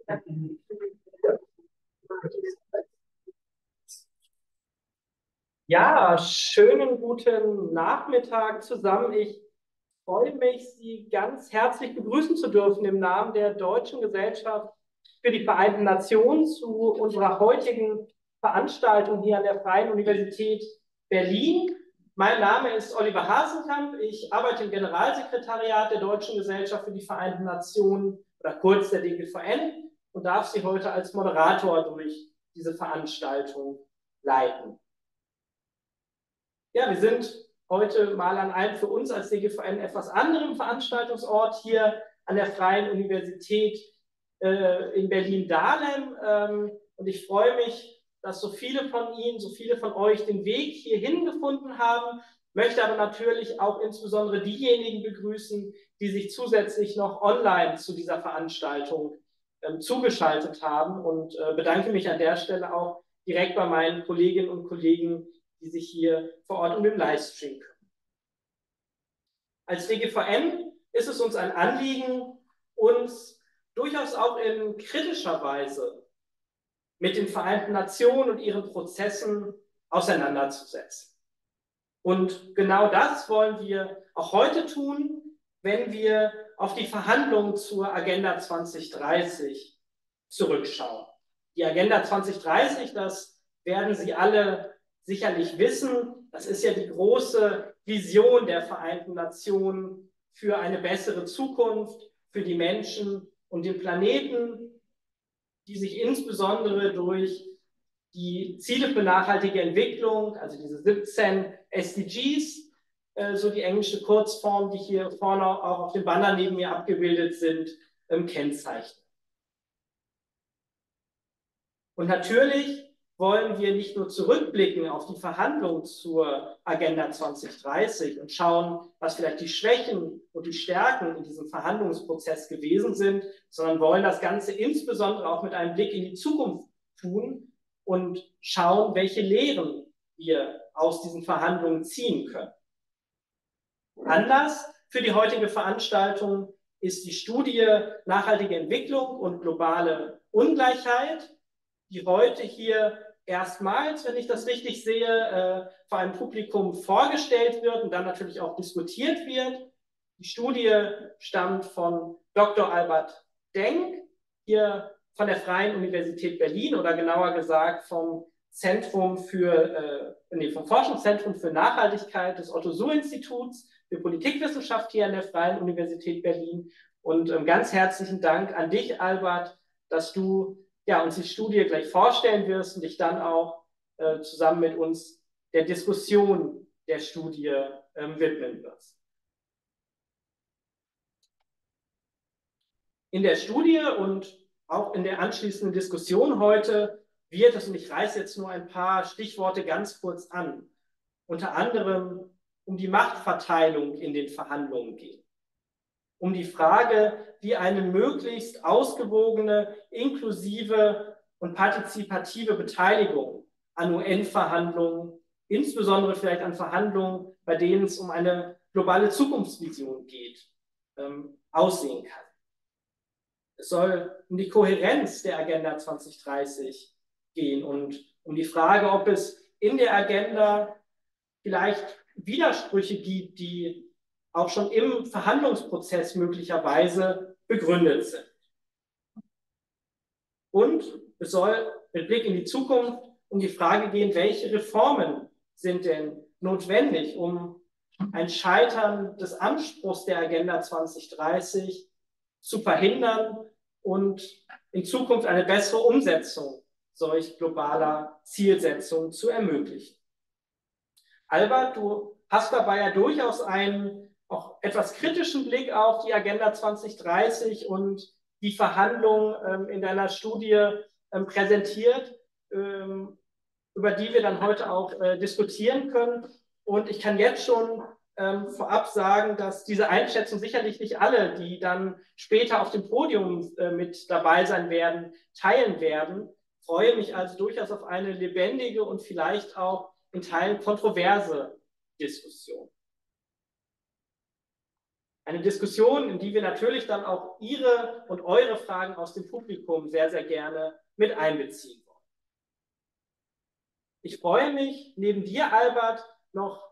Ja, schönen guten Nachmittag zusammen. Ich freue mich, Sie ganz herzlich begrüßen zu dürfen im Namen der Deutschen Gesellschaft für die Vereinten Nationen zu unserer heutigen Veranstaltung hier an der Freien Universität Berlin. Mein Name ist Oliver Hasenkamp. Ich arbeite im Generalsekretariat der Deutschen Gesellschaft für die Vereinten Nationen oder kurz der DGVN und darf Sie heute als Moderator durch diese Veranstaltung leiten. Ja, wir sind heute mal an einem für uns als DGVN etwas anderem Veranstaltungsort hier an der Freien Universität in Berlin-Dahlem. Und ich freue mich, dass so viele von Ihnen, so viele von euch den Weg hierhin gefunden haben, möchte aber natürlich auch insbesondere diejenigen begrüßen, die sich zusätzlich noch online zu dieser Veranstaltung zugeschaltet haben und bedanke mich an der Stelle auch direkt bei meinen Kolleginnen und Kollegen, die sich hier vor Ort um den Livestream kümmern. Als DGVN ist es uns ein Anliegen, uns durchaus auch in kritischer Weise mit den Vereinten Nationen und ihren Prozessen auseinanderzusetzen. Und genau das wollen wir auch heute tun, wenn wir auf die Verhandlungen zur Agenda 2030 zurückschauen. Die Agenda 2030, das werden Sie alle sicherlich wissen, das ist ja die große Vision der Vereinten Nationen für eine bessere Zukunft, für die Menschen und den Planeten, die sich insbesondere durch die Ziele für nachhaltige Entwicklung, also diese 17 SDGs, so die englische Kurzform, die hier vorne auch auf dem Banner neben mir abgebildet sind, kennzeichnen. Und natürlich wollen wir nicht nur zurückblicken auf die Verhandlungen zur Agenda 2030 und schauen, was vielleicht die Schwächen und die Stärken in diesem Verhandlungsprozess gewesen sind, sondern wollen das Ganze insbesondere auch mit einem Blick in die Zukunft tun und schauen, welche Lehren wir aus diesen Verhandlungen ziehen können. Anlass für die heutige Veranstaltung ist die Studie Nachhaltige Entwicklung und globale Ungleichheit, die heute hier erstmals, wenn ich das richtig sehe, vor einem Publikum vorgestellt wird und dann natürlich auch diskutiert wird. Die Studie stammt von Dr. Albert Denk, hier von der Freien Universität Berlin oder genauer gesagt vom Forschungszentrum für Nachhaltigkeit des Otto-Suhr-Instituts für Politikwissenschaft hier an der Freien Universität Berlin. Und ganz herzlichen Dank an dich, Albert, dass du uns die Studie gleich vorstellen wirst und dich dann auch zusammen mit uns der Diskussion der Studie widmen wirst. In der Studie und auch in der anschließenden Diskussion heute wird es, und ich reiße jetzt nur ein paar Stichworte ganz kurz an, unter anderem um die Machtverteilung in den Verhandlungen gehen, um die Frage, wie eine möglichst ausgewogene, inklusive und partizipative Beteiligung an UN-Verhandlungen, insbesondere vielleicht an Verhandlungen, bei denen es um eine globale Zukunftsvision geht, aussehen kann. Es soll um die Kohärenz der Agenda 2030 gehen und um die Frage, ob es in der Agenda vielleicht Widersprüche gibt, die auch schon im Verhandlungsprozess möglicherweise begründet sind. Und es soll mit Blick in die Zukunft um die Frage gehen, welche Reformen sind denn notwendig, um ein Scheitern des Anspruchs der Agenda 2030 zu verhindern und in Zukunft eine bessere Umsetzung solch globaler Zielsetzungen zu ermöglichen. Albert, du hast dabei ja durchaus einen auch etwas kritischen Blick auf die Agenda 2030 und die Verhandlungen in deiner Studie präsentiert, über die wir dann heute auch diskutieren können. Und ich kann jetzt schon vorab sagen, dass diese Einschätzung sicherlich nicht alle, die dann später auf dem Podium mit dabei sein werden, teilen werden. Ich freue mich also durchaus auf eine lebendige und vielleicht auch in Teilen kontroverse Diskussion. Eine Diskussion, in die wir natürlich dann auch Ihre und eure Fragen aus dem Publikum sehr, sehr gerne mit einbeziehen wollen. Ich freue mich, neben dir, Albert, noch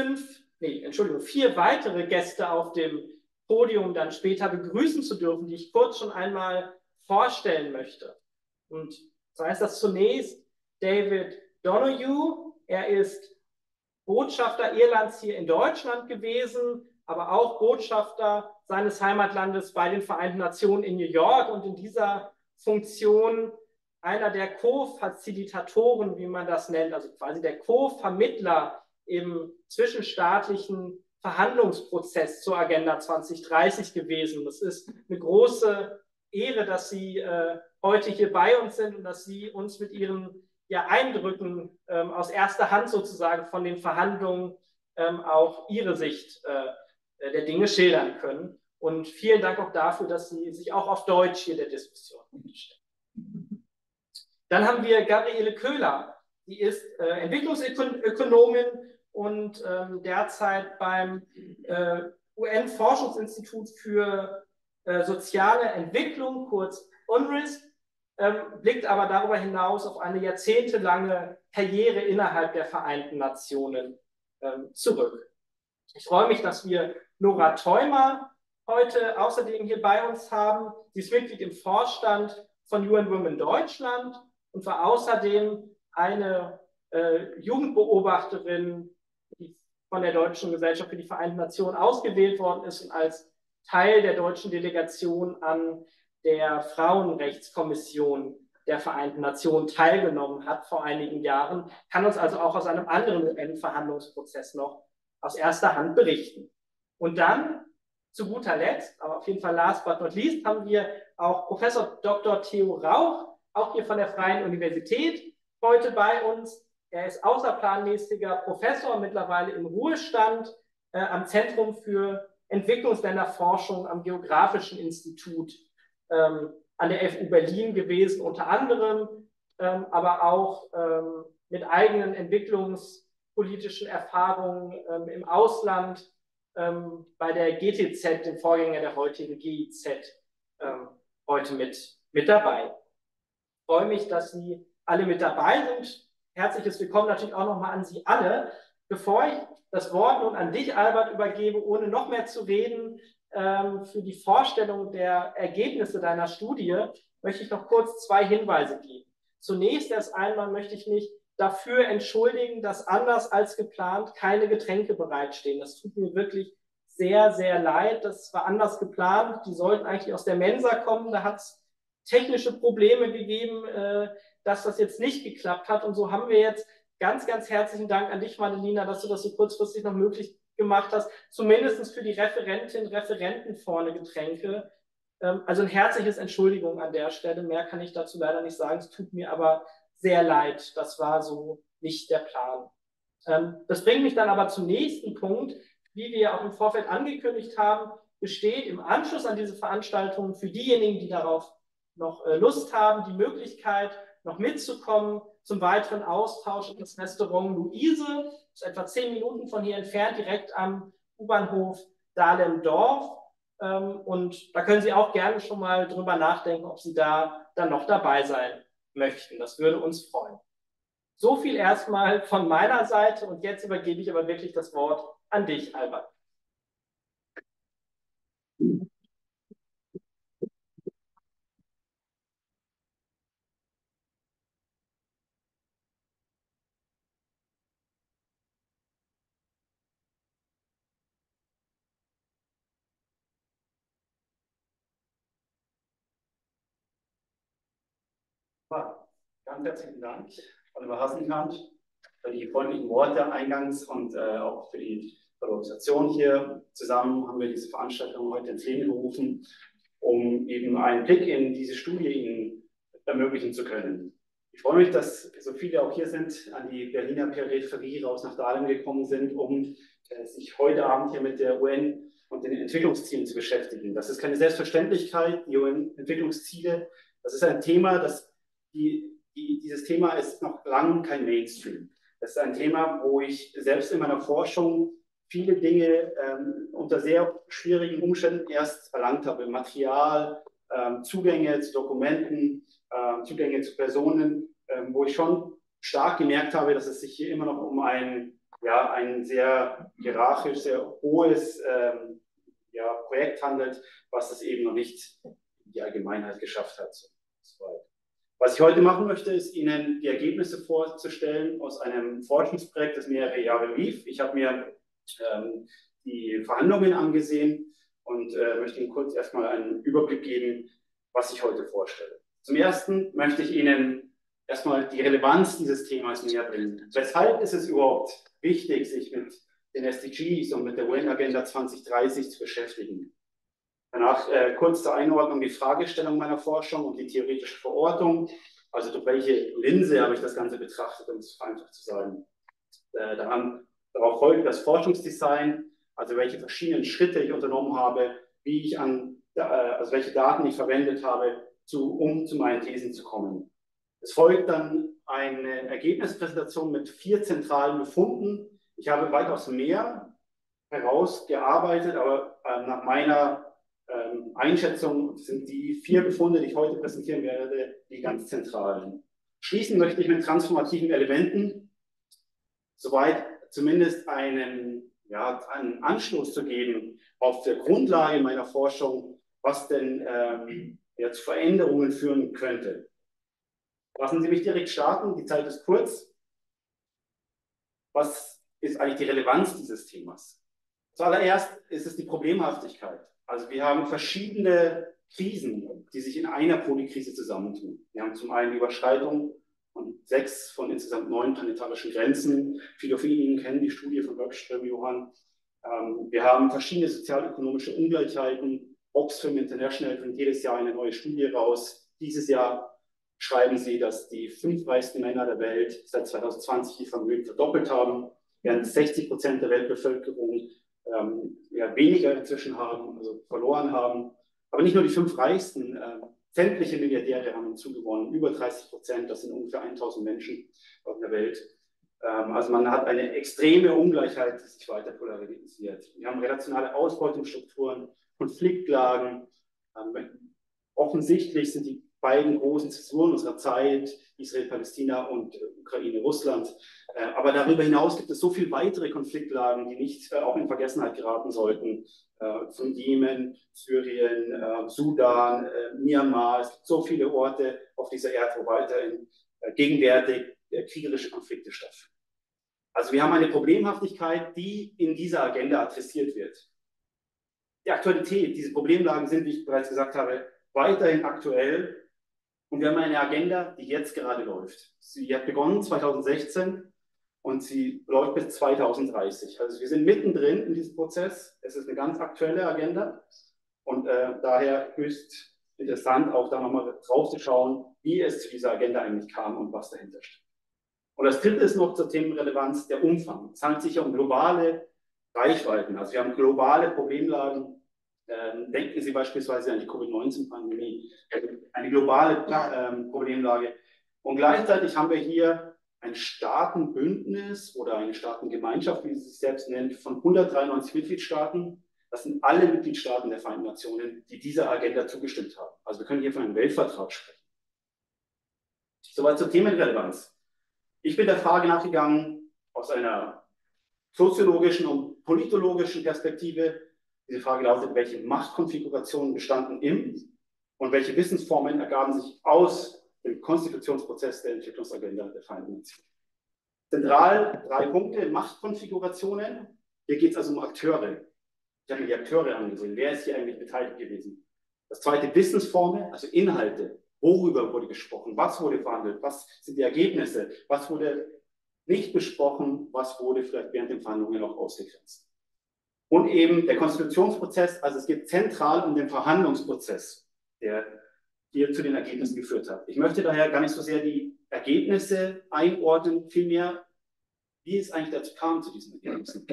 4 weitere Gäste auf dem Podium dann später begrüßen zu dürfen, die ich kurz schon einmal vorstellen möchte. Und so heißt das zunächst David Donoghue. Er ist Botschafter Irlands hier in Deutschland gewesen, aber auch Botschafter seines Heimatlandes bei den Vereinten Nationen in New York und in dieser Funktion einer der Co-Facilitatoren, wie man das nennt, also quasi der Co-Vermittler im zwischenstaatlichen Verhandlungsprozess zur Agenda 2030 gewesen. Das ist eine große Ehre, dass Sie heute hier bei uns sind und dass Sie uns mit Ihren Eindrücken aus erster Hand sozusagen von den Verhandlungen auch Ihre Sicht der Dinge schildern können. Und vielen Dank auch dafür, dass Sie sich auch auf Deutsch hier der Diskussion stellen. Dann haben wir Gabriele Köhler. Die ist Entwicklungsökonomin und derzeit beim UN-Forschungsinstitut für soziale Entwicklung, kurz UNRISC, blickt aber darüber hinaus auf eine jahrzehntelange Karriere innerhalb der Vereinten Nationen zurück. Ich freue mich, dass wir Nora Theumer heute außerdem hier bei uns haben. Sie ist Mitglied im Vorstand von UN Women Deutschland und war außerdem eine Jugendbeobachterin, die von der Deutschen Gesellschaft für die Vereinten Nationen ausgewählt worden ist und als Teil der deutschen Delegation an der Frauenrechtskommission der Vereinten Nationen teilgenommen hat vor einigen Jahren, kann uns also auch aus einem anderen UN-Verhandlungsprozess noch aus erster Hand berichten. Und dann zu guter Letzt, aber auf jeden Fall last but not least, haben wir auch Professor Dr. Theo Rauch, auch hier von der Freien Universität, heute bei uns. Er ist außerplanmäßiger Professor, mittlerweile im Ruhestand am Zentrum für Entwicklungsländerforschung am Geografischen Institut an der FU Berlin gewesen, unter anderem, aber auch mit eigenen entwicklungspolitischen Erfahrungen im Ausland bei der GTZ, dem Vorgänger der heutigen GIZ, heute mit dabei. Ich freue mich, dass Sie alle mit dabei sind. Herzliches Willkommen natürlich auch nochmal an Sie alle. Bevor ich das Wort nun an dich, Albert, übergebe, ohne noch mehr zu reden, für die Vorstellung der Ergebnisse deiner Studie, möchte ich noch kurz 2 Hinweise geben. Zunächst erst einmal möchte ich mich dafür entschuldigen, dass anders als geplant keine Getränke bereitstehen. Das tut mir wirklich sehr, sehr leid. Das war anders geplant. Die sollten eigentlich aus der Mensa kommen. Da hat es technische Probleme gegeben, dass das jetzt nicht geklappt hat. Und so haben wir jetzt ganz, ganz herzlichen Dank an dich, Madelina, dass du das so kurzfristig noch möglich gemacht hast, zumindest für die Referenten vorne Getränke. Also ein herzliches Entschuldigung an der Stelle. Mehr kann ich dazu leider nicht sagen. Es tut mir aber sehr leid. Das war so nicht der Plan. Das bringt mich dann aber zum nächsten Punkt. Wie wir auch im Vorfeld angekündigt haben, besteht im Anschluss an diese Veranstaltung für diejenigen, die darauf noch Lust haben, die Möglichkeit, noch mitzukommen zum weiteren Austausch in das Restaurant Luise. Das ist etwa 10 Minuten von hier entfernt, direkt am U-Bahnhof Dahlem-Dorf. Und da können Sie auch gerne schon mal drüber nachdenken, ob Sie da dann noch dabei sein möchten. Das würde uns freuen. So viel erstmal von meiner Seite und jetzt übergebe ich aber wirklich das Wort an dich, Albert. Ganz herzlichen Dank, Oliver Hasenkamp, für die freundlichen Worte eingangs und auch für die Organisation hier. Zusammen haben wir diese Veranstaltung heute ins Leben gerufen, um eben einen Blick in diese Studie Ihnen ermöglichen zu können. Ich freue mich, dass so viele auch hier sind, an die Berliner Peripherie raus nach Dahlem gekommen sind, um sich heute Abend hier mit der UN und den Entwicklungszielen zu beschäftigen. Das ist keine Selbstverständlichkeit, die UN-Entwicklungsziele. Das ist ein Thema, dieses Thema ist noch lange kein Mainstream. Das ist ein Thema, wo ich selbst in meiner Forschung viele Dinge unter sehr schwierigen Umständen erst erlangt habe. Material, Zugänge zu Dokumenten, Zugänge zu Personen, wo ich schon stark gemerkt habe, dass es sich hier immer noch um ein sehr hierarchisch, sehr hohes Projekt handelt, was es eben noch nicht in die Allgemeinheit geschafft hat. Was ich heute machen möchte, ist Ihnen die Ergebnisse vorzustellen aus einem Forschungsprojekt, das mehrere Jahre lief. Ich habe mir die Verhandlungen angesehen und möchte Ihnen kurz erstmal einen Überblick geben, was ich heute vorstelle. Zum Ersten möchte ich Ihnen erstmal die Relevanz dieses Themas näher bringen. Weshalb ist es überhaupt wichtig, sich mit den SDGs und mit der UN-Agenda 2030 zu beschäftigen? Danach kurz zur Einordnung die Fragestellung meiner Forschung und die theoretische Verortung. Also durch welche Linse habe ich das Ganze betrachtet, um es einfach zu sagen. Darauf folgt das Forschungsdesign, also welche verschiedenen Schritte ich unternommen habe, wie ich also welche Daten ich verwendet habe, um zu meinen Thesen zu kommen. Es folgt dann eine Ergebnispräsentation mit 4 zentralen Befunden. Ich habe weitaus mehr herausgearbeitet, aber nach meiner Einschätzung sind die 4 Befunde, die ich heute präsentieren werde, die ganz zentralen. Schließen möchte ich mit transformativen Elementen, soweit zumindest einen Anstoß zu geben auf der Grundlage meiner Forschung, was denn zu Veränderungen führen könnte. Lassen Sie mich direkt starten, die Zeit ist kurz. Was ist eigentlich die Relevanz dieses Themas? Zuallererst ist es die Problemhaftigkeit. Also wir haben verschiedene Krisen, die sich in einer Polykrise zusammentun. Wir haben zum einen die Überschreitung von 6 von insgesamt 9 planetarischen Grenzen. Viele von Ihnen kennen die Studie von Böckström, Johann. Wir haben verschiedene sozialökonomische Ungleichheiten. Oxfam International bringt jedes Jahr eine neue Studie raus. Dieses Jahr schreiben sie, dass die 5 reichsten Männer der Welt seit 2020 ihr Vermögen verdoppelt haben, während 60% der Weltbevölkerung weniger inzwischen haben, also verloren haben. Aber nicht nur die 5 reichsten, sämtliche Milliardäre haben hinzugewonnen, über 30%, das sind ungefähr 1000 Menschen auf der Welt. Also man hat eine extreme Ungleichheit, die sich weiter polarisiert. Wir haben relationale Ausbeutungsstrukturen, Konfliktlagen. Offensichtlich sind die beiden großen Zäsuren unserer Zeit, Israel-Palästina und Ukraine-Russland. Aber darüber hinaus gibt es so viele weitere Konfliktlagen, die nicht auch in Vergessenheit geraten sollten. Von Jemen, Syrien, Sudan, Myanmar. Es gibt so viele Orte auf dieser Erde, wo weiterhin gegenwärtig kriegerische Konflikte stattfinden. Also wir haben eine Problemhaftigkeit, die in dieser Agenda adressiert wird. Die Aktualität, diese Problemlagen sind, wie ich bereits gesagt habe, weiterhin aktuell. Und wir haben eine Agenda, die jetzt gerade läuft. Sie hat begonnen 2016 und sie läuft bis 2030. Also wir sind mittendrin in diesem Prozess. Es ist eine ganz aktuelle Agenda und daher höchst interessant, auch da nochmal drauf zu schauen, wie es zu dieser Agenda eigentlich kam und was dahinter steht. Und das dritte ist noch zur Themenrelevanz der Umfang. Es handelt sich ja um globale Reichweiten. Also wir haben globale Problemlagen. Denken Sie beispielsweise an die Covid-19-Pandemie, eine globale Problemlage. Und gleichzeitig haben wir hier ein Staatenbündnis oder eine Staatengemeinschaft, wie sie sich selbst nennt, von 193 Mitgliedstaaten. Das sind alle Mitgliedstaaten der Vereinten Nationen, die dieser Agenda zugestimmt haben. Also wir können hier von einem Weltvertrag sprechen. Soweit zur Themenrelevanz. Ich bin der Frage nachgegangen aus einer soziologischen und politologischen Perspektive. Diese Frage lautet, welche Machtkonfigurationen bestanden im und welche Wissensformen ergaben sich aus dem Konstitutionsprozess der Entwicklungsagenda der Vereinten Nationen. Zentral 3 Punkte, Machtkonfigurationen. Hier geht es also um Akteure. Ich habe mir die Akteure angesehen. Wer ist hier eigentlich beteiligt gewesen? Das zweite, Wissensformen, also Inhalte. Worüber wurde gesprochen? Was wurde verhandelt? Was sind die Ergebnisse? Was wurde nicht besprochen? Was wurde vielleicht während den Verhandlungen auch ausgegrenzt? Und eben der Konstitutionsprozess, also es geht zentral um den Verhandlungsprozess, der hier zu den Ergebnissen geführt hat. Ich möchte daher gar nicht so sehr die Ergebnisse einordnen, vielmehr, wie es eigentlich dazu kam, zu diesen Ergebnissen.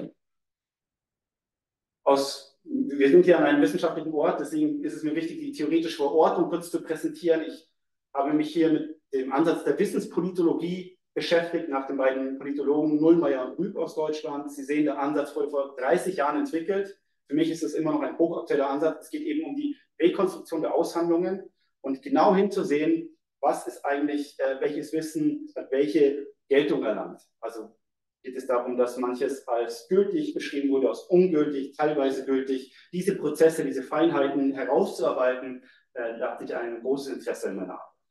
Wir sind hier an einem wissenschaftlichen Ort, deswegen ist es mir wichtig, die theoretische Verortung kurz zu präsentieren. Ich habe mich hier mit dem Ansatz der Wissenspolitologie beschäftigt, nach den beiden Politologen Nullmeier und Rüb aus Deutschland. Sie sehen, der Ansatz wurde vor 30 Jahren entwickelt. Für mich ist es immer noch ein hochaktueller Ansatz. Es geht eben um die Rekonstruktion der Aushandlungen und genau hinzusehen, was ist eigentlich, welches Wissen hat welche Geltung erlangt. Also geht es darum, dass manches als gültig beschrieben wurde, als ungültig, teilweise gültig. Diese Prozesse, diese Feinheiten herauszuarbeiten, da hatte ich ein großes Interesse in meiner Arbeit.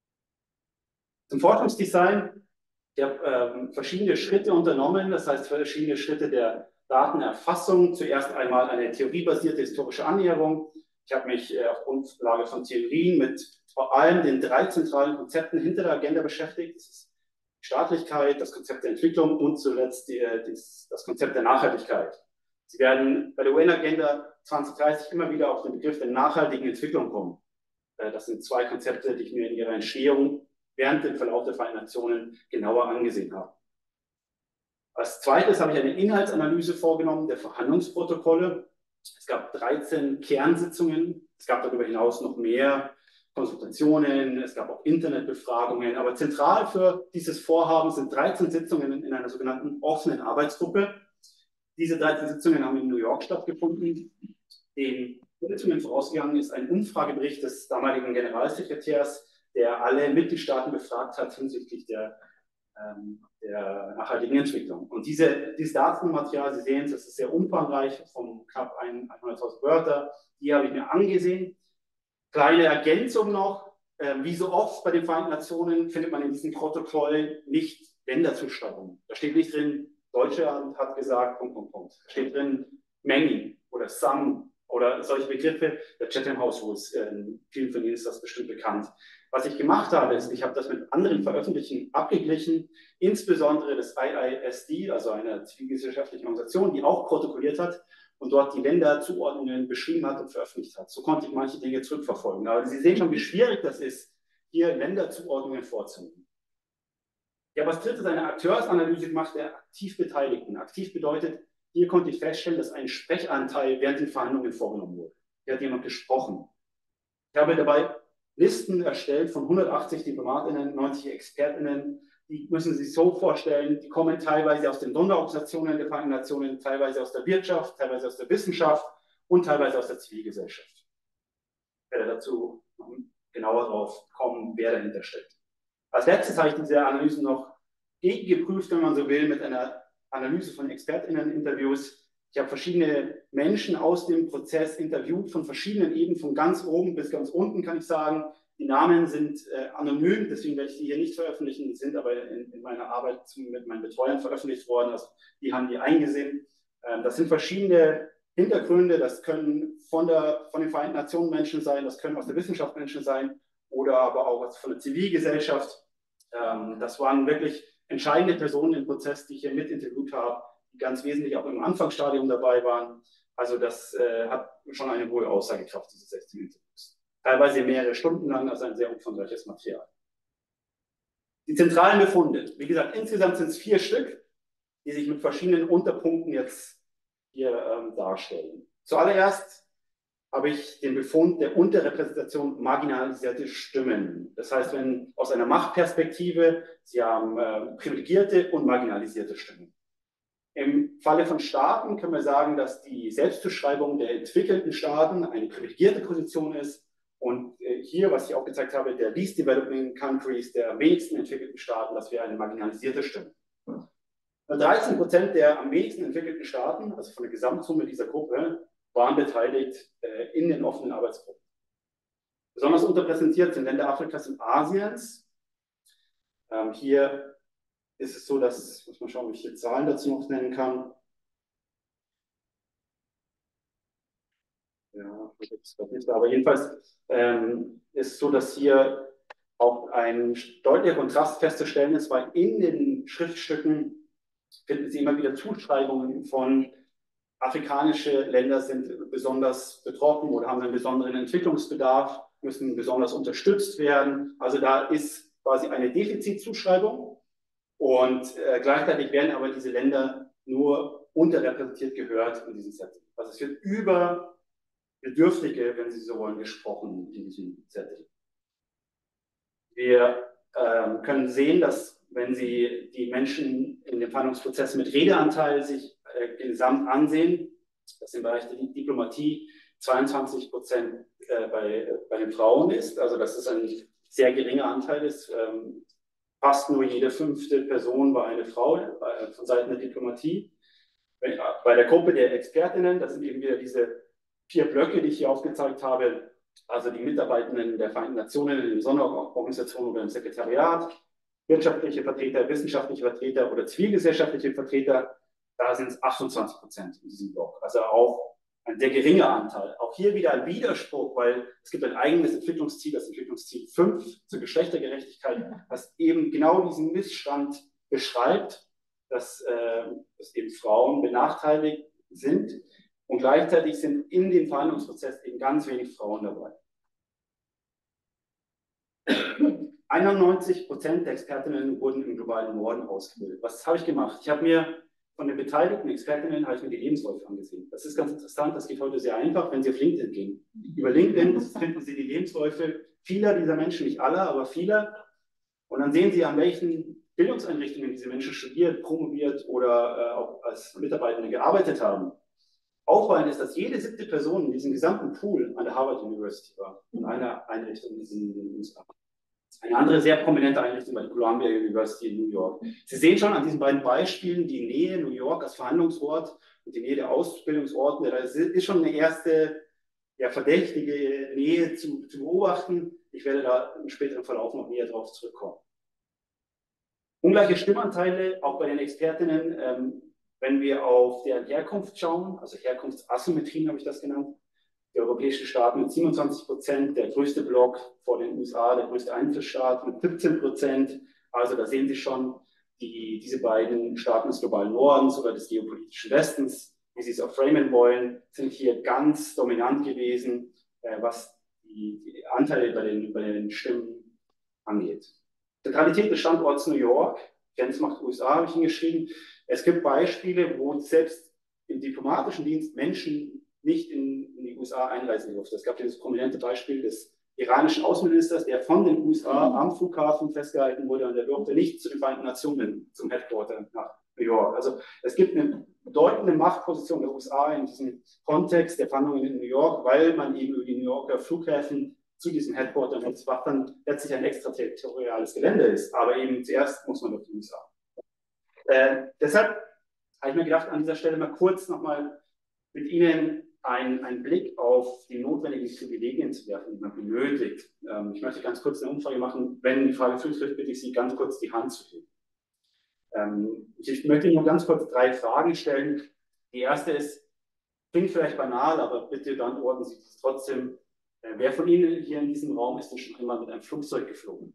Zum Forschungsdesign, ich habe verschiedene Schritte unternommen, das heißt verschiedene Schritte der Datenerfassung. Zuerst einmal eine theoriebasierte historische Annäherung. Ich habe mich auf Grundlage von Theorien mit vor allem den 3 zentralen Konzepten hinter der Agenda beschäftigt. Das ist die Staatlichkeit, das Konzept der Entwicklung und zuletzt das Konzept der Nachhaltigkeit. Sie werden bei der UN-Agenda 2030 immer wieder auf den Begriff der nachhaltigen Entwicklung kommen. Das sind 2 Konzepte, die ich mir in ihrer Entstehung während dem Verlauf der Vereinten Nationen genauer angesehen habe. Als zweites habe ich eine Inhaltsanalyse vorgenommen der Verhandlungsprotokolle. Es gab 13 Kernsitzungen, es gab darüber hinaus noch mehr Konsultationen, es gab auch Internetbefragungen, aber zentral für dieses Vorhaben sind 13 Sitzungen in einer sogenannten offenen Arbeitsgruppe. Diese 13 Sitzungen haben in New York stattgefunden. Den Sitzungen vorausgegangen ist ein Umfragebericht des damaligen Generalsekretärs, der alle Mitgliedstaaten befragt hat hinsichtlich der nachhaltigen Entwicklung. Und dieses Datenmaterial, Sie sehen es, das ist sehr umfangreich, von knapp 100.000 Wörter, die habe ich mir angesehen. Kleine Ergänzung noch, wie so oft bei den Vereinten Nationen findet man in diesem Protokoll nicht Länderzuschreibungen. Da steht nicht drin, Deutschland hat gesagt, Da steht drin Mengen oder Sum oder solche Begriffe. Der Chatham House Rules, vielen von Ihnen ist das bestimmt bekannt. Was ich gemacht habe, ist, ich habe das mit anderen Veröffentlichungen abgeglichen, insbesondere das IISD, also einer zivilgesellschaftlichen Organisation, die auch protokolliert hat und dort die Länderzuordnungen beschrieben hat und veröffentlicht hat. So konnte ich manche Dinge zurückverfolgen. Aber Sie sehen schon, wie schwierig das ist, hier Länderzuordnungen vorzunehmen. Ich habe als drittes eine Akteursanalyse gemacht der aktiv Beteiligten. Aktiv bedeutet, hier konnte ich feststellen, dass ein Sprechanteil während den Verhandlungen vorgenommen wurde. Hier hat jemand gesprochen. Ich habe dabei Listen erstellt von 180 DiplomatInnen, 90 ExpertInnen. Die müssen Sie sich so vorstellen, die kommen teilweise aus den Sonderorganisationen der Vereinten Nationen, teilweise aus der Wirtschaft, teilweise aus der Wissenschaft und teilweise aus der Zivilgesellschaft. Ich werde dazu noch genauer drauf kommen, wer dahinter steckt. Als letztes habe ich diese Analyse noch gegengeprüft, wenn man so will, mit einer Analyse von ExpertInnen-Interviews. Ich habe verschiedene Menschen aus dem Prozess interviewt, von verschiedenen Ebenen, von ganz oben bis ganz unten, kann ich sagen. Die Namen sind anonym, deswegen werde ich sie hier nicht veröffentlichen, die sind aber in meiner Arbeit mit meinen Betreuern veröffentlicht worden, also die haben die eingesehen. Das sind verschiedene Hintergründe, das können von den Vereinten Nationen Menschen sein, das können aus der Wissenschaft Menschen sein oder aber auch von der Zivilgesellschaft. Das waren wirklich entscheidende Personen im Prozess, die ich hier mit interviewt habe, die ganz wesentlich auch im Anfangsstadium dabei waren. Also das hat schon eine hohe Aussagekraft, diese 16 Interviews. Teilweise mehrere Stunden lang, also ein sehr umfangreiches Material. Die zentralen Befunde. Wie gesagt, insgesamt sind es 4 Stück, die sich mit verschiedenen Unterpunkten jetzt hier darstellen. Zuallererst habe ich den Befund der Unterrepräsentation marginalisierter Stimmen. Das heißt, wenn aus einer Machtperspektive, Sie haben privilegierte und marginalisierte Stimmen. Im Falle von Staaten können wir sagen, dass die Selbstzuschreibung der entwickelten Staaten eine privilegierte Position ist. Und hier, was ich auch gezeigt habe, der Least Developing Countries, der am wenigsten entwickelten Staaten, das wäre eine marginalisierte Stimme. 13% der am wenigsten entwickelten Staaten, also von der Gesamtsumme dieser Gruppe, waren beteiligt in den offenen Arbeitsgruppen. Besonders unterrepräsentiert sind Länder Afrikas und Asiens. Hier ist es so, dass, muss man schauen, ob ich hier Zahlen dazu noch nennen kann. Ja, aber jedenfalls ist es so, dass hier auch ein deutlicher Kontrast festzustellen ist, weil in den Schriftstücken finden Sie immer wieder Zuschreibungen von afrikanische Länder sind besonders betroffen oder haben einen besonderen Entwicklungsbedarf, müssen besonders unterstützt werden. Also da ist quasi eine Defizitzuschreibung und gleichzeitig werden aber diese Länder nur unterrepräsentiert gehört in diesem Setting. Also es wird über Bedürftige, wenn Sie so wollen, gesprochen in diesem Setting. Wir können sehen, dass wenn Sie die Menschen in dem Verhandlungsprozess mit Redeanteil sich gesamt ansehen, das im Bereich der Diplomatie 22% bei den Frauen ist, also das ist ein sehr geringer Anteil ist. Fast nur jede 5. Person war eine Frau von Seiten der Diplomatie. Bei der Gruppe der Expertinnen, das sind eben wieder diese 4 Blöcke, die ich hier aufgezeigt habe, also die Mitarbeitenden der Vereinten Nationen in den Sonderorganisationen oder im Sekretariat, wirtschaftliche Vertreter, wissenschaftliche Vertreter oder zivilgesellschaftliche Vertreter, da sind es 28% in diesem Block. Also auch ein sehr geringer Anteil. Auch hier wieder ein Widerspruch, weil es gibt ein eigenes Entwicklungsziel, das Entwicklungsziel 5 zur Geschlechtergerechtigkeit, das eben genau diesen Missstand beschreibt, dass eben Frauen benachteiligt sind und gleichzeitig sind in dem Verhandlungsprozess eben ganz wenig Frauen dabei. 91% der Expertinnen wurden im globalen Norden ausgebildet. Was habe ich gemacht? Ich habe mir von den beteiligten Expertinnen die Lebensläufe angesehen. Das ist ganz interessant, das geht heute sehr einfach, wenn Sie auf LinkedIn gehen. Über LinkedIn finden Sie die Lebensläufe vieler dieser Menschen, nicht aller, aber vieler. Und dann sehen Sie, an welchen Bildungseinrichtungen diese Menschen studiert, promoviert oder auch als Mitarbeitende gearbeitet haben. Auffallend ist, dass jede 7. Person in diesem gesamten Pool an der Harvard University war, in einer Einrichtung in den USA. Eine andere sehr prominente Einrichtung war die Columbia University in New York. Sie sehen schon an diesen beiden Beispielen die Nähe New York als Verhandlungsort und die Nähe der Ausbildungsorte. Da ist schon eine erste verdächtige Nähe zu beobachten. Ich werde da im späteren Verlauf noch näher darauf zurückkommen. Ungleiche Stimmanteile, auch bei den Expertinnen, wenn wir auf deren Herkunft schauen, also Herkunftsasymmetrien habe ich das genannt. Die europäischen Staaten mit 27%, der größte Block vor den USA, der größte Einzelstaat mit 17%. Also da sehen Sie schon, diese beiden Staaten des globalen Nordens oder des geopolitischen Westens, wie Sie es auch framen wollen, sind hier ganz dominant gewesen, was die Anteile bei den Stimmen angeht. Zentralität des Standorts New York, Grenzmacht USA habe ich hingeschrieben. Es gibt Beispiele, wo selbst im diplomatischen Dienst Menschen nicht in die USA einreisen durften. Es gab dieses prominente Beispiel des iranischen Außenministers, der von den USA am Flughafen festgehalten wurde und der durfte nicht zu den Vereinten Nationen, zum Headquarter nach New York. Also es gibt eine bedeutende Machtposition der USA in diesem Kontext der Verhandlungen in New York, weil man eben über die New Yorker Flughäfen zu diesem Headquarter nutzt, was dann letztlich ein extraterritoriales Gelände ist. Aber eben zuerst muss man durch die USA. Deshalb habe ich mir gedacht, an dieser Stelle mal kurz nochmal mit Ihnen einen Blick auf die notwendigen Privilegien zu werfen, die man benötigt. Ich möchte ganz kurz eine Umfrage machen. Wenn die Frage zutrifft, bitte ich Sie, ganz kurz die Hand zu heben. Ich möchte Ihnen nur ganz kurz 3 Fragen stellen. Die erste ist, klingt vielleicht banal, aber bitte beantworten Sie es trotzdem. Wer von Ihnen hier in diesem Raum ist denn schon einmal mit einem Flugzeug geflogen?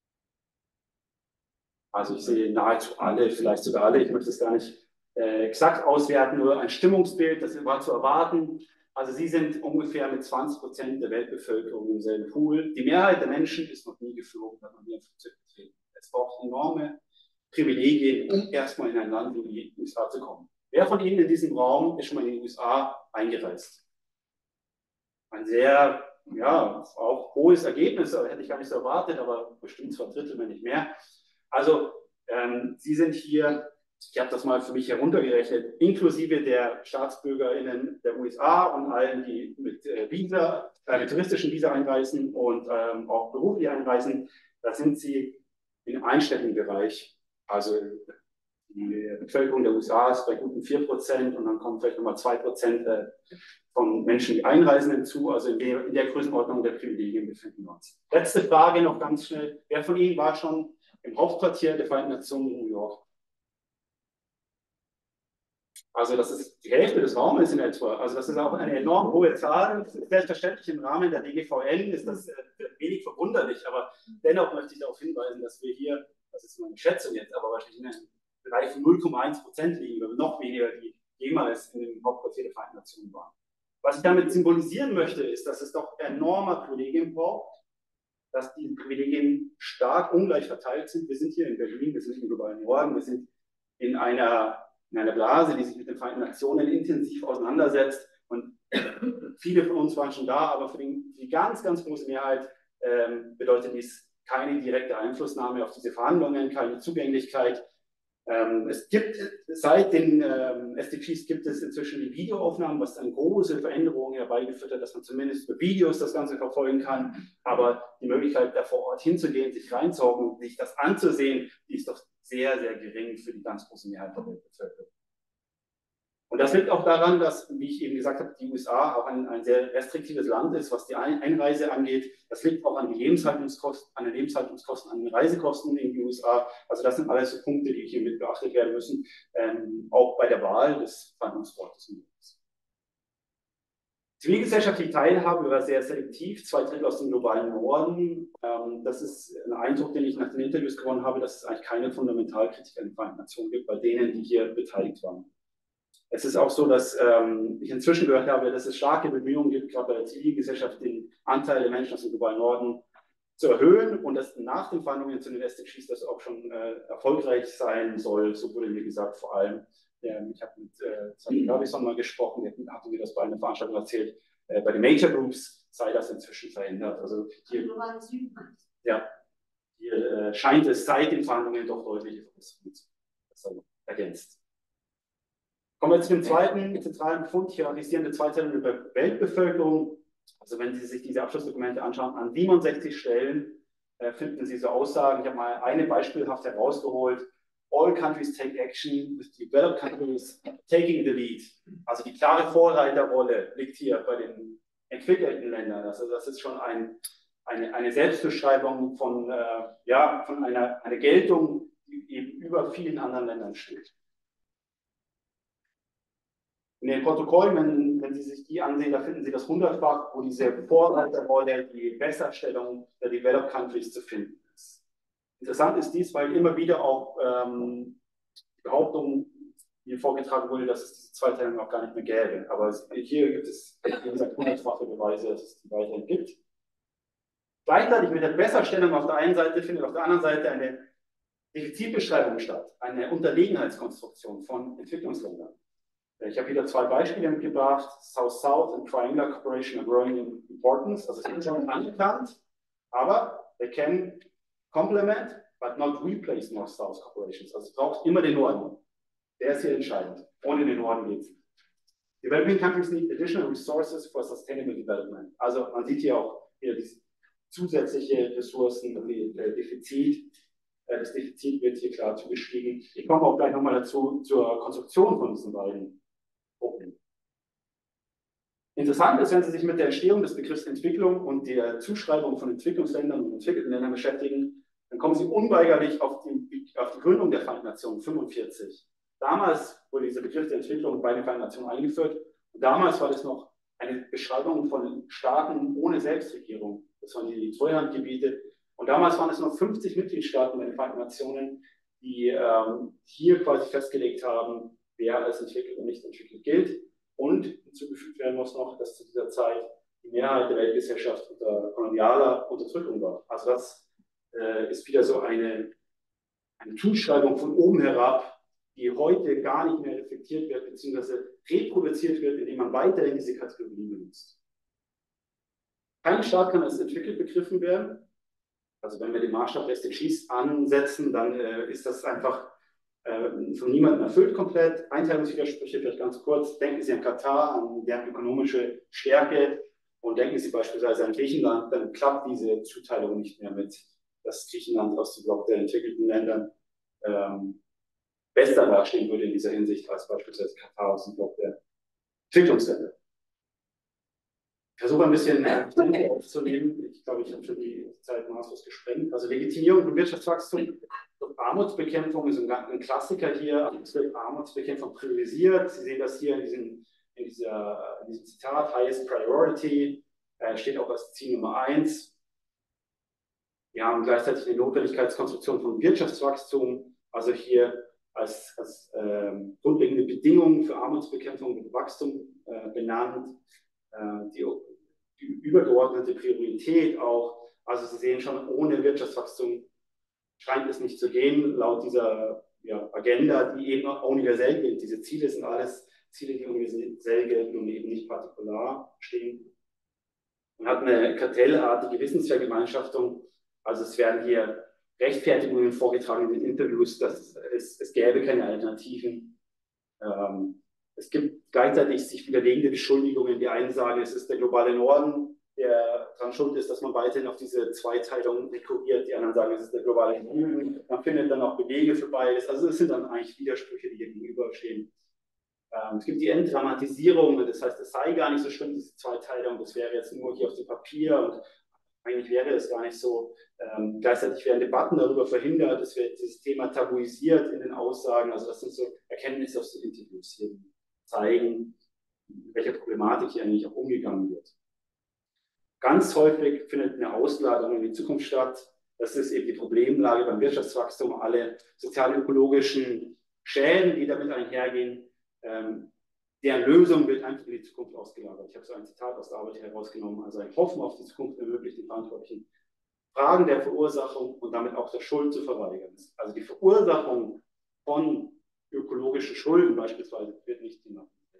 Also ich sehe nahezu alle, vielleicht sogar alle. Ich möchte es gar nicht exakt auswerten, nur ein Stimmungsbild, das war zu erwarten. Also Sie sind ungefähr mit 20% der Weltbevölkerung im selben Pool. Die Mehrheit der Menschen ist noch nie geflogen, hat noch nie ein Flugzeug getreten. Es braucht enorme Privilegien, um erstmal in ein Land wie die USA zu kommen. Wer von Ihnen in diesem Raum ist schon mal in die USA eingereist? Ein sehr, auch hohes Ergebnis, hätte ich gar nicht so erwartet, aber bestimmt 2/3, wenn nicht mehr. Also Sie sind hier, ich habe das mal für mich heruntergerechnet, inklusive der StaatsbürgerInnen der USA und allen, die mit touristischen Visa einreisen und auch beruflich einreisen, da sind Sie im einstelligen Bereich. Also die Bevölkerung der USA ist bei guten 4% und dann kommen vielleicht nochmal 2% von Menschen, die einreisen, hinzu. Also in der Größenordnung der Privilegien befinden wir uns. Letzte Frage noch ganz schnell. Wer von Ihnen war schon im Hauptquartier der Vereinten Nationen in New York? Also das ist die Hälfte des Raumes in etwa. Also das ist auch eine enorm hohe Zahl. Selbstverständlich im Rahmen der DGVN ist das wenig verwunderlich, aber dennoch möchte ich darauf hinweisen, dass wir hier, das ist meine Schätzung jetzt, aber wahrscheinlich in einem Bereich von 0,1% liegen oder noch weniger, die jemals in dem Hauptquartier der Vereinten Nationen waren. Was ich damit symbolisieren möchte, ist, dass es doch enorme Privilegien braucht, dass die Privilegien stark ungleich verteilt sind. Wir sind hier in Berlin, wir sind im globalen Norden, wir sind in einer Blase, die sich mit den Vereinten Nationen intensiv auseinandersetzt. Und viele von uns waren schon da, aber für die ganz, ganz große Mehrheit bedeutet dies keine direkte Einflussnahme auf diese Verhandlungen, keine Zugänglichkeit. Es gibt seit den SDGs gibt es inzwischen die Videoaufnahmen, was dann große Veränderungen herbeigeführt hat, dass man zumindest über Videos das Ganze verfolgen kann. Aber die Möglichkeit, da vor Ort hinzugehen, sich reinzuhocken, sich das anzusehen, die ist doch sehr, sehr gering für die ganz große Mehrheit der Bevölkerung. Und das liegt auch daran, dass, wie ich eben gesagt habe, die USA auch ein sehr restriktives Land ist, was die Einreise angeht. Das liegt auch an den Lebenshaltungskosten, an den Reisekosten in die USA. Also das sind alles so Punkte, die hier mit beachtet werden müssen, auch bei der Wahl des Verhandlungsortes. Zivilgesellschaftliche Teilhabe war sehr selektiv, 2/3 aus dem globalen Norden. Das ist ein Eindruck, den ich nach den Interviews gewonnen habe, dass es eigentlich keine Fundamentalkritik an den Vereinten Nationen gibt, bei denen, die hier beteiligt waren. Es ist auch so, dass ich inzwischen gehört habe, dass es starke Bemühungen gibt, gerade bei der Zivilgesellschaft den Anteil der Menschen aus dem globalen Norden zu erhöhen und dass nach den Verhandlungen zu den SDGs das auch schon erfolgreich sein soll. So wurde mir gesagt, vor allem. Ich habe mit Sami Robinson mal gesprochen, der hatte mir das bei einer Veranstaltung erzählt. Bei den Major Groups sei das inzwischen verändert. Also hier, ja, hier scheint es seit den Verhandlungen doch deutliche Verbesserungen zu ergänzt. Kommen wir zu dem zweiten zentralen Befund, hierarchisierende Zweiteilung der Weltbevölkerung. Also wenn Sie sich diese Abschlussdokumente anschauen, an 67 Stellen finden Sie so Aussagen. Ich habe mal eine beispielhaft herausgeholt. All countries take action, with developed countries taking the lead. Also die klare Vorreiterrolle liegt hier bei den entwickelten Ländern. Also das ist schon eine Selbstbeschreibung von einer Geltung, die eben über vielen anderen Ländern steht. In den Protokollen, wenn Sie sich die ansehen, da finden Sie das 100-fach, wo diese Vorreiterrolle, die Besserstellung der Developed Countries zu finden ist. Interessant ist dies, weil immer wieder auch die Behauptung hier vorgetragen wurde, dass es diese Zweiteilung auch gar nicht mehr gäbe. Aber hier gibt es, wie gesagt, 100-fache Beweise, dass es die weiterhin gibt. Gleichzeitig mit der Besserstellung auf der einen Seite findet auf der anderen Seite eine Defizitbeschreibung statt, eine Unterlegenheitskonstruktion von Entwicklungsländern. Ich habe wieder zwei Beispiele mitgebracht. South-South und Triangular Cooperation are growing in importance. Also es ist schon anerkannt, aber they can complement, but not replace North-South Cooperations. Also es braucht immer den Norden. Der ist hier entscheidend. Ohne den Norden geht es nicht. Developing countries need additional resources for sustainable development. Also man sieht hier auch hier diese zusätzliche Ressourcen, Defizit. Das Defizit wird hier klar zugeschrieben. Ich komme auch gleich nochmal dazu zur Konstruktion von diesen beiden Gruppen. Interessant ist, wenn Sie sich mit der Entstehung des Begriffs Entwicklung und der Zuschreibung von Entwicklungsländern und entwickelten Ländern beschäftigen, dann kommen Sie unweigerlich auf die Gründung der Vereinten Nationen 1945. Damals wurde dieser Begriff der Entwicklung bei den Vereinten Nationen eingeführt. Und damals war das noch eine Beschreibung von Staaten ohne Selbstregierung. Das waren die Treuhandgebiete. Und damals waren es noch 50 Mitgliedstaaten bei den Vereinten Nationen, die hier quasi festgelegt haben, wer als entwickelt und nicht entwickelt gilt. Und hinzugefügt werden muss noch, dass zu dieser Zeit die Mehrheit der Weltgesellschaft unter kolonialer Unterdrückung war. Also das ist wieder so eine Zuschreibung von oben herab, die heute gar nicht mehr reflektiert wird, beziehungsweise reproduziert wird, indem man weiterhin diese Kategorien benutzt. Kein Staat kann als entwickelt begriffen werden. Also wenn wir den Maßstab der SDGs ansetzen, dann ist das einfach von niemandem erfüllt komplett. Einteilungswidersprüche, vielleicht ganz kurz. Denken Sie an Katar, an deren ökonomische Stärke und denken Sie beispielsweise an Griechenland, dann klappt diese Zuteilung nicht mehr mit, dass Griechenland aus dem Block der entwickelten Ländern besser dastehen würde in dieser Hinsicht als beispielsweise Katar aus dem Block der Entwicklungsländer. Ich versuche ein bisschen Tempo aufzunehmen. Ich glaube, ich habe für die Zeit maßlos gesprengt. Also Legitimierung von Wirtschaftswachstum und Armutsbekämpfung ist ein Klassiker hier. Armutsbekämpfung priorisiert. Sie sehen das hier in diesem Zitat, highest priority, steht auch als Ziel Nummer 1. Wir haben gleichzeitig eine Notwendigkeitskonstruktion von Wirtschaftswachstum, also hier als grundlegende Bedingung für Armutsbekämpfung und Wachstum benannt. Die übergeordnete Priorität auch. Also Sie sehen schon, ohne Wirtschaftswachstum scheint es nicht zu gehen, laut dieser Agenda, die eben universell gilt. Diese Ziele sind alles Ziele, die universell gelten und eben nicht partikular stehen. Man hat eine kartellartige Wissensvergemeinschaftung, Also es werden hier Rechtfertigungen vorgetragen in den Interviews, dass es gäbe keine Alternativen. Es gibt gleichzeitig sich widerlegende Beschuldigungen. Die einen sagen, es ist der globale Norden, der daran schuld ist, dass man weiterhin auf diese Zweiteilung rekurriert. Die anderen sagen, es ist der globale Süden. Man findet dann auch Belege für beides. Also es sind dann eigentlich Widersprüche, die hier gegenüberstehen. Es gibt die Entdramatisierung, das heißt, es sei gar nicht so schlimm, diese Zweiteilung, das wäre jetzt nur hier auf dem Papier und eigentlich wäre es gar nicht so. Gleichzeitig werden Debatten darüber verhindert, es wird dieses Thema tabuisiert in den Aussagen. Also das sind so Erkenntnisse aus den Interviews hier, die zeigen, mit welcher Problematik hier eigentlich auch umgegangen wird. Ganz häufig findet eine Auslagerung in die Zukunft statt. Das ist eben die Problemlage beim Wirtschaftswachstum, alle sozial-ökologischen Schäden, die damit einhergehen. Deren Lösung wird einfach in die Zukunft ausgelagert. Ich habe so ein Zitat aus der Arbeit herausgenommen, also ein Hoffen auf die Zukunft ermöglicht den Verantwortlichen, Fragen der Verursachung und damit auch der Schuld zu verweigern. Also die Verursachung von ökologischen Schulden beispielsweise wird nicht thematisiert.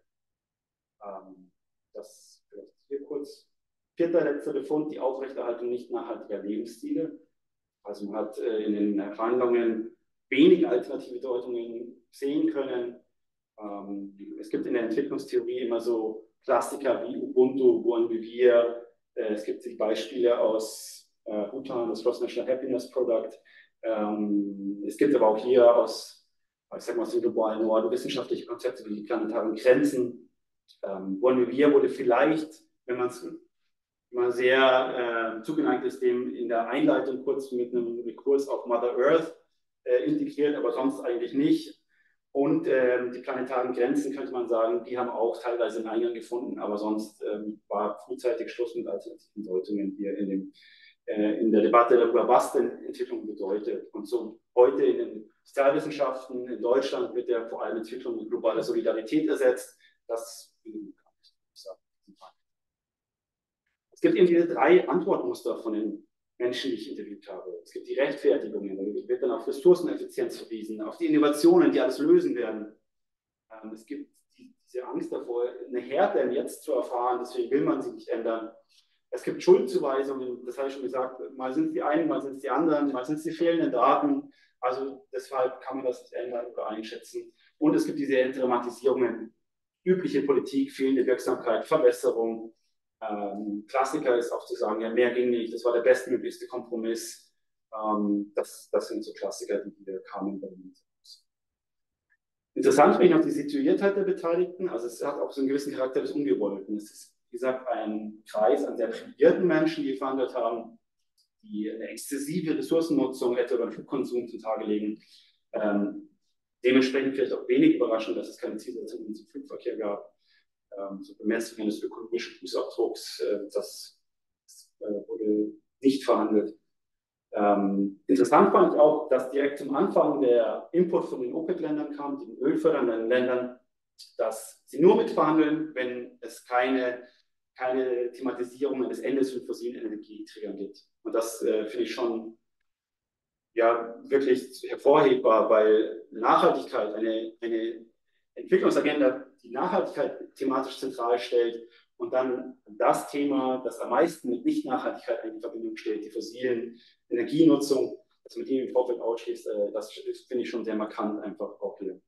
Das vielleicht hier kurz. Vierter, letzter Befund, die Aufrechterhaltung nicht nachhaltiger Lebensstile. Also man hat in den Verhandlungen wenig alternative Deutungen sehen können. Es gibt in der Entwicklungstheorie immer so Klassiker wie Ubuntu, Buon Vivir. Es gibt die Beispiele aus Bhutan, das Gross National Happiness Product. Es gibt aber auch hier aus, ich sag mal, aus dem globalen Norden wissenschaftliche Konzepte wie die planetaren Grenzen. Buon Vivir wurde vielleicht, wenn man es mal sehr zugeneigt ist, dem in der Einleitung kurz mit einem Rekurs auf Mother Earth integriert, aber sonst eigentlich nicht. Und die planetaren Grenzen, könnte man sagen, die haben auch teilweise einen Eingang gefunden, aber sonst war frühzeitig Schluss mit alternativen Deutungen hier in der Debatte darüber, was denn Entwicklung bedeutet. Und so heute in den Sozialwissenschaften in Deutschland wird ja vor allem Entwicklung mit globaler Solidarität ersetzt. Das Es gibt eben diese drei Antwortmuster von den Menschen, die ich interviewt habe. Es gibt die Rechtfertigungen, da wird dann auf Ressourceneffizienz verwiesen, auf die Innovationen, die alles lösen werden. Es gibt diese Angst davor, eine Härte im Jetzt zu erfahren, deswegen will man sie nicht ändern. Es gibt Schuldzuweisungen, das habe ich schon gesagt, mal sind es die einen, mal sind es die anderen, mal sind es die fehlenden Daten. Also deshalb kann man das nicht ändern oder einschätzen. Und es gibt diese Entdramatisierungen, übliche Politik, fehlende Wirksamkeit, Verbesserung. Klassiker ist auch zu sagen, ja, mehr ging nicht, das war der bestmöglichste Kompromiss. Das sind so Klassiker, die hier kamen bei mir. Interessant finde ich noch die Situiertheit der Beteiligten. Also es hat auch so einen gewissen Charakter des Ungewollten. Es ist, wie gesagt, ein Kreis an sehr privilegierten Menschen, die verhandelt haben, die eine exzessive Ressourcennutzung, etwa beim Flugkonsum, zutage legen. Dementsprechend vielleicht auch wenig überraschend, dass es keine Zielsetzungen zum Flugverkehr gab. So Bemessungen des ökologischen Fußabdrucks, das wurde nicht verhandelt. Interessant fand ich auch, dass direkt zum Anfang der Input von den OPEC-Ländern kam, den ölfördernden Ländern, dass sie nur mitverhandeln, wenn es keine Thematisierung des Endes von fossilen Energieträgern gibt. Und das finde ich schon ja, wirklich hervorhebbar, weil Nachhaltigkeit, eine Entwicklungsagenda, die Nachhaltigkeit thematisch zentral stellt und dann das Thema, das am meisten mit Nicht-Nachhaltigkeit in Verbindung steht, die fossilen Energienutzung, das mit dem im Vorfeld ausschließt, das finde ich schon sehr markant einfach auch hier.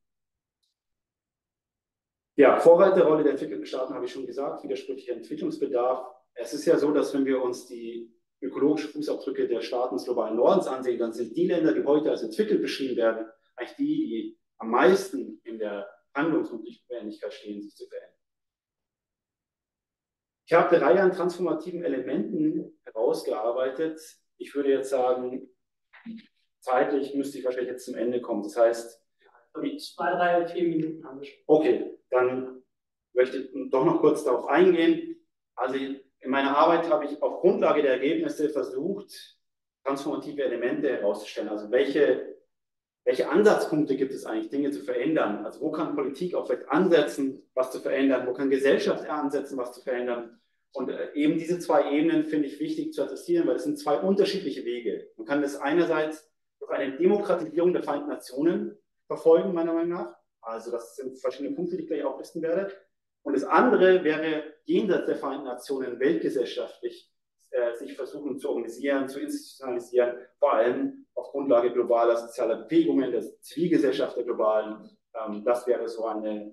Ja, Vorreiterrolle der entwickelten Staaten habe ich schon gesagt, widersprüchlicher Entwicklungsbedarf. Es ist ja so, dass wenn wir uns die ökologischen Fußabdrücke der Staaten des globalen Nordens ansehen, dann sind die Länder, die heute als entwickelt beschrieben werden, eigentlich die am meisten in der Handlungsnotwendigkeit stehen, sich zu verändern. Ich habe eine Reihe an transformativen Elementen herausgearbeitet. Ich würde jetzt sagen, zeitlich müsste ich wahrscheinlich jetzt zum Ende kommen. Das heißt, 2, 3, 4 Minuten haben wir schon. Okay, dann möchte ich doch noch kurz darauf eingehen. Also in meiner Arbeit habe ich auf Grundlage der Ergebnisse versucht, transformative Elemente herauszustellen. Also welche Ansatzpunkte gibt es eigentlich, Dinge zu verändern? Also wo kann Politik auch vielleicht ansetzen, was zu verändern? Wo kann Gesellschaft ansetzen, was zu verändern? Und eben diese zwei Ebenen finde ich wichtig zu adressieren, weil es sind zwei unterschiedliche Wege. Man kann das einerseits durch eine Demokratisierung der Vereinten Nationen verfolgen, meiner Meinung nach. Also das sind verschiedene Punkte, die ich gleich auflisten werde. Und das andere wäre jenseits der Vereinten Nationen weltgesellschaftlich sich versuchen zu organisieren, zu institutionalisieren, vor allem auf Grundlage globaler sozialer Bewegungen, der Zivilgesellschaft der globalen. Das wäre so ein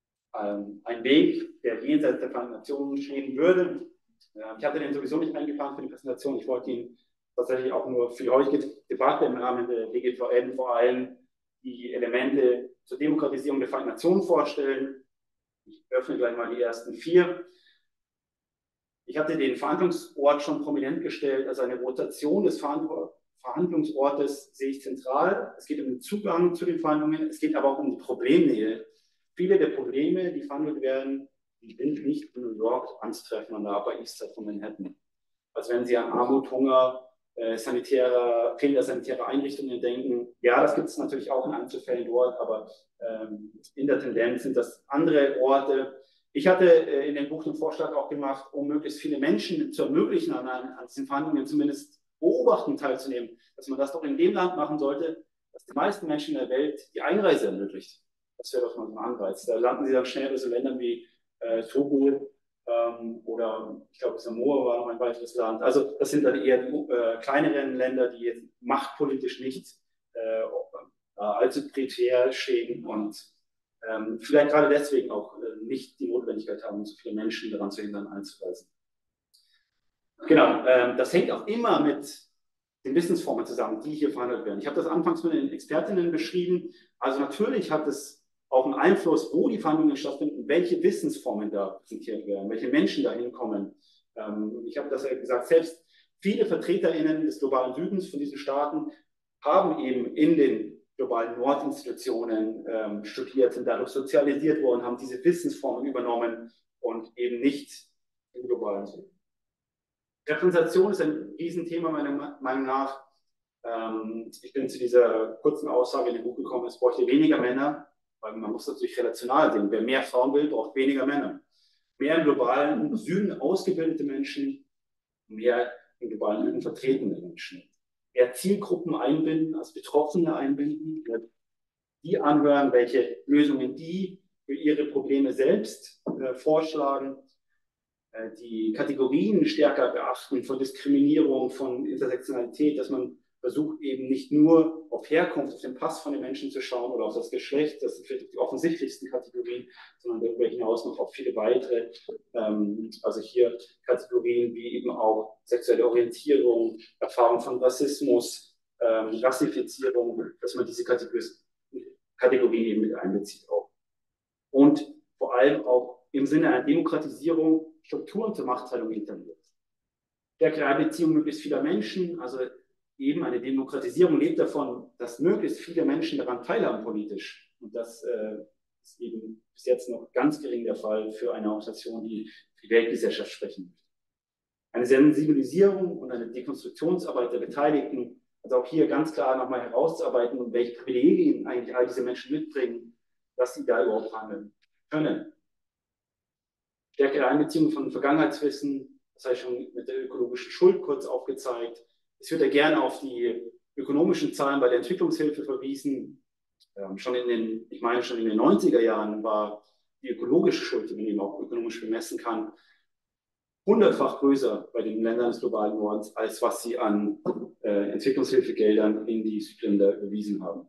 Weg, der jenseits der Vereinten Nationen stehen würde. Ich hatte den sowieso nicht eingeplant für die Präsentation. Ich wollte ihn tatsächlich auch nur für die heutige Debatte im Rahmen der DGVN vor allem die Elemente zur Demokratisierung der Vereinten Nationen vorstellen. Ich öffne gleich mal die ersten 4. Ich hatte den Verhandlungsort schon prominent gestellt, also eine Rotation des Verhandlungsortes sehe ich zentral. Es geht um den Zugang zu den Verhandlungen, es geht aber auch um die Problemnähe. Viele der Probleme, die verhandelt werden, die sind nicht in New York anzutreffen an der Upper East Side von Manhattan. Also wenn Sie an Armut, Hunger, fehlender sanitäre Einrichtungen denken, ja, das gibt es natürlich auch in Einzelfällen dort, aber in der Tendenz sind das andere Orte. Ich hatte in dem Buch den Vorschlag auch gemacht, um möglichst viele Menschen zu ermöglichen, an diesen Verhandlungen zumindest beobachten teilzunehmen, dass man das doch in dem Land machen sollte, dass die meisten Menschen in der Welt die Einreise ermöglicht. Das wäre doch mal so ein Anreiz. Da landen sie dann schnell bei so Ländern wie Togo oder ich glaube Samoa war noch ein weiteres Land. Also das sind dann eher die kleineren Länder, die jetzt machtpolitisch nicht allzu prekär stehen und vielleicht gerade deswegen auch nicht die Notwendigkeit haben, so viele Menschen daran zu hindern, einzureisen. Genau, das hängt auch immer mit den Wissensformen zusammen, die hier verhandelt werden. Ich habe das anfangs mit den Expertinnen beschrieben. Also natürlich hat es auch einen Einfluss, wo die Verhandlungen stattfinden, welche Wissensformen da präsentiert werden, welche Menschen da hinkommen. Ich habe das ja gesagt, selbst viele VertreterInnen des globalen Südens von diesen Staaten haben eben in den globalen Nordinstitutionen studiert, sind dadurch sozialisiert worden, haben diese Wissensformen übernommen und eben nicht im globalen Süden. Repräsentation ist ein Riesenthema meiner Meinung nach. Ich bin zu dieser kurzen Aussage in dem Buch gekommen, es bräuchte weniger Männer, weil man muss natürlich relational sehen. Wer mehr Frauen will, braucht weniger Männer. Mehr im globalen Süden ausgebildete Menschen, mehr im globalen Süden vertretene Menschen. Mehr Zielgruppen einbinden, als Betroffene einbinden, die anhören, welche Lösungen die für ihre Probleme selbst vorschlagen, die Kategorien stärker beachten von Diskriminierung, von Intersektionalität, dass man versucht eben nicht nur auf Herkunft, auf den Pass von den Menschen zu schauen oder auf das Geschlecht, das sind vielleicht die offensichtlichsten Kategorien, sondern darüber hinaus noch auf viele weitere, also hier Kategorien wie eben auch sexuelle Orientierung, Erfahrung von Rassismus, Rassifizierung, dass man diese Kategorien eben mit einbezieht auch. Und vor allem auch im Sinne einer Demokratisierung Strukturen zur Machtteilung etabliert. Stärkere Einbeziehung möglichst vieler Menschen, also eben eine Demokratisierung lebt davon, dass möglichst viele Menschen daran teilhaben politisch. Und das ist eben bis jetzt noch ganz gering der Fall für eine Organisation, die für die Weltgesellschaft sprechen möchte. Eine Sensibilisierung und eine Dekonstruktionsarbeit der Beteiligten, also auch hier ganz klar nochmal herauszuarbeiten, und welche Privilegien eigentlich all diese Menschen mitbringen, dass sie da überhaupt handeln können. Stärkere Einbeziehung von Vergangenheitswissen, das habe ich schon mit der ökologischen Schuld kurz aufgezeigt. Es wird ja gerne auf die ökonomischen Zahlen bei der Entwicklungshilfe verwiesen. Schon in den 90er Jahren war die ökologische Schuld, die man eben auch ökonomisch bemessen kann, 100-fach größer bei den Ländern des globalen Nordens, als was sie an Entwicklungshilfegeldern in die Südländer überwiesen haben.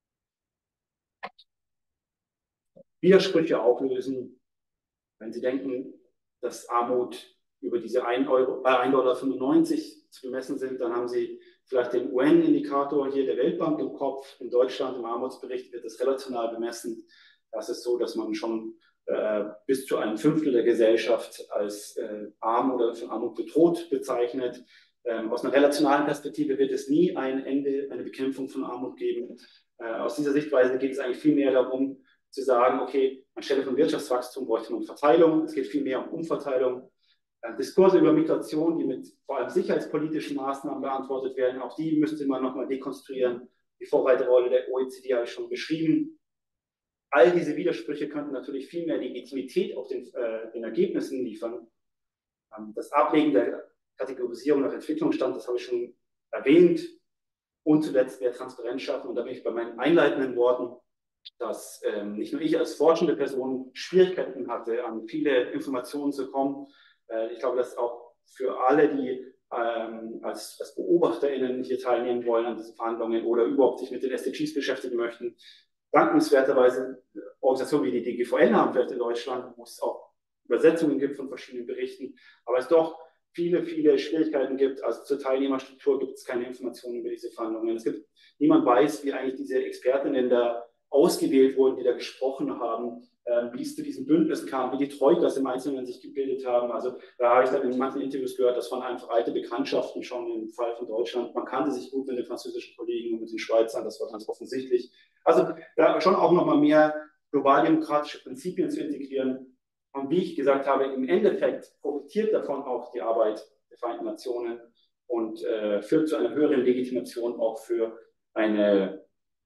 Widersprüche auflösen. Wenn Sie denken, dass Armut über diese 1,95 $ zu bemessen sind, dann haben Sie vielleicht den UN-Indikator hier der Weltbank im Kopf. In Deutschland im Armutsbericht wird das relational bemessen. Das ist so, dass man schon bis zu einem Fünftel der Gesellschaft als arm oder von Armut bedroht bezeichnet. Aus einer relationalen Perspektive wird es nie ein Ende, eine Bekämpfung von Armut geben. Aus dieser Sichtweise geht es eigentlich viel mehr darum, zu sagen, okay, anstelle von Wirtschaftswachstum bräuchte man Verteilung, es geht viel mehr um Umverteilung. Diskurse über Migration, die mit vor allem sicherheitspolitischen Maßnahmen beantwortet werden, auch die müsste man nochmal dekonstruieren. Die Vorreiterrolle der OECD habe ich schon beschrieben. All diese Widersprüche könnten natürlich viel mehr Legitimität auf den Ergebnissen liefern. Das Ablegen der Kategorisierung nach Entwicklungsstand, das habe ich schon erwähnt. Und zuletzt mehr Transparenz schaffen. Und da bin ich bei meinen einleitenden Worten, dass nicht nur ich als forschende Person Schwierigkeiten hatte, an viele Informationen zu kommen. Ich glaube, dass auch für alle, die als BeobachterInnen hier teilnehmen wollen an diesen Verhandlungen oder überhaupt sich mit den SDGs beschäftigen möchten. Dankenswerterweise Organisationen wie die DGVN haben vielleicht in Deutschland, wo es auch Übersetzungen gibt von verschiedenen Berichten, aber es doch viele, viele Schwierigkeiten gibt. Also zur Teilnehmerstruktur gibt es keine Informationen über diese Verhandlungen. Niemand weiß, wie eigentlich diese Expertinnen da ausgewählt wurden, die da gesprochen haben, wie es zu diesen Bündnissen kam, wie die Troikas im Einzelnen sich gebildet haben. Also da habe ich dann in manchen Interviews gehört, das waren einfach alte Bekanntschaften schon im Fall von Deutschland. Man kannte sich gut mit den französischen Kollegen und mit den Schweizern, das war ganz offensichtlich. Also da schon auch nochmal mehr globaldemokratische Prinzipien zu integrieren. Und wie ich gesagt habe, im Endeffekt profitiert davon auch die Arbeit der Vereinten Nationen und führt zu einer höheren Legitimation auch für eine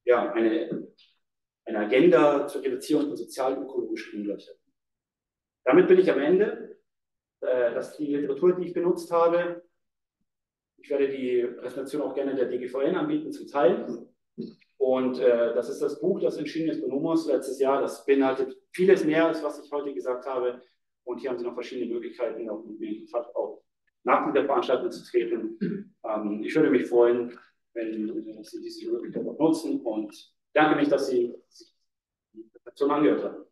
Agenda zur Reduzierung von sozial-ökologischen Ungleichheiten. Damit bin ich am Ende. Das ist die Literatur, die ich benutzt habe. Ich werde die Präsentation auch gerne der DGVN anbieten zum Teil. Und das ist das Buch, das erschienen ist bei Nomos letztes Jahr. Das beinhaltet vieles mehr, als was ich heute gesagt habe. Und hier haben Sie noch verschiedene Möglichkeiten, auch mit mir in Kontakt auch nach dieser Veranstaltung zu treten. Ich würde mich freuen, wenn Sie diese Möglichkeit auch nutzen. Und danke mich, dass Sie sich die Präsentation angehört haben.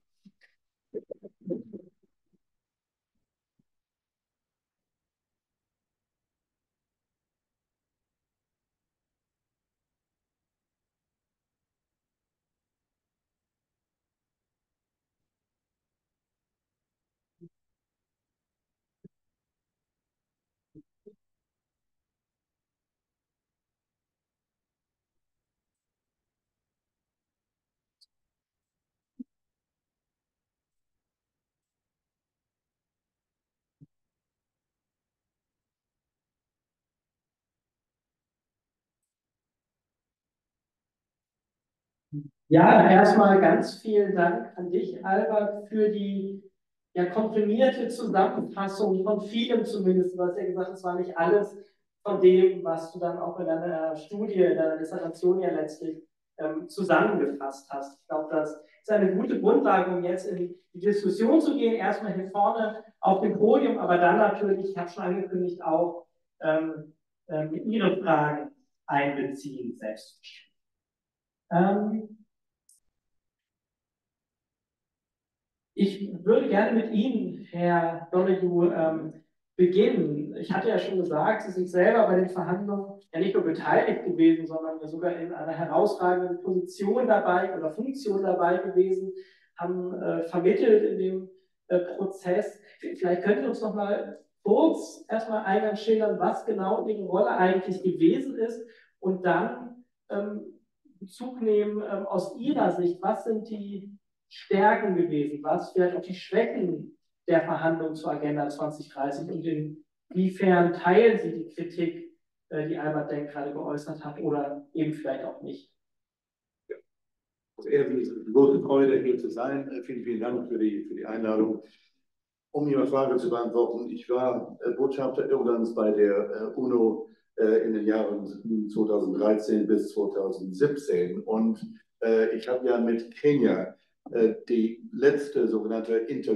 Ja, erstmal ganz vielen Dank an dich, Albert, für die komprimierte Zusammenfassung von vielem zumindest. Du hast ja gesagt, es war nicht alles von dem, was du dann auch in deiner Studie, in deiner Dissertation ja letztlich zusammengefasst hast. Ich glaube, das ist eine gute Grundlage, um jetzt in die Diskussion zu gehen. Erstmal hier vorne auf dem Podium, aber dann natürlich, ich habe schon angekündigt, auch Ihre Fragen einbeziehen, selbstverständlich. Ich würde gerne mit Ihnen, Herr Donoghue, beginnen. Ich hatte ja schon gesagt, Sie sind selber bei den Verhandlungen ja nicht nur beteiligt gewesen, sondern sogar in einer herausragenden Position dabei oder Funktion dabei gewesen, haben vermittelt in dem Prozess. Vielleicht können Sie uns noch mal kurz erstmal eingangs schildern, was genau Ihre Rolle eigentlich gewesen ist und dann Bezug nehmen aus Ihrer Sicht, was sind die Stärken gewesen, was vielleicht auch die Schwächen der Verhandlungen zur Agenda 2030 und inwiefern teilen Sie die Kritik, die Albert Denk gerade geäußert hat oder eben vielleicht auch nicht. Also erstens, große Freude, hier zu sein. Vielen, vielen Dank für die Einladung. Um Ihre Frage zu beantworten, ich war Botschafter Irlands bei der UNO in den Jahren 2013 bis 2017 und ich habe ja mit Kenia die letzte sogenannte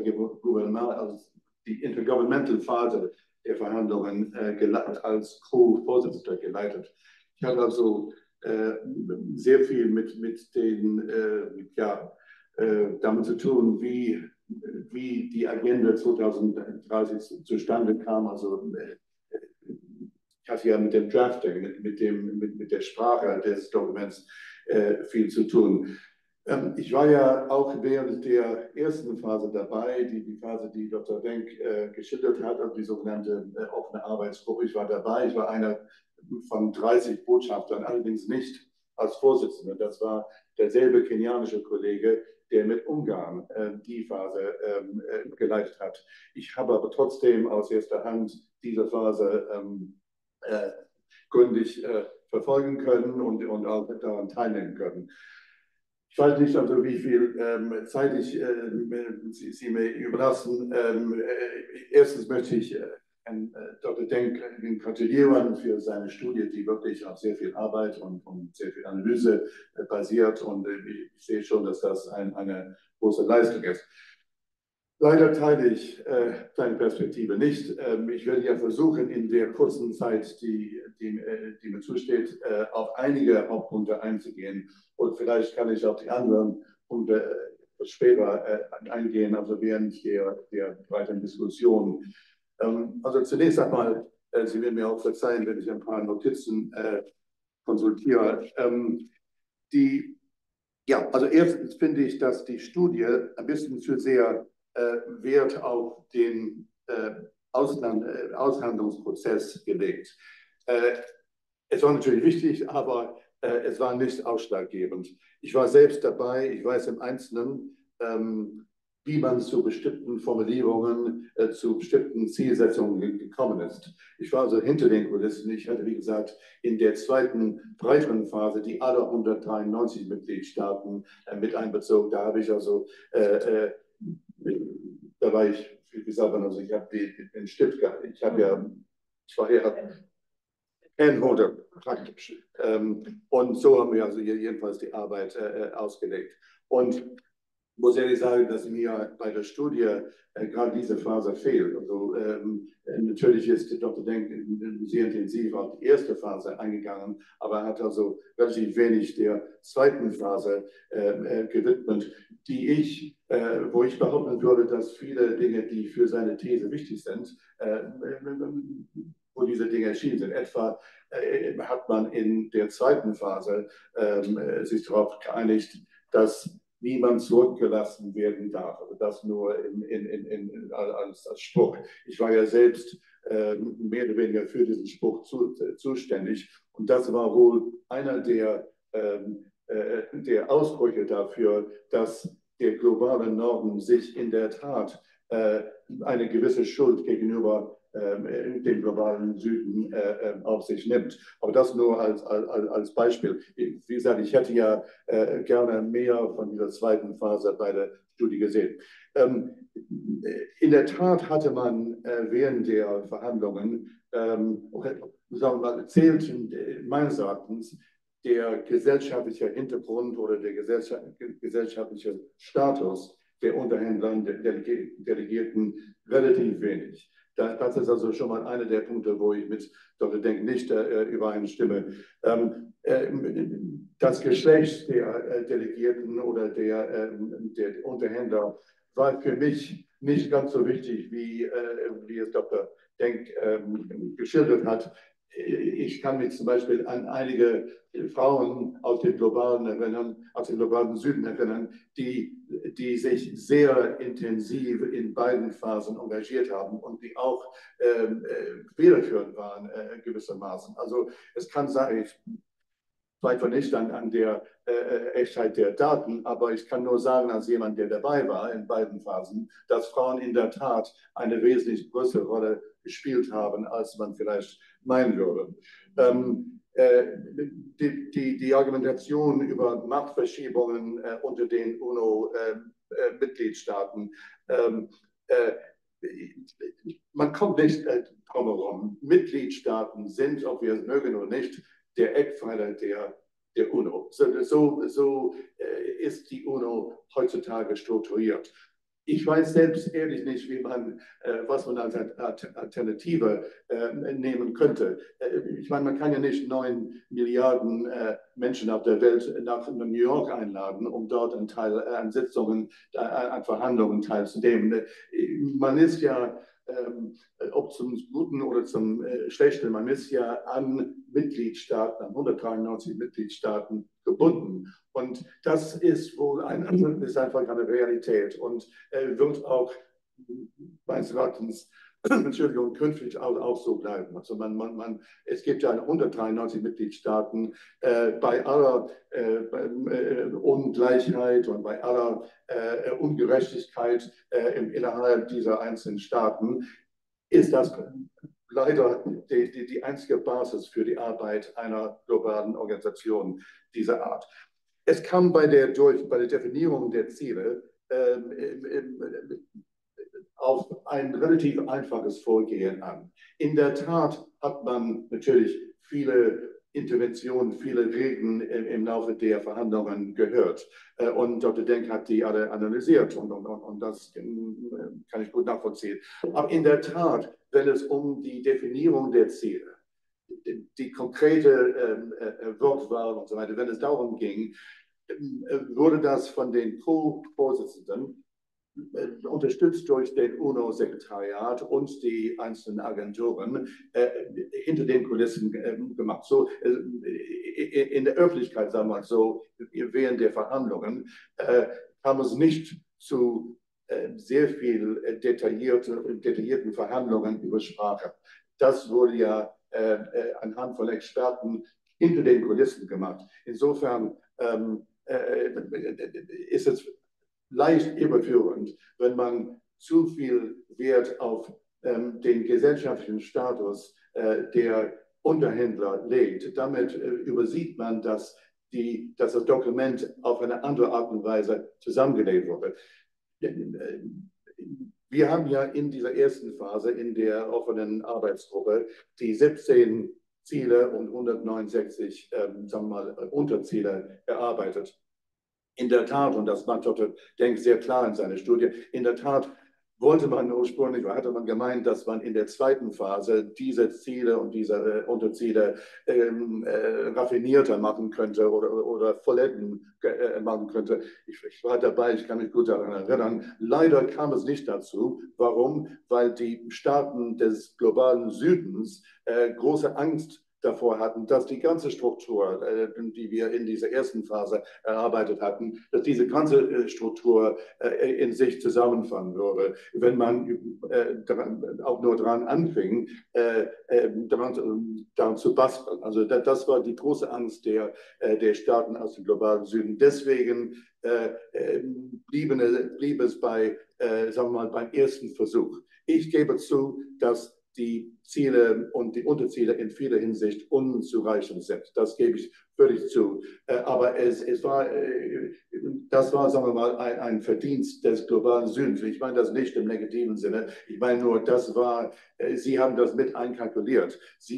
Intergovernmental Phase der Verhandlungen als Co-Vorsitzender geleitet. Ich habe also sehr viel mit den, damit zu tun, wie die Agenda 2030 zustande kam. Also ich hatte ja mit dem Drafting, mit der Sprache des Dokuments viel zu tun. Ich war ja auch während der ersten Phase dabei, die Phase, die Dr. Denk geschildert hat, also die sogenannte offene Arbeitsgruppe. Ich war dabei, ich war einer von 30 Botschaftern, allerdings nicht als Vorsitzender. Das war derselbe kenianische Kollege, der mit Ungarn die Phase geleitet hat. Ich habe aber trotzdem aus erster Hand diese Phase gründlich verfolgen können und auch daran teilnehmen können. Ich weiß nicht, also wie viel Zeit Sie mir überlassen. Erstens möchte ich Dr. Denk gratulieren für seine Studie, die wirklich auf sehr viel Arbeit und sehr viel Analyse basiert. Und ich sehe schon, dass das eine große Leistung ist. Leider teile ich deine Perspektive nicht. Ich werde ja versuchen, in der kurzen Zeit, die mir zusteht, auf einige Hauptpunkte einzugehen. Und vielleicht kann ich auf die anderen Punkte später eingehen, also während der weiteren Diskussion. Also zunächst einmal, Sie werden mir auch verzeihen, wenn ich ein paar Notizen konsultiere. Ja, also erstens finde ich, dass die Studie ein bisschen zu sehr Wert auf den Aushandlungsprozess gelegt. Es war natürlich wichtig, aber es war nicht ausschlaggebend. Ich war selbst dabei, ich weiß im Einzelnen, wie man zu bestimmten Formulierungen, zu bestimmten Zielsetzungen gekommen ist. Ich war also hinter den Kulissen. Ich hatte, wie gesagt, in der zweiten breiteren Phase die alle 193 Mitgliedstaaten mit einbezogen. Da habe ich also, da war ich, wie gesagt, also ich habe den Stift gehabt. Ich war ja Handholder praktisch. Und so haben wir also jedenfalls die Arbeit ausgelegt. Und muss ehrlich sagen, dass mir bei der Studie gerade diese Phase fehlt. Also natürlich ist Dr. Denk sehr intensiv auf die erste Phase eingegangen, aber er hat also relativ wenig der zweiten Phase gewidmet, wo ich behaupten würde, dass viele Dinge, die für seine These wichtig sind, wo diese Dinge erschienen sind. Etwa hat man in der zweiten Phase sich darauf geeinigt, dass niemand zurückgelassen werden darf. Also das nur als Spruch. Ich war ja selbst mehr oder weniger für diesen Spruch zuständig. Und das war wohl einer der Ausbrüche dafür, dass der globale Norden sich in der Tat eine gewisse Schuld gegenüber dem globalen Süden auf sich nimmt. Aber das nur als Beispiel. Wie gesagt, ich hätte ja gerne mehr von dieser zweiten Phase bei der Studie gesehen. In der Tat hatte man während der Verhandlungen, sagen wir mal, zählten meines Erachtens der gesellschaftliche Hintergrund oder der gesellschaftliche Status der Unterhändler, der Delegierten relativ wenig. Das ist also schon mal einer der Punkte, wo ich mit Dr. Denk nicht übereinstimme. Das Geschlecht der Delegierten oder der Unterhändler war für mich nicht ganz so wichtig, wie es Dr. Denk geschildert hat. Ich kann mich zum Beispiel an einige Frauen aus dem globalen Süden erinnern, die sich sehr intensiv in beiden Phasen engagiert haben und die auch federführend waren gewissermaßen. Also es kann sein, ich zweifle nicht an der Echtheit der Daten, aber ich kann nur sagen, als jemand, der dabei war in beiden Phasen, dass Frauen in der Tat eine wesentlich größere Rolle gespielt haben, als man vielleicht meinen würde. Die Argumentation über Machtverschiebungen unter den UNO-Mitgliedstaaten, man kommt nicht drum herum. Mitgliedstaaten sind, ob wir es mögen oder nicht, der Eckpfeiler der UNO. So ist die UNO heutzutage strukturiert. Ich weiß selbst ehrlich nicht, was man als Alternative nehmen könnte. Ich meine, man kann ja nicht 9 Milliarden Menschen auf der Welt nach New York einladen, um dort einen Teil an Sitzungen, an Verhandlungen teilzunehmen. Man ist ja, ob zum Guten oder zum Schlechten, man ist ja an Mitgliedstaaten, an 193 Mitgliedstaaten gebunden. Und das ist wohl ist einfach eine Realität und wird auch meines Erachtens künftig auch so bleiben. Also es gibt ja 193 Mitgliedstaaten. Bei aller Ungleichheit und bei aller Ungerechtigkeit innerhalb dieser einzelnen Staaten ist das leider die einzige Basis für die Arbeit einer globalen Organisation dieser Art. Es kam bei der Definierung der Ziele auf ein relativ einfaches Vorgehen an. In der Tat hat man natürlich viele Interventionen, viele Reden im Laufe der Verhandlungen gehört. Und Dr. Denk hat die alle analysiert und das kann ich gut nachvollziehen. Aber in der Tat, wenn es um die Definierung der Ziele, die konkrete Wortwahl und so weiter, wenn es darum ging, wurde das von den Co-Vorsitzenden unterstützt durch den UNO-Sekretariat und die einzelnen Agenturen hinter den Kulissen gemacht. So in der Öffentlichkeit, sagen wir mal so, während der Verhandlungen kam es nicht zu sehr viel detaillierten Verhandlungen über Sprache. Das wurde ja anhand von Experten hinter den Kulissen gemacht. Insofern ist es leicht überführend, wenn man zu viel Wert auf den gesellschaftlichen Status der Unterhändler legt. Damit übersieht man, dass das Dokument auf eine andere Art und Weise zusammengelegt wurde. Wir haben ja in dieser ersten Phase in der offenen Arbeitsgruppe die 17 Ziele und 169 sagen wir mal, Unterziele erarbeitet. In der Tat, und das macht Dr. Denk sehr klar in seiner Studie, in der Tat wollte man ursprünglich, hatte man gemeint, dass man in der zweiten Phase diese Ziele und diese Unterziele raffinierter machen könnte oder vollenden machen könnte. Ich war dabei, ich kann mich gut daran erinnern. Leider kam es nicht dazu. Warum? Weil die Staaten des globalen Südens große Angst davor hatten, dass die ganze Struktur, die wir in dieser ersten Phase erarbeitet hatten, dass diese ganze Struktur in sich zusammenfallen würde, wenn man auch nur daran anfing, daran zu basteln. Also das war die große Angst der Staaten aus dem globalen Süden. Deswegen blieb es bei, sagen wir mal, beim ersten Versuch. Ich gebe zu, dass die Ziele und die Unterziele in vieler Hinsicht unzureichend sind. Das gebe ich völlig zu. Aber das war, sagen wir mal, ein Verdienst des globalen Südens. Ich meine das nicht im negativen Sinne. Ich meine nur, Sie haben das mit einkalkuliert.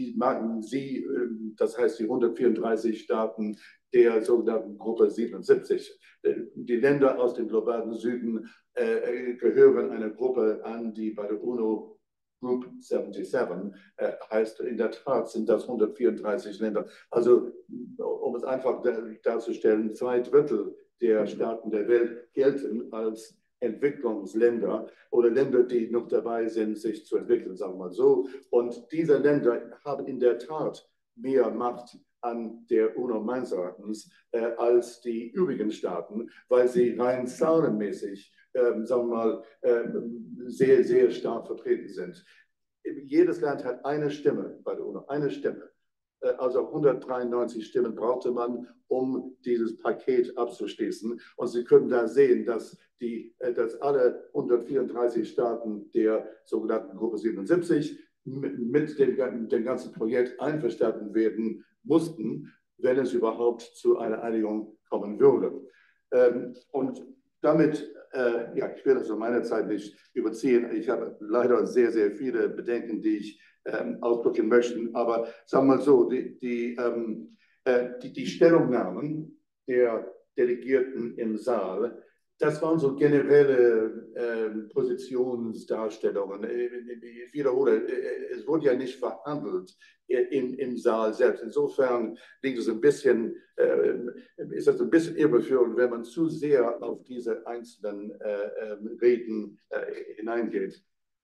Das heißt, die 134 Staaten der sogenannten Gruppe 77. Die Länder aus dem globalen Süden gehören einer Gruppe an, die bei der UNO Group 77 heißt, in der Tat sind das 134 Länder. Also, um es einfach darzustellen, 2/3 der Staaten der Welt gelten als Entwicklungsländer oder Länder, die noch dabei sind, sich zu entwickeln, sagen wir mal so. Und diese Länder haben in der Tat mehr Macht an der UNO meines Erachtens als die übrigen Staaten, weil sie rein zahlenmäßig sagen wir mal, sehr, sehr stark vertreten sind. Jedes Land hat eine Stimme bei der UNO, eine Stimme. Also 193 Stimmen brauchte man, um dieses Paket abzuschließen. Und Sie können da sehen, dass alle 134 Staaten der sogenannten Gruppe 77 mit dem ganzen Projekt einverstanden werden mussten, wenn es überhaupt zu einer Einigung kommen würde. Und damit, ja, ich will also meine Zeit nicht überziehen. Ich habe leider sehr, sehr viele Bedenken, die ich ausdrücken möchte. Aber sagen wir mal so, die Stellungnahmen der Delegierten im Saal, das waren so generelle Positionsdarstellungen. Ich wiederhole, es wurde ja nicht verhandelt im Saal selbst. Insofern ist das ein bisschen irreführend, wenn man zu sehr auf diese einzelnen Reden hineingeht.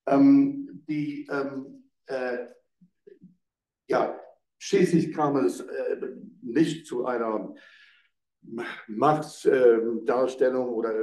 Ja, schließlich kam es nicht zu einer Machtdarstellung oder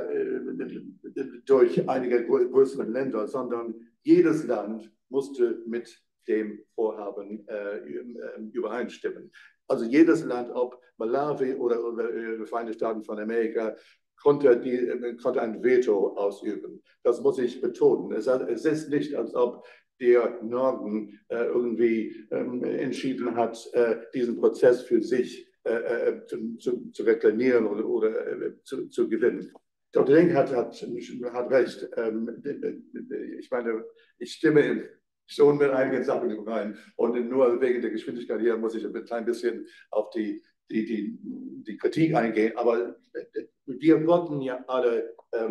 durch einige größere Länder, sondern jedes Land musste mit dem Vorhaben übereinstimmen. Also jedes Land, ob Malawi oder Vereinigte Staaten von Amerika, konnte ein Veto ausüben. Das muss ich betonen. Es ist nicht, als ob der Norden irgendwie entschieden hat, diesen Prozess für sich zu reklamieren oder zu gewinnen. Dr. Denk hat recht. Ich meine, ich stimme schon mit einigen Sachen rein. Und nur wegen der Geschwindigkeit hier muss ich ein klein bisschen auf die Kritik eingehen. Aber wir wollten ja alle,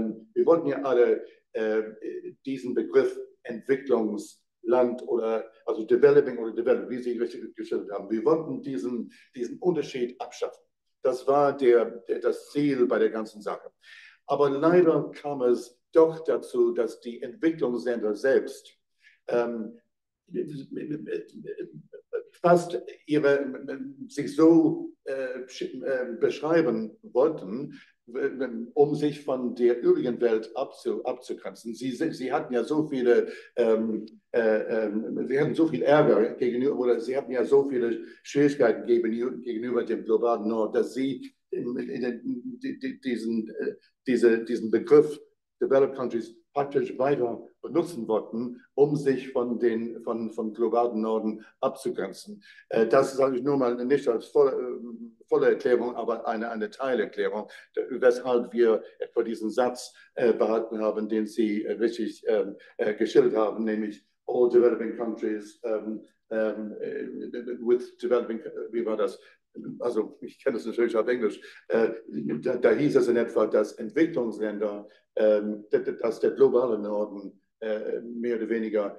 diesen Begriff Entwicklungsland oder also Developing oder Develop, wie Sie richtig gestellt haben. Wir wollten diesen Unterschied abschaffen. Das war das Ziel bei der ganzen Sache. Aber leider kam es doch dazu, dass die Entwicklungsländer selbst fast sich so beschreiben wollten, um sich von der übrigen Welt abzugrenzen. Sie hatten ja so viele, sie hatten so viel Ärger gegenüber, oder sie hatten ja so viele Schwierigkeiten gegenüber dem globalen Nord, dass sie diesen Begriff Developed Countries praktisch weiter benutzen wollten, um sich vom globalen Norden abzugrenzen. Das sage ich nur mal nicht als volle Erklärung, aber eine Teilerklärung, weshalb wir etwa diesen Satz behalten haben, den Sie richtig geschildert haben, nämlich all developing countries with developing, wie war das? Also ich kenne es natürlich auf Englisch, da hieß es in etwa, dass Entwicklungsländer, dass der globale Norden mehr oder weniger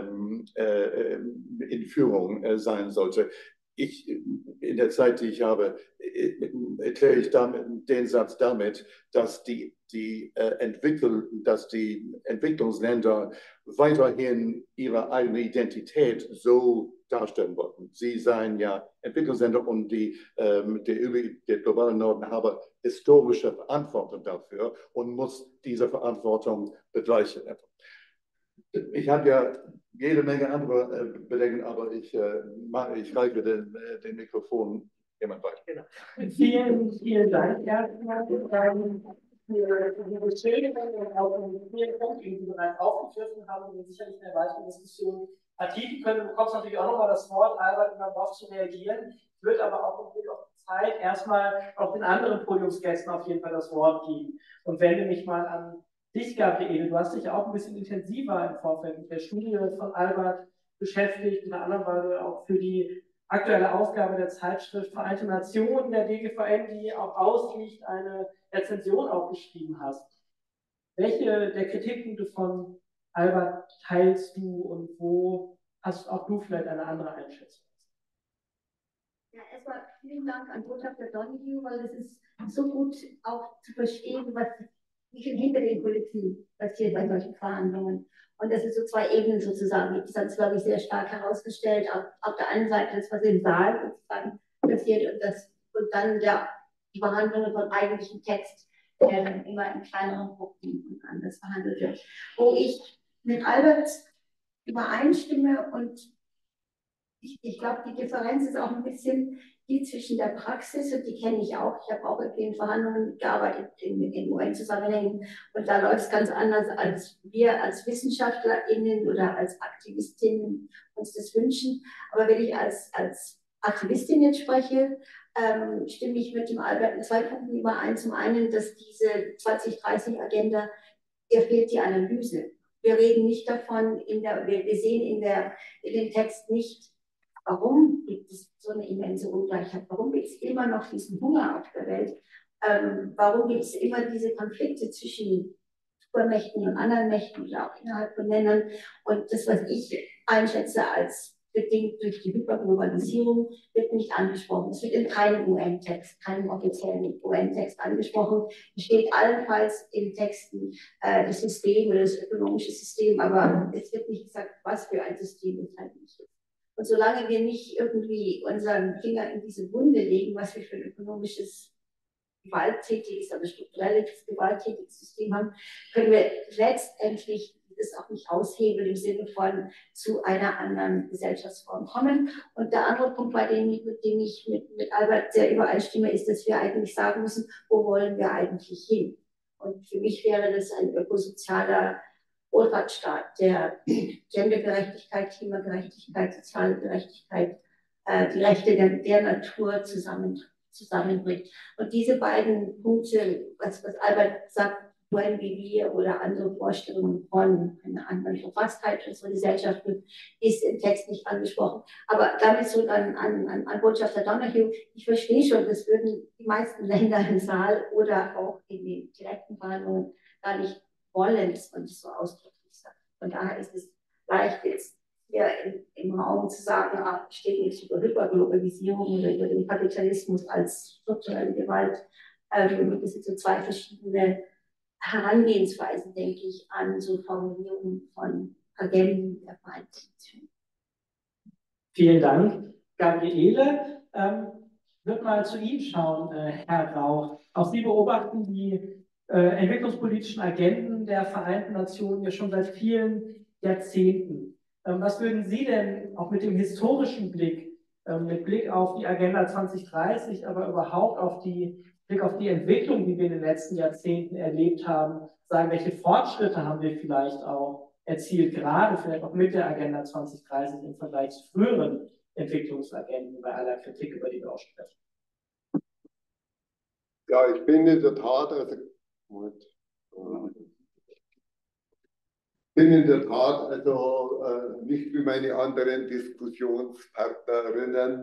in Führung sein sollte. In der Zeit, die ich habe, erkläre ich den Satz damit, dass die Entwicklungsländer weiterhin ihre eigene Identität so darstellen wollten. Sie seien ja Entwicklungsländer und der globale Norden habe historische Verantwortung dafür und muss diese Verantwortung begleichen. Ich habe ja jede Menge andere Bedenken, aber ich reiche den Mikrofon jemand weiter. Genau. Vielen Dank erstmal für Ihre Schilderung und auch für vielen Punkte, die Sie bereits aufgegriffen haben und sicherlich in der weiteren Diskussion vertiefen können. Du bekommst natürlich auch nochmal das Wort, Albert, um darauf zu reagieren. Ich würde aber auch im Blick auf die Zeit erstmal auch den anderen Podiumsgästen auf jeden Fall das Wort geben und wende mich mal an dich, Gabriele. Du hast dich auch ein bisschen intensiver im Vorfeld mit der Studie von Albert beschäftigt, unter anderem, weil du auch für die aktuelle Ausgabe der Zeitschrift Vereinte Nationen der DGVN, die auch ausliegt, eine Rezension aufgeschrieben hast. Welche der Kritikpunkte von Albert teilst du und wo hast auch du vielleicht eine andere Einschätzung? Ja, erstmal vielen Dank an Botschafter Donoghue, weil es ist so gut auch zu verstehen, wie viel hinter den Kulissen passiert bei solchen Verhandlungen. Und dass es so zwei Ebenen sozusagen gibt. Das hat es, glaube ich, sehr stark herausgestellt. Auf der einen Seite das, was im Saal sozusagen passiert und dann die Behandlungen von eigentlichem Text, der dann immer in kleineren Gruppen und anders behandelt wird. Wo ich mit Albert übereinstimme und ich glaube, die Differenz ist auch ein bisschen die zwischen der Praxis, und die kenne ich auch. Ich habe auch in den Verhandlungen gearbeitet, in UN-Zusammenhängen, und da läuft es ganz anders, als wir als WissenschaftlerInnen oder als AktivistInnen uns das wünschen. Aber wenn ich als Aktivistin jetzt spreche, stimme ich mit dem Albert in 2 Punkten überein. Zum einen, dass diese 2030-Agenda, ihr fehlt die Analyse. Wir reden nicht davon, wir sehen in dem Text nicht, warum gibt es so eine immense Ungleichheit? Warum gibt es immer noch diesen Hunger auf der Welt? Warum gibt es immer diese Konflikte zwischen Supermächten und anderen Mächten oder auch innerhalb von Ländern? Und das, was ich einschätze als bedingt durch die Hyperglobalisierung, wird nicht angesprochen. Es wird in keinem UN-Text, keinem offiziellen UN-Text angesprochen. Es steht allenfalls in Texten das System oder das ökonomische System, aber es wird nicht gesagt, was für ein System es eigentlich ist. Und solange wir nicht irgendwie unseren Finger in diese Wunde legen, was wir für ein ökonomisches, gewalttätiges, aber strukturelles, gewalttätiges System haben, können wir letztendlich das auch nicht aushebeln im Sinne von zu einer anderen Gesellschaftsform kommen. Und der andere Punkt, mit dem ich mit Albert sehr übereinstimme, ist, dass wir eigentlich sagen müssen, wo wollen wir eigentlich hin? Und für mich wäre das ein ökosozialer Wohlfahrtsstaat, der Gendergerechtigkeit, Klimagerechtigkeit, soziale Gerechtigkeit, die Rechte der Natur zusammenbringt. Und diese beiden Punkte, was Albert sagt, Strukturen wie wir oder andere Vorstellungen von einer anderen Verfasstheit unserer Gesellschaften ist im Text nicht angesprochen. Aber damit zurück an Botschafter Donoghue. Ich verstehe schon, das würden die meisten Länder im Saal oder auch in den direkten Verhandlungen gar nicht wollen, dass man das so ausdrücklich sagt. Von daher ist es leicht jetzt hier im Raum zu sagen, steht nichts über Hyperglobalisierung oder über den Kapitalismus als strukturelle Gewalt. Das sind so zwei verschiedene Herangehensweisen, denke ich, an so Formulierungen von Agenden der Vereinten Nationen. Vielen Dank. Gabriele, wird mal zu Ihnen schauen, Herr Rauch. Auch Sie beobachten die entwicklungspolitischen Agenden der Vereinten Nationen ja schon seit vielen Jahrzehnten. Was würden Sie denn auch mit dem historischen Blick, mit Blick auf die Agenda 2030, aber überhaupt auf Blick auf die Entwicklung, die wir in den letzten Jahrzehnten erlebt haben, sagen, welche Fortschritte haben wir vielleicht auch erzielt, gerade vielleicht auch mit der Agenda 2030 im Vergleich zu früheren Entwicklungsagenden, bei aller Kritik, über die wir auch sprechen? Ja, ich bin in der Tat, nicht wie meine anderen Diskussionspartnerinnen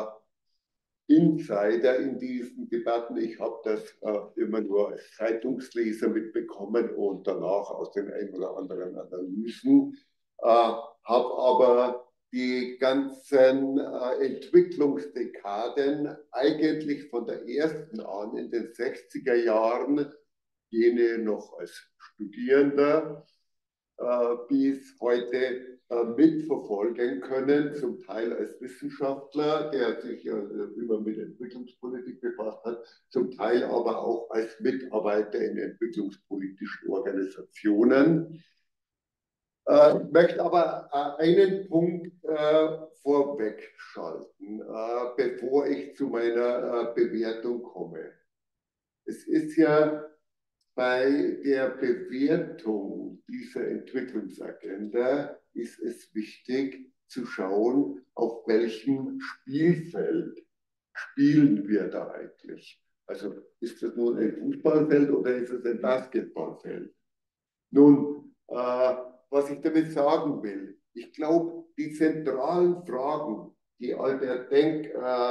Insider in diesen Debatten. Ich habe das immer nur als Zeitungsleser mitbekommen und danach aus den ein oder anderen Analysen, habe aber die ganzen Entwicklungsdekaden eigentlich von der ersten an in den 60er Jahren, jene noch als Studierender, bis heute mitverfolgen können, zum Teil als Wissenschaftler, der sich immer mit Entwicklungspolitik befasst hat, zum Teil aber auch als Mitarbeiter in entwicklungspolitischen Organisationen. Ich möchte aber einen Punkt vorwegschalten, bevor ich zu meiner Bewertung komme. Es ist ja bei der Bewertung dieser Entwicklungsagenda ist es wichtig zu schauen, auf welchem Spielfeld spielen wir da eigentlich. Also ist das nun ein Fußballfeld oder ist es ein Basketballfeld? Nun, was ich damit sagen will, ich glaube, die zentralen Fragen, die Albert Denk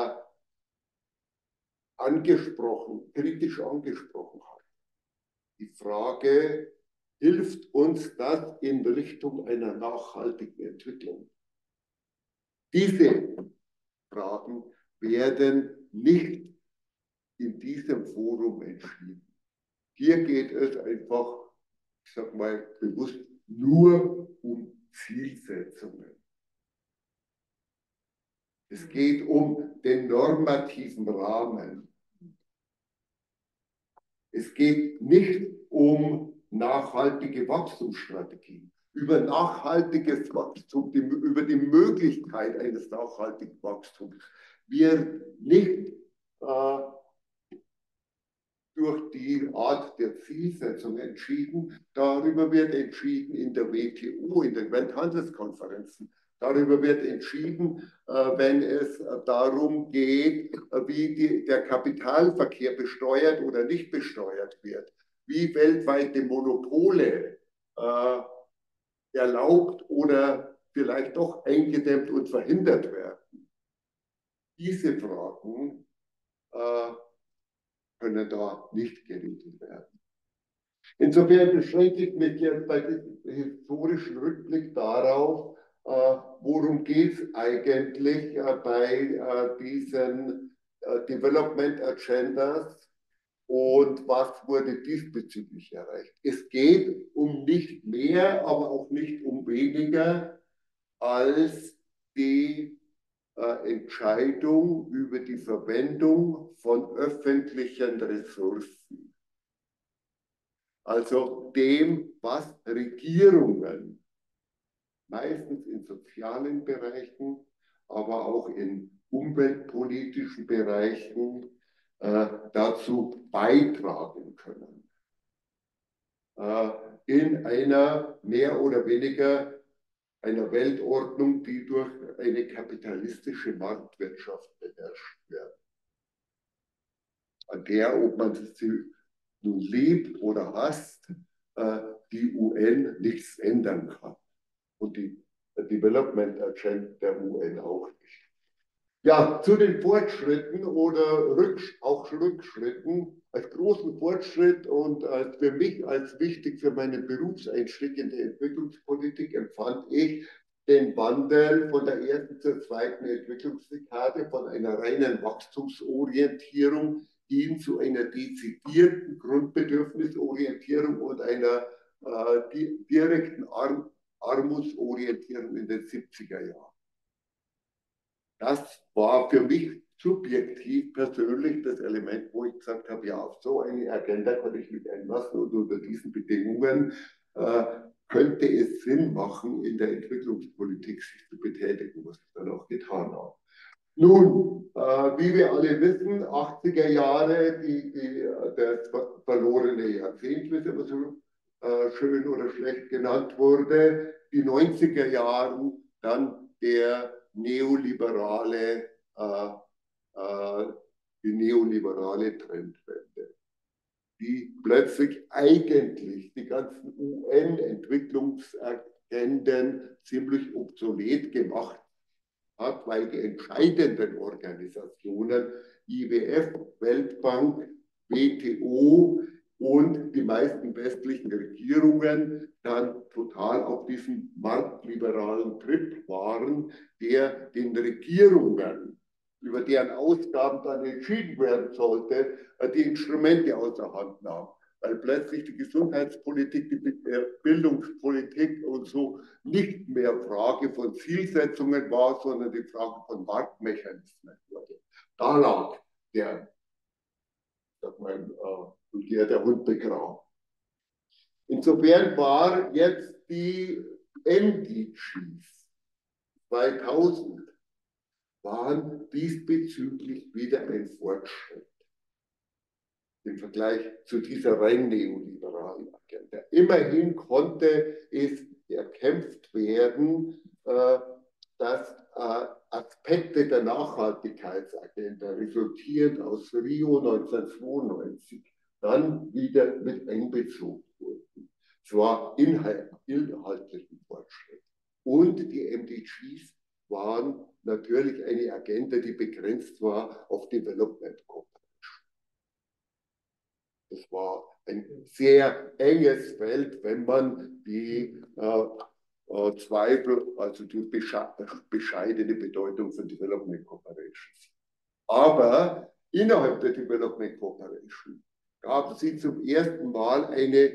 kritisch angesprochen hat, die Frage, hilft uns das in Richtung einer nachhaltigen Entwicklung? Diese Fragen werden nicht in diesem Forum entschieden. Hier geht es einfach, ich sage mal bewusst, nur um Zielsetzungen. Es geht um den normativen Rahmen. Es geht nicht um nachhaltige Wachstumsstrategien. Über nachhaltiges Wachstum, über die Möglichkeit eines nachhaltigen Wachstums wird nicht durch die Art der Zielsetzung entschieden. Darüber wird entschieden in der WTO, in den Welthandelskonferenzen. Darüber wird entschieden, wenn es darum geht, wie der Kapitalverkehr besteuert oder nicht besteuert wird, wie weltweite Monopole erlaubt oder vielleicht doch eingedämmt und verhindert werden. Diese Fragen können da nicht geregelt werden. Insofern beschränke ich mich jetzt bei diesem historischen Rückblick darauf, worum geht es eigentlich bei diesen Development Agendas und was wurde diesbezüglich erreicht. Es geht um nicht mehr, aber auch nicht um weniger als die Entscheidung über die Verwendung von öffentlichen Ressourcen. Also dem, was Regierungen meistens in sozialen Bereichen, aber auch in umweltpolitischen Bereichen dazu beitragen können. In einer mehr oder weniger einer Weltordnung, die durch eine kapitalistische Marktwirtschaft beherrscht wird. An der, ob man sie nun liebt oder hasst, die UN nichts ändern kann. Und die Development Agenda der UN auch nicht. Ja, zu den Fortschritten oder auch Rückschritten. Als großen Fortschritt und für mich als wichtig für meinen Berufseinstieg in der Entwicklungspolitik empfand ich den Wandel von der ersten zur zweiten Entwicklungsdekade, von einer reinen Wachstumsorientierung hin zu einer dezidierten Grundbedürfnisorientierung und einer direkten Armutsorientierung in den 70er Jahren. Das war für mich subjektiv persönlich das Element, wo ich gesagt habe, ja, auf so eine Agenda kann ich mich einlassen und unter diesen Bedingungen könnte es Sinn machen, in der Entwicklungspolitik sich zu betätigen, was ich dann auch getan habe. Nun, wie wir alle wissen, 80er Jahre, das verlorene Jahrzehnt, wie es immer so schön oder schlecht genannt wurde, die 90er Jahre, dann die neoliberale Trendwende, die plötzlich eigentlich die ganzen UN-Entwicklungsagenden ziemlich obsolet gemacht hat, weil die entscheidenden Organisationen IWF, Weltbank, WTO und die meisten westlichen Regierungen dann total auf diesem marktliberalen Trip waren, der den Regierungen, über deren Ausgaben dann entschieden werden sollte, die Instrumente aus der Hand nahm. Weil plötzlich die Gesundheitspolitik, die Bildungspolitik und so nicht mehr Frage von Zielsetzungen war, sondern die Frage von Marktmechanismen wurde. Da lag der Hund begraben. Insofern war jetzt die MDGs 2000 waren diesbezüglich wieder ein Fortschritt im Vergleich zu dieser rein neoliberalen Agenda. Immerhin konnte es erkämpft werden, dass Aspekte der Nachhaltigkeitsagenda, resultierend aus Rio 1992, dann wieder mit einbezogen wurden. Zwar inhaltlichen Fortschritt. Und die MDGs waren natürlich eine Agenda, die begrenzt war auf Development Cooperation. Das war ein sehr enges Feld, wenn man die Zweifel, also die bescheidene Bedeutung von Development Cooperation sieht. Aber innerhalb der Development Cooperation gab es zum ersten Mal eine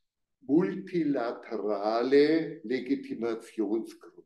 multilaterale Legitimationsgrundlage.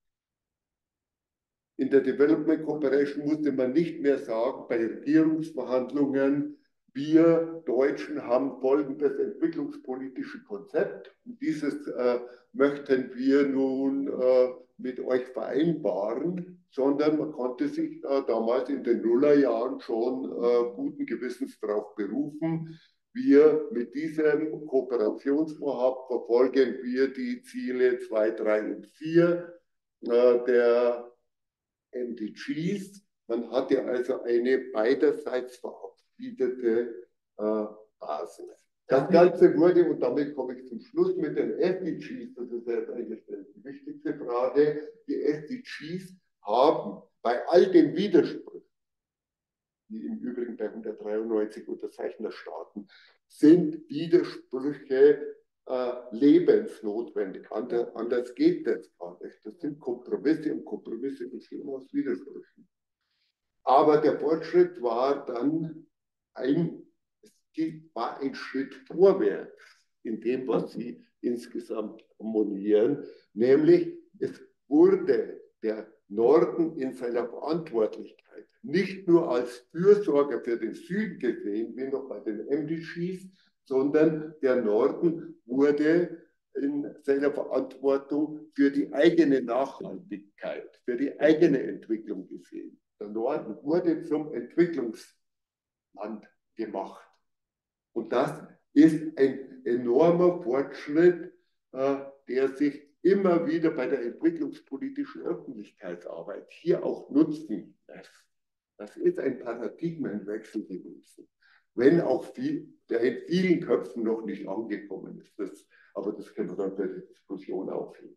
In der Development Cooperation musste man nicht mehr sagen, bei Regierungsverhandlungen, wir Deutschen haben folgendes entwicklungspolitische Konzept. Und dieses möchten wir nun mit euch vereinbaren, sondern man konnte sich damals in den Nullerjahren schon guten Gewissens darauf berufen. Wir mit diesem Kooperationsvorhaben verfolgen wir die Ziele 2, 3 und 4 der MDGs. Man hatte also eine beiderseits verabschiedete Basis. Das Ganze wurde, und damit komme ich zum Schluss mit den SDGs, das ist jetzt eigentlich die wichtigste Frage, die SDGs haben bei all den Widersprüchen, die im Übrigen bei 193 Unterzeichnerstaaten sind, Widersprüche lebensnotwendig. Anders geht das gar nicht. Das sind Kompromisse und Kompromisse bestehen aus Widersprüchen. Aber der Fortschritt war dann ein Schritt vorwärts in dem, was sie insgesamt harmonieren, nämlich es wurde der Norden in seiner Verantwortlichkeit nicht nur als Fürsorger für den Süden gesehen, wie noch bei den MDGs, sondern der Norden wurde in seiner Verantwortung für die eigene Nachhaltigkeit, für die eigene Entwicklung gesehen. Der Norden wurde zum Entwicklungsland gemacht. Und das ist ein enormer Fortschritt, der sich immer wieder bei der entwicklungspolitischen Öffentlichkeitsarbeit hier auch nutzen lässt. Das ist ein Paradigmenwechsel gewesen. wenn auch der in vielen Köpfen noch nicht angekommen ist. Aber das können wir dann für die Diskussion aufheben.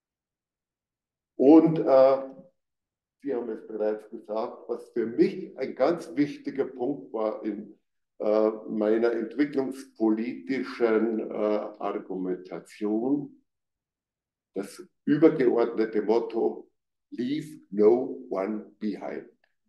Und Sie haben es bereits gesagt, was für mich ein ganz wichtiger Punkt war in meiner entwicklungspolitischen Argumentation, das übergeordnete Motto, Leave no one behind.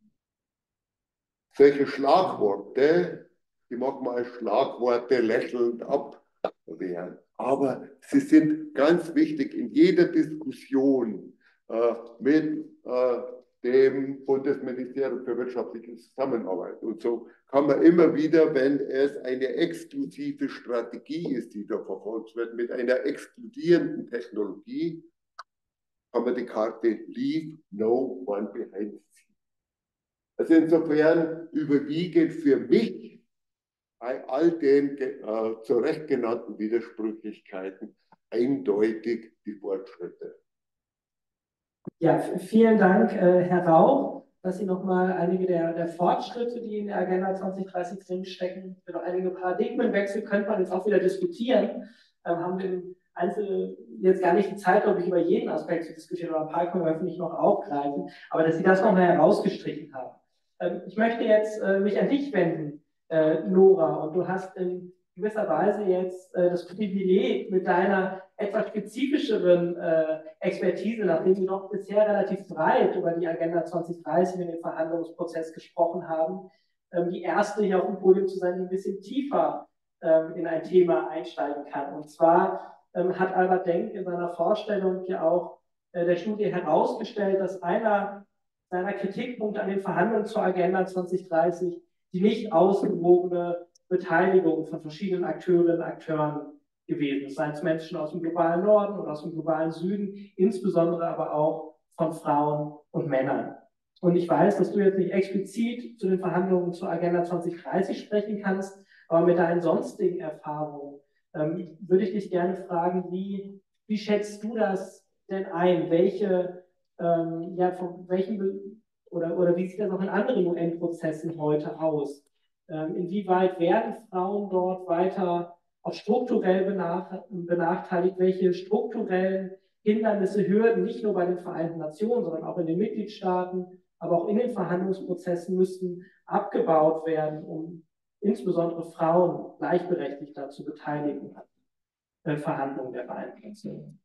Solche Schlagworte, die mag man als Schlagworte lächelnd abwehren, aber sie sind ganz wichtig in jeder Diskussion mit dem Bundesministerium für wirtschaftliche Zusammenarbeit. Und so kann man immer wieder, wenn es eine exklusive Strategie ist, die da verfolgt wird, mit einer exkludierenden Technologie, kann man die Karte Leave no one behind ziehen. Also insofern überwiegen für mich bei all den zu Recht genannten Widersprüchlichkeiten eindeutig die Fortschritte. Ja, vielen Dank, Herr Rauch, dass Sie nochmal einige der Fortschritte, die in der Agenda 2030 drinstecken, für einige Paradigmenwechsel könnte man jetzt auch wieder diskutieren. Haben wir im Einzelnen jetzt gar nicht die Zeit, glaube ich, über jeden Aspekt zu diskutieren, aber ein paar können wir hoffentlich noch aufgreifen, aber dass Sie das nochmal herausgestrichen haben. Ich möchte jetzt mich an dich wenden, Nora, und du hast in gewisser Weise jetzt das Privileg mit deiner etwas spezifischeren Expertise, nachdem wir doch bisher relativ breit über die Agenda 2030 in den Verhandlungsprozess gesprochen haben, die erste hier auf dem Podium zu sein, die ein bisschen tiefer in ein Thema einsteigen kann. Und zwar hat Albert Denk in seiner Vorstellung ja auch der Studie herausgestellt, dass einer seiner Kritikpunkte an den Verhandlungen zur Agenda 2030 die nicht ausgewogene Beteiligung von verschiedenen Akteurinnen und Akteuren gewesen ist, seien es Menschen aus dem globalen Norden oder aus dem globalen Süden, insbesondere aber auch von Frauen und Männern. Und ich weiß, dass du jetzt nicht explizit zu den Verhandlungen zur Agenda 2030 sprechen kannst, aber mit deinen sonstigen Erfahrungen würde ich dich gerne fragen, wie schätzt du das denn ein? Von welchen oder wie sieht das auch in anderen UN-Prozessen heute aus? Inwieweit werden Frauen dort weiter auch strukturell benachteiligt? Welche strukturellen Hindernisse, Hürden, nicht nur bei den Vereinten Nationen, sondern auch in den Mitgliedstaaten, aber auch in den Verhandlungsprozessen müssten abgebaut werden, um insbesondere Frauen gleichberechtigter zu beteiligen an Verhandlungen der Vereinten Nationen?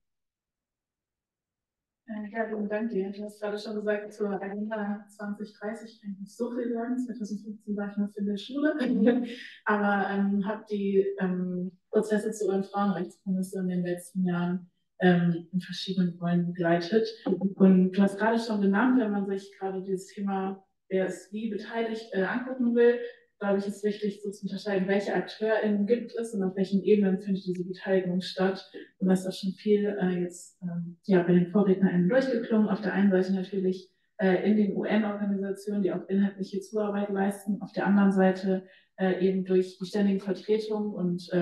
Ja, vielen Dank dir. Du hast gerade schon gesagt, zur Agenda 2030 kann ich nicht so viel sagen. 2015 war ich noch in der Schule, aber habe die Prozesse zur UN-Frauenrechtskommission in den letzten Jahren in verschiedenen Rollen begleitet. Und du hast gerade schon genannt, wenn man sich gerade dieses Thema, wer ist wie beteiligt, angucken will, glaube ich, ist wichtig, so zu unterscheiden, welche AkteurInnen gibt es und auf welchen Ebenen findet diese Beteiligung statt. Und das ist auch schon viel jetzt bei den VorrednerInnen durchgeklungen. Auf der einen Seite natürlich in den UN-Organisationen, die auch inhaltliche Zuarbeit leisten. Auf der anderen Seite eben durch die ständigen Vertretungen und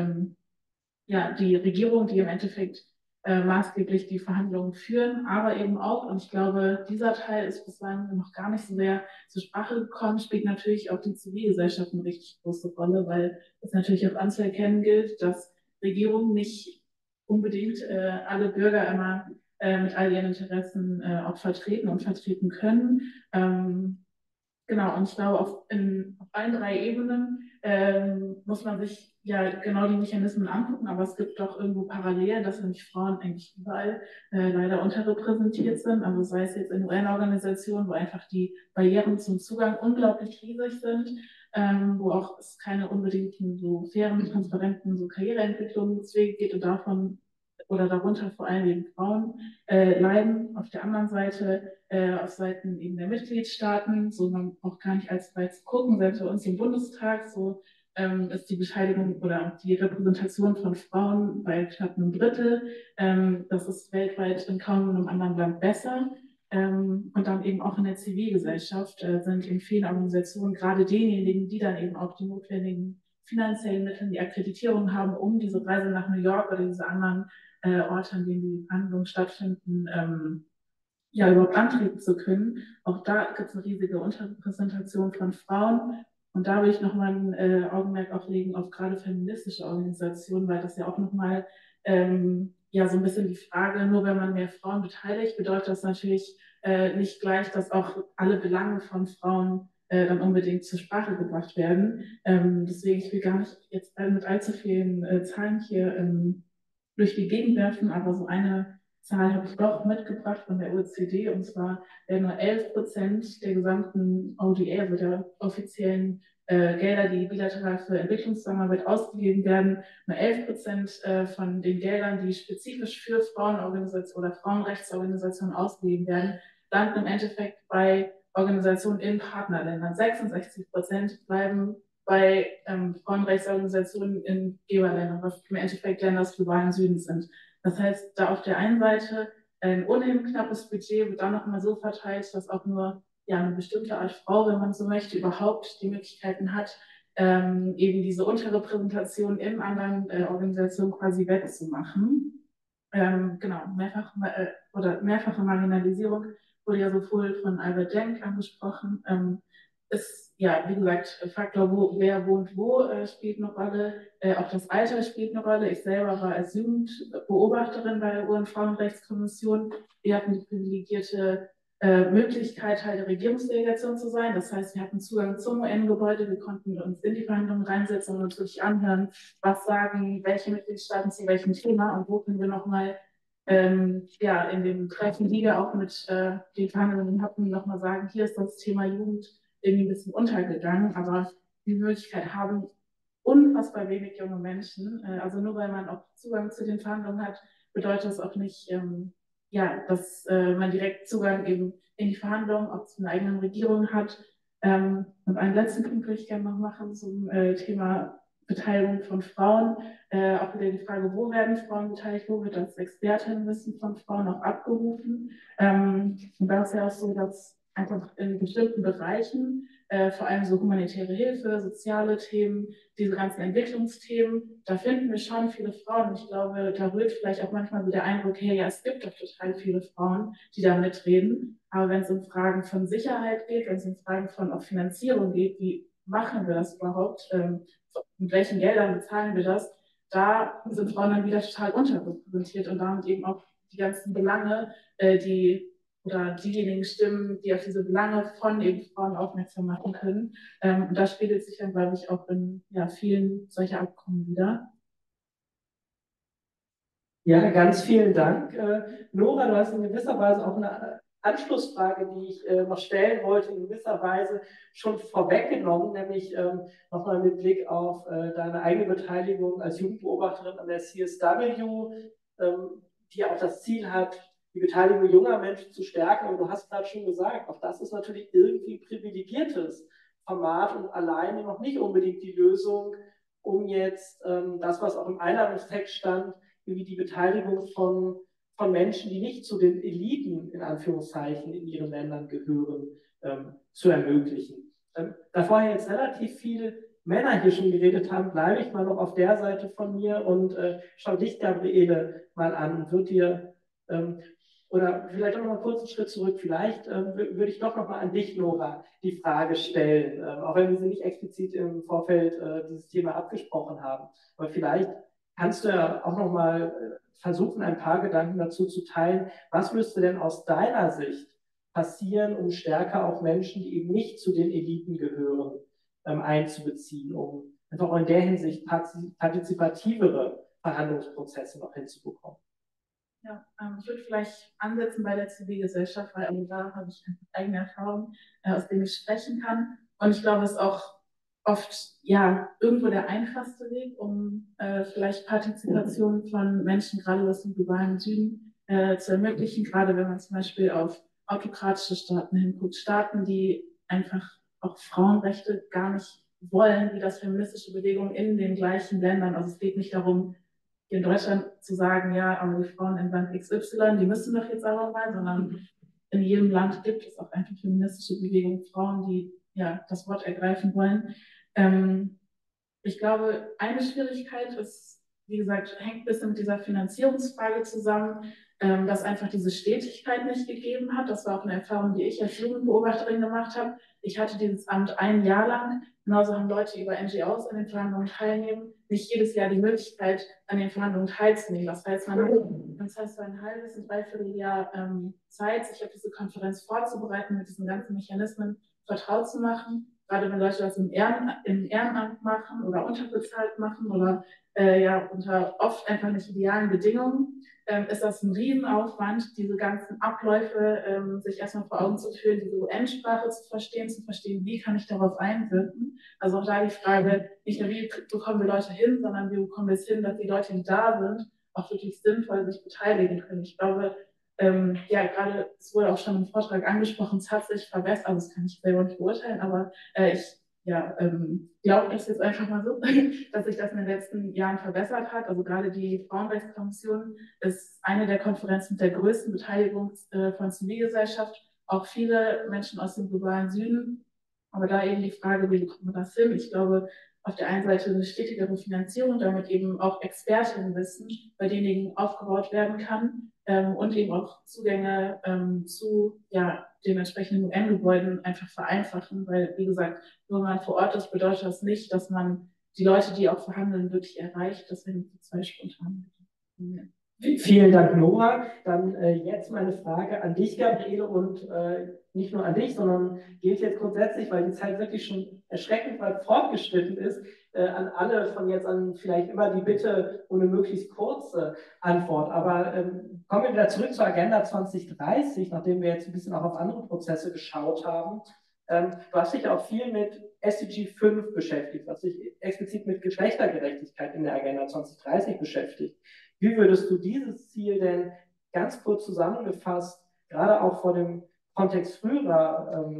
die Regierung, die im Endeffekt maßgeblich die Verhandlungen führen, aber eben auch, und ich glaube, dieser Teil ist bislang noch gar nicht so sehr zur Sprache gekommen, spielt natürlich auch die Zivilgesellschaft eine richtig große Rolle, weil es natürlich auch anzuerkennen gilt, dass Regierungen nicht unbedingt alle Bürger immer mit all ihren Interessen auch vertreten und vertreten können. Genau, und ich glaube, auf allen drei Ebenen muss man sich ja genau die Mechanismen angucken, aber es gibt doch irgendwo Parallelen, dass nämlich Frauen eigentlich überall leider unterrepräsentiert sind. Also sei es jetzt in UN-Organisationen, wo einfach die Barrieren zum Zugang unglaublich riesig sind, wo auch es keine unbedingten so fairen, transparenten so Karriereentwicklungswege geht und davon oder darunter vor allem eben Frauen leiden. Auf der anderen Seite, auf Seiten eben der Mitgliedstaaten, so man braucht gar nicht allzu weit zu gucken, selbst bei uns im Bundestag, so ist die Beteiligung oder die Repräsentation von Frauen bei knapp einem Drittel. Das ist weltweit in kaum einem anderen Land besser. Und dann eben auch in der Zivilgesellschaft sind in vielen Organisationen gerade diejenigen, die dann eben auch die notwendigen finanziellen Mittel, die Akkreditierung haben, um diese Reise nach New York oder diese anderen Orte, an denen die Verhandlungen stattfinden, überhaupt antreten zu können. Auch da gibt es eine riesige Unterrepräsentation von Frauen. Und da will ich nochmal ein Augenmerk auch legen auf gerade feministische Organisationen, weil das ja auch nochmal ja so ein bisschen die Frage, nur wenn man mehr Frauen beteiligt, bedeutet das natürlich nicht gleich, dass auch alle Belange von Frauen dann unbedingt zur Sprache gebracht werden. Deswegen, ich will gar nicht jetzt mit allzu vielen Zahlen hier durch die Gegend werfen, aber so eine Zahl habe ich doch mitgebracht von der OECD, und zwar nur 11% der gesamten ODA, also der offiziellen Gelder, die bilateral für Entwicklungszusammenarbeit ausgegeben werden, nur 11% von den Geldern, die spezifisch für Frauenorganisationen oder Frauenrechtsorganisationen ausgegeben werden, landen im Endeffekt bei Organisationen in Partnerländern. 66% bleiben bei Frauenrechtsorganisationen in Geberländern, was im Endeffekt Länder des globalen Südens sind. Das heißt, da auf der einen Seite ein ohnehin knappes Budget wird dann nochmal so verteilt, dass auch nur ja, eine bestimmte Art Frau, wenn man so möchte, überhaupt die Möglichkeiten hat, eben diese Unterrepräsentation in anderen Organisationen quasi wettzumachen. Genau, mehrfache Marginalisierung wurde ja sowohl von Albert Denk angesprochen, ist, ja, wie gesagt, Faktor, wer wohnt wo, spielt eine Rolle. Auch das Alter spielt eine Rolle. Ich selber war als Jugendbeobachterin bei der UN-Frauenrechtskommission. Wir hatten die privilegierte Möglichkeit, Teil der Regierungsdelegation zu sein. Das heißt, wir hatten Zugang zum UN-Gebäude, wir konnten uns in die Verhandlungen reinsetzen und uns wirklich anhören, was sagen welche Mitgliedstaaten zu welchem Thema und wo können wir nochmal ja, in dem Treffen, die wir auch mit den Verhandlungen hatten, nochmal sagen, hier ist das Thema Jugend irgendwie ein bisschen untergegangen, aber die Möglichkeit haben unfassbar wenig junge Menschen. Also nur weil man auch Zugang zu den Verhandlungen hat, bedeutet das auch nicht, ja, dass man direkt Zugang eben in die Verhandlungen, auch zu einer eigenen Regierung hat. Und einen letzten Punkt würde ich gerne noch machen zum Thema Beteiligung von Frauen. Auch wieder die Frage, wo werden Frauen beteiligt, wo wird das Expertinnenwissen von Frauen auch abgerufen. Und da ist ja auch so, dass einfach in bestimmten Bereichen, vor allem so humanitäre Hilfe, soziale Themen, diese ganzen Entwicklungsthemen, da finden wir schon viele Frauen. Ich glaube, da rührt vielleicht auch manchmal so der Eindruck, hey, ja, es gibt doch total viele Frauen, die da mitreden. Aber wenn es um Fragen von Sicherheit geht, wenn es um Fragen von auch Finanzierung geht, wie machen wir das überhaupt, mit welchen Geldern bezahlen wir das, da sind Frauen dann wieder total unterrepräsentiert und damit eben auch die ganzen Belange, oder diejenigen Stimmen, die auf diese Belange von eben Frauen aufmerksam machen können. Und das spiegelt sich dann, glaube ich, auch in ja, vielen solcher Abkommen wieder. Ja, ganz vielen Dank. Nora, du hast in gewisser Weise auch eine Anschlussfrage, die ich noch stellen wollte, in gewisser Weise schon vorweggenommen, nämlich nochmal mit Blick auf deine eigene Beteiligung als Jugendbeobachterin an der CSW, die auch das Ziel hat, die Beteiligung junger Menschen zu stärken. Und du hast gerade schon gesagt, auch das ist natürlich irgendwie ein privilegiertes Format und alleine noch nicht unbedingt die Lösung, um jetzt das, was auch im Einladungstext stand, wie die Beteiligung von Menschen, die nicht zu den Eliten, in Anführungszeichen, in ihren Ländern gehören, zu ermöglichen. Da vorher jetzt relativ viele Männer hier schon geredet haben, bleibe ich mal noch auf der Seite von mir und schau dich, Gabriele, mal an und würde dir oder vielleicht auch noch mal kurz einen Schritt zurück. Vielleicht würde ich doch noch mal an dich, Nora, die Frage stellen, auch wenn wir sie nicht explizit im Vorfeld dieses Thema abgesprochen haben. Aber vielleicht kannst du ja auch noch mal versuchen, ein paar Gedanken dazu zu teilen. Was müsste denn aus deiner Sicht passieren, um stärker auch Menschen, die eben nicht zu den Eliten gehören, einzubeziehen, um einfach auch in der Hinsicht partizipativere Verhandlungsprozesse noch hinzubekommen? Ja, ich würde vielleicht ansetzen bei der Zivilgesellschaft, weil da habe ich eigene Erfahrungen, aus denen ich sprechen kann. Und ich glaube, es ist auch oft ja irgendwo der einfachste Weg, um vielleicht Partizipation von Menschen, gerade aus dem globalen Süden, zu ermöglichen, gerade wenn man zum Beispiel auf autokratische Staaten hinguckt, Staaten, die einfach auch Frauenrechte gar nicht wollen, wie das feministische Bewegungen in den gleichen Ländern. Also es geht nicht darum, in Deutschland zu sagen, ja, aber die Frauen in Land XY, die müssen doch jetzt aber mal, sondern in jedem Land gibt es auch einfach feministische Bewegungen, Frauen, die ja das Wort ergreifen wollen. Ich glaube, eine Schwierigkeit ist, wie gesagt, hängt ein bisschen mit dieser Finanzierungsfrage zusammen. dass einfach diese Stetigkeit nicht gegeben hat. Das war auch eine Erfahrung, die ich als Jugendbeobachterin gemacht habe. Ich hatte dieses Amt ein Jahr lang. Genauso haben Leute über NGOs an den Verhandlungen teilnehmen, nicht jedes Jahr die Möglichkeit, an den Verhandlungen teilzunehmen. Das heißt, man hat so ein halbes, ein Dreivierteljahr Zeit, sich auf diese Konferenz vorzubereiten, mit diesen ganzen Mechanismen vertraut zu machen. Gerade wenn Leute das im Ehrenamt machen oder unterbezahlt machen oder unter oft einfach nicht idealen Bedingungen, ist das ein Riesenaufwand, diese ganzen Abläufe sich erstmal vor Augen zu führen, diese UN-Sprache zu verstehen, wie kann ich darauf einwirken. Also auch da die Frage, nicht nur wie bekommen wir Leute hin, sondern wie bekommen wir es hin, dass die Leute, die da sind, auch wirklich sinnvoll sich beteiligen können. Ich glaube, gerade, es wurde auch schon im Vortrag angesprochen, es hat sich verbessert, also das kann ich selber nicht beurteilen, aber ich glaube das jetzt einfach mal so, dass sich das in den letzten Jahren verbessert hat. Also gerade die Frauenrechtskommission ist eine der Konferenzen mit der größten Beteiligung von Zivilgesellschaft, auch viele Menschen aus dem globalen Süden. Aber da eben die Frage, wie bekommen wir das hin? Ich glaube, auf der einen Seite eine stetigere Finanzierung, damit eben auch Expertinnenwissen bei denjenigen aufgebaut werden kann und eben auch Zugänge zu den entsprechenden UN-Gebäuden einfach vereinfachen, weil, wie gesagt, nur wenn man vor Ort ist, bedeutet das nicht, dass man die Leute, die auch verhandeln, wirklich erreicht. Das wären die zwei spontan. Ja. Vielen Dank, Nora. Dann jetzt meine Frage an dich, Gabriele, und nicht nur an dich, sondern gilt jetzt grundsätzlich, weil die Zeit wirklich schon erschreckend weit fortgeschritten ist, an alle von jetzt an vielleicht immer die Bitte um eine möglichst kurze Antwort. Aber kommen wir wieder zurück zur Agenda 2030, nachdem wir jetzt ein bisschen auch auf andere Prozesse geschaut haben. Du hast dich auch viel mit SDG 5 beschäftigt, was sich explizit mit Geschlechtergerechtigkeit in der Agenda 2030 beschäftigt. Wie würdest du dieses Ziel denn ganz kurz zusammengefasst, gerade auch vor dem Kontext früherer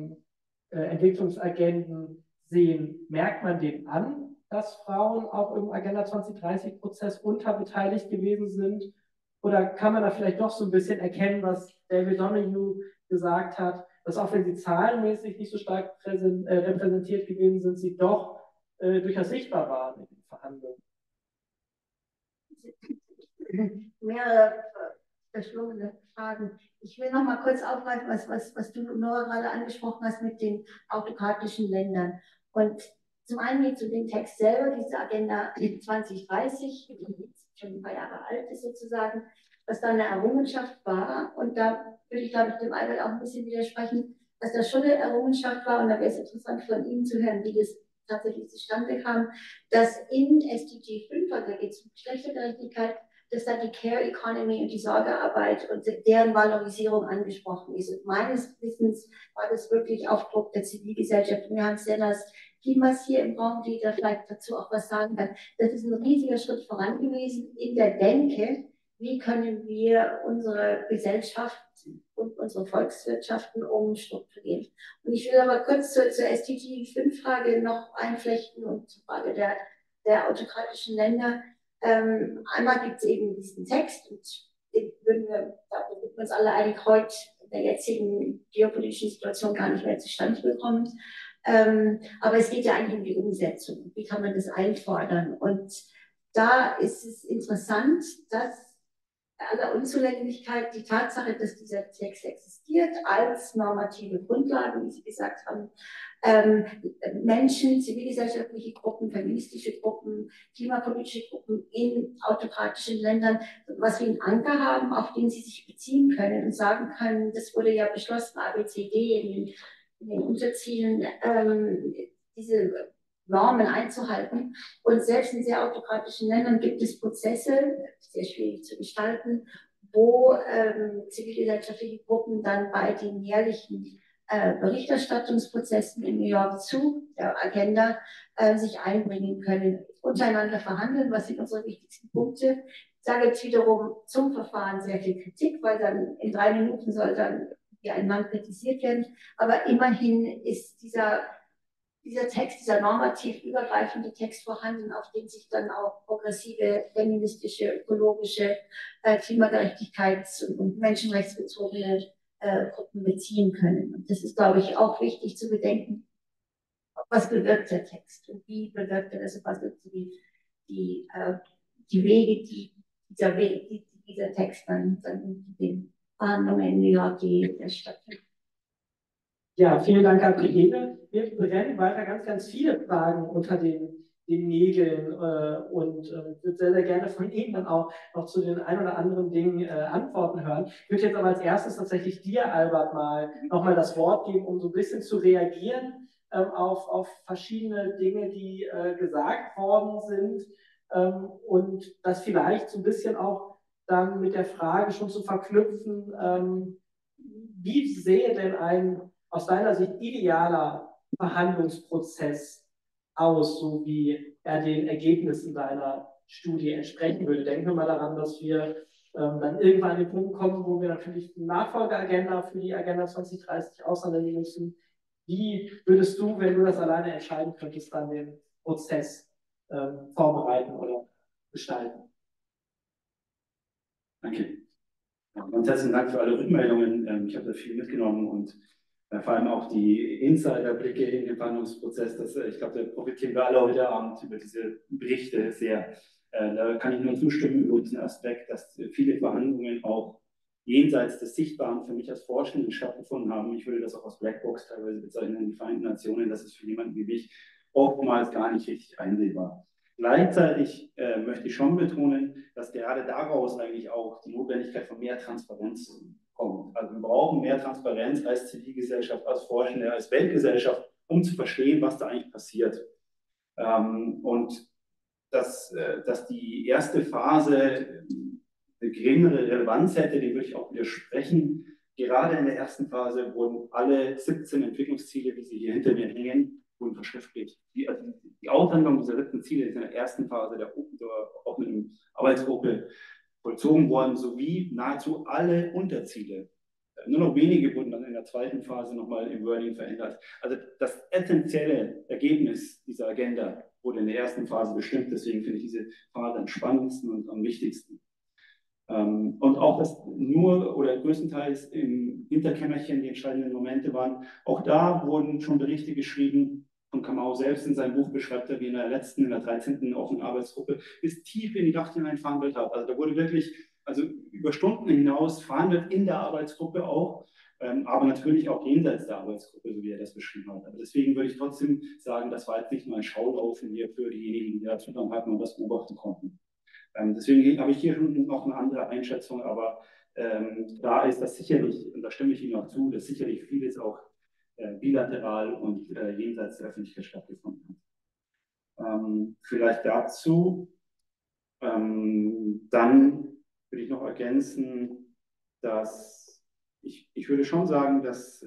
Entwicklungsagenden sehen? Merkt man dem an, dass Frauen auch im Agenda 2030-Prozess unterbeteiligt gewesen sind? Oder kann man da vielleicht doch so ein bisschen erkennen, was David Donoghue gesagt hat, dass auch wenn sie zahlenmäßig nicht so stark repräsentiert gewesen sind, sie doch durchaus sichtbar waren in den Verhandlungen? Mehrere verschlungene Fragen. Ich will noch mal kurz aufgreifen, was du, Nora, gerade angesprochen hast mit den autokratischen Ländern. Und zum einen geht es um den Text selber, diese Agenda 2030, die schon ein paar Jahre alt ist sozusagen, was da eine Errungenschaft war. Und da würde ich, glaube ich, dem Albert auch ein bisschen widersprechen, dass das schon eine Errungenschaft war. Und da wäre es interessant von Ihnen zu hören, wie das tatsächlich zustande kam, dass in SDG 5, also da geht es um Geschlechtergerechtigkeit, dass da die Care Economy und die Sorgearbeit und deren Valorisierung angesprochen ist. Und meines Wissens war das wirklich Aufdruck der Zivilgesellschaft. Wir haben Stellas Klimas hier im Raum, die da vielleicht dazu auch was sagen kann. Das ist ein riesiger Schritt voran gewesen in der Denke, wie können wir unsere Gesellschaft und unsere Volkswirtschaften umstrukturieren. Und ich will aber kurz zur SDG-5-Frage noch einflechten und zur Frage der autokratischen Länder. Einmal gibt es eben diesen Text und den würden wir uns alle eigentlich heute in der jetzigen geopolitischen Situation gar nicht mehr zustande bekommen. Aber es geht ja eigentlich um die Umsetzung. Wie kann man das einfordern? Und da ist es interessant, dass aller Unzulänglichkeit die Tatsache, dass dieser Text existiert als normative Grundlage, wie Sie gesagt haben, Menschen, zivilgesellschaftliche Gruppen, feministische Gruppen, klimapolitische Gruppen in autokratischen Ländern, was wie einen Anker haben, auf den sie sich beziehen können und sagen können, das wurde ja beschlossen, ABCD in den Unterzielen, diese Normen einzuhalten. Und selbst in sehr autokratischen Ländern gibt es Prozesse, sehr schwierig zu gestalten, wo zivilgesellschaftliche Gruppen dann bei den jährlichen Berichterstattungsprozessen in New York zu der Agenda sich einbringen können, untereinander verhandeln, was sind unsere wichtigsten Punkte. Da gibt es wiederum zum Verfahren sehr viel Kritik, weil dann in 3 Minuten soll dann ein Mann kritisiert werden. Aber immerhin ist dieser Text, dieser normativ übergreifende Text vorhanden, auf den sich dann auch progressive, feministische, ökologische, Klimagerechtigkeits- und menschenrechtsbezogene Gruppen beziehen können. Und das ist, glaube ich, auch wichtig zu bedenken, was bewirkt der Text und wie bewirkt er das, was sind die Wege, die dieser Text dann in den Verhandlungen in New York, die stattfinden. Ja, vielen Dank, Gabriele. Wir brennen weiter ganz viele Fragen unter den Nägeln und würde sehr, sehr gerne von Ihnen dann auch noch zu den ein oder anderen Dingen Antworten hören. Ich würde jetzt aber als erstes tatsächlich dir, Albert, nochmal das Wort geben, um so ein bisschen zu reagieren auf verschiedene Dinge, die gesagt worden sind und das vielleicht so ein bisschen auch dann mit der Frage schon zu verknüpfen, wie sähe denn ein aus deiner Sicht idealer Verhandlungsprozess aus, so wie er den Ergebnissen deiner Studie entsprechen würde? Denken wir mal daran, dass wir dann irgendwann an den Punkt kommen, wo wir natürlich eine Nachfolgeagenda für die Agenda 2030 aushandeln müssen. Wie würdest du, wenn du das alleine entscheiden könntest, dann den Prozess vorbereiten oder gestalten? Danke. Ganz herzlichen Dank für alle Rückmeldungen. Ich habe da viel mitgenommen und vor allem auch die Insiderblicke in den Verhandlungsprozess. Ich glaube, da profitieren wir alle heute Abend über diese Berichte sehr. Da kann ich nur zustimmen über diesen Aspekt, dass viele Verhandlungen auch jenseits des Sichtbaren für mich als Forschenden stattgefunden haben. Ich würde das auch als Blackbox teilweise bezeichnen in den Vereinten Nationen. Das ist für jemanden wie mich oftmals gar nicht richtig einsehbar. Gleichzeitig möchte ich schon betonen, dass gerade daraus eigentlich auch die Notwendigkeit von mehr Transparenz kommt. Also wir brauchen mehr Transparenz als Zivilgesellschaft, als Forschende, als Weltgesellschaft, um zu verstehen, was da eigentlich passiert. Und dass die erste Phase eine geringere Relevanz hätte, dem würde ich auch widersprechen. Gerade in der ersten Phase wurden alle 17 Entwicklungsziele, wie sie hier hinter mir hängen, wurden verschriftlicht. Die Aushandlung dieser 17 Ziele ist in der ersten Phase der offenen Arbeitsgruppe vollzogen worden, sowie nahezu alle Unterziele. Nur noch wenige wurden dann in der zweiten Phase nochmal im Wording verändert. Also das essentielle Ergebnis dieser Agenda wurde in der ersten Phase bestimmt. Deswegen finde ich diese Phase am spannendsten und am wichtigsten. Und auch, dass nur oder größtenteils im Hinterkämmerchen die entscheidenden Momente waren. Auch da wurden schon Berichte geschrieben. Und Kamau selbst in seinem Buch beschreibt er, wie in der 13. offenen Arbeitsgruppe bis tief in die Nacht hinein verhandelt hat. Also da wurde wirklich, also über Stunden hinaus verhandelt in der Arbeitsgruppe auch, aber natürlich auch jenseits der Arbeitsgruppe, so wie er das beschrieben hat. Aber deswegen würde ich trotzdem sagen, das war jetzt nicht mal ein Schaulaufen hier für diejenigen, die da Zugang hatten und das beobachten konnten. Deswegen habe ich hier schon noch eine andere Einschätzung, aber da ist das sicherlich, und da stimme ich Ihnen auch zu, dass sicherlich vieles auch bilateral und jenseits der Öffentlichkeit stattgefunden hat. Vielleicht dazu, dann würde ich noch ergänzen, dass ich würde schon sagen, dass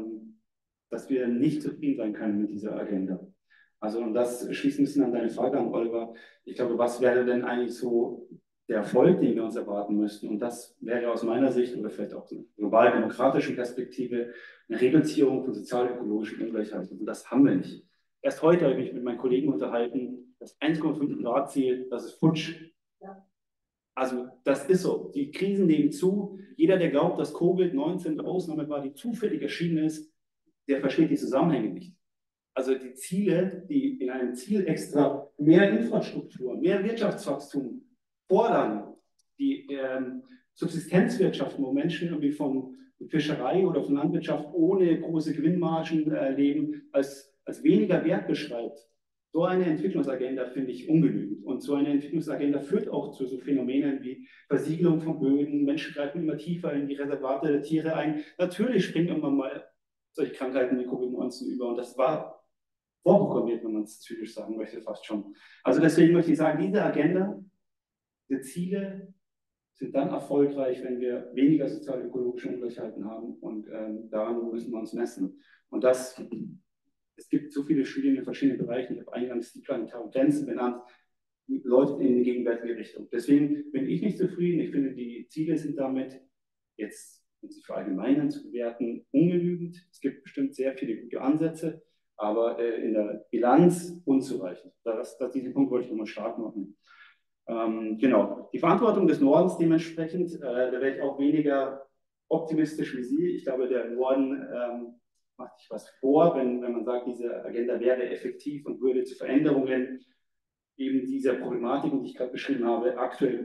wir nicht zufrieden sein können mit dieser Agenda. Also, und das schließt ein bisschen an deine Frage an, Oliver. Ich glaube, was wäre denn eigentlich so der Erfolg, den wir uns erwarten müssten? Und das wäre aus meiner Sicht oder vielleicht auch einer global-demokratischen Perspektive eine Reduzierung von sozial-ökologischen Ungleichheiten. Und das haben wir nicht. Erst heute habe ich mich mit meinen Kollegen unterhalten, das 1,5 Grad Ziel, das ist futsch. Ja. Also das ist so. Die Krisen nehmen zu. Jeder, der glaubt, dass Covid-19 eine Ausnahme war, die zufällig erschienen ist, der versteht die Zusammenhänge nicht. Also die Ziele, die in einem Ziel extra mehr Infrastruktur, mehr Wirtschaftswachstum fordern, die Subsistenzwirtschaft, wo Menschen irgendwie von Fischerei oder von Landwirtschaft ohne große Gewinnmargen leben, als weniger wert beschreibt. So eine Entwicklungsagenda finde ich ungenügend. Und so eine Entwicklungsagenda führt auch zu so Phänomenen wie Versiegelung von Böden, Menschen greifen immer tiefer in die Reservate der Tiere ein. Natürlich springen irgendwann mal solche Krankheiten wie Covid-19 über. Und das war vorprogrammiert, wenn man es zynisch sagen möchte, fast schon. Also deswegen möchte ich sagen, diese Agenda, diese Ziele sind dann erfolgreich, wenn wir weniger sozial-ökologische Ungleichheiten haben und daran müssen wir uns messen. Und es gibt so viele Studien in verschiedenen Bereichen, ich habe eingangs die planetaren Grenzen benannt, läuft in die gegenwärtige Richtung. Deswegen bin ich nicht zufrieden. Ich finde, die Ziele sind damit jetzt, um sie verallgemeinern zu bewerten, ungenügend. Es gibt bestimmt sehr viele gute Ansätze, aber in der Bilanz unzureichend. Diesen Punkt wollte ich nochmal stark machen. Genau. Die Verantwortung des Nordens dementsprechend, da wäre ich auch weniger optimistisch wie Sie. Ich glaube, der Norden macht sich was vor, wenn man sagt, diese Agenda wäre effektiv und würde zu Veränderungen eben dieser Problematiken, die ich gerade beschrieben habe, aktuell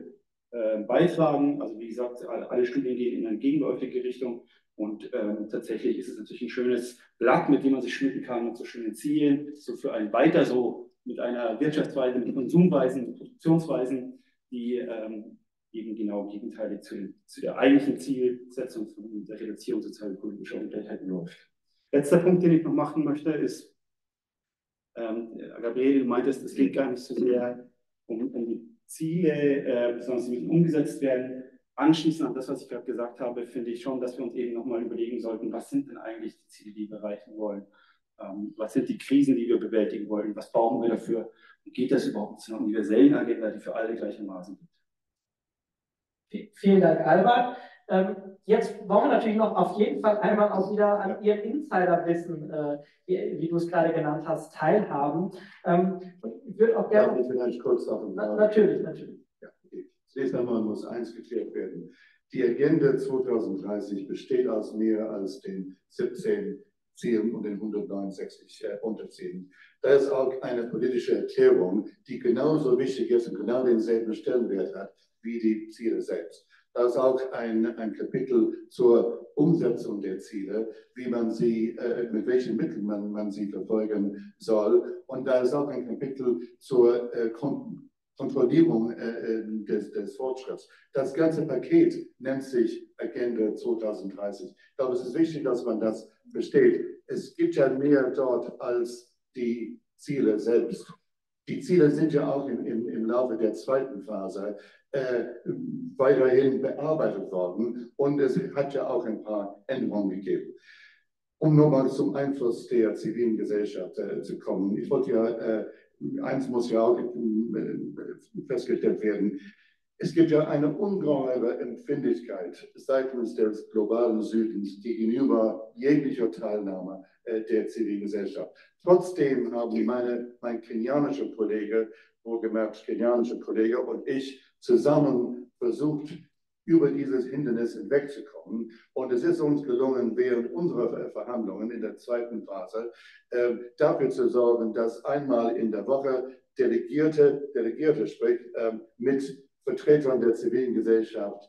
beitragen. Also wie gesagt, alle Studien gehen in eine gegenläufige Richtung. Und tatsächlich ist es natürlich ein schönes Blatt, mit dem man sich schmücken kann, mit so schönen Zielen, so für ein weiter so mit einer Wirtschaftsweise, mit Konsumweisen, mit Produktionsweisen, die eben genau gegenteilig zu der eigentlichen Zielsetzung von der Reduzierung sozial-ökologischer Ungleichheiten läuft. Letzter Punkt, den ich noch machen möchte, ist, Gabriele, du meintest, es geht gar nicht so sehr um die Ziele, sondern sie müssen umgesetzt werden. Anschließend an das, was ich gerade gesagt habe, finde ich schon, dass wir uns eben nochmal überlegen sollten, was sind denn eigentlich die Ziele, die wir erreichen wollen? Was sind die Krisen, die wir bewältigen wollen? Was brauchen wir dafür? Und geht das überhaupt zu einer universellen Agenda, die für alle gleichermaßen gilt? Vielen Dank, Albert. Jetzt wollen wir natürlich noch auf jeden Fall einmal auch wieder an Ihr Insiderwissen, wie du es gerade genannt hast, teilhaben. Ich würde auch gerne. Darf ich vielleicht kurz auf Natürlich. Ja, okay. Zunächst einmal muss eins geklärt werden. Die Agenda 2030 besteht aus mehr als den 17 Zielen und den 169 Unterzielen. Da ist auch eine politische Erklärung, die genauso wichtig ist und genau denselben Stellenwert hat wie die Ziele selbst. Da ist auch ein Kapitel zur Umsetzung der Ziele, wie man sie, mit welchen Mitteln man sie verfolgen soll. Und da ist auch ein Kapitel zur Kontrollierung des Fortschritts. Das ganze Paket nennt sich Agenda 2030. Ich glaube, es ist wichtig, dass man das versteht. Es gibt ja mehr dort als die Ziele selbst. Die Ziele sind ja auch im Laufe der zweiten Phase weiterhin bearbeitet worden und es hat ja auch ein paar Änderungen gegeben. Um nochmal zum Einfluss der zivilen Gesellschaft zu kommen. Ich wollte ja, eins muss ja auch festgestellt werden, es gibt ja eine ungeheure Empfindlichkeit seitens des globalen Südens gegenüber jeglicher Teilnahme der Zivilgesellschaft. Trotzdem haben mein kenianischer Kollege, wohlgemerkt kenianischer Kollege und ich zusammen versucht, über dieses Hindernis hinwegzukommen. Und es ist uns gelungen, während unserer Verhandlungen in der zweiten Phase dafür zu sorgen, dass einmal in der Woche Delegierte sprich, mit Vertretern der zivilen Gesellschaft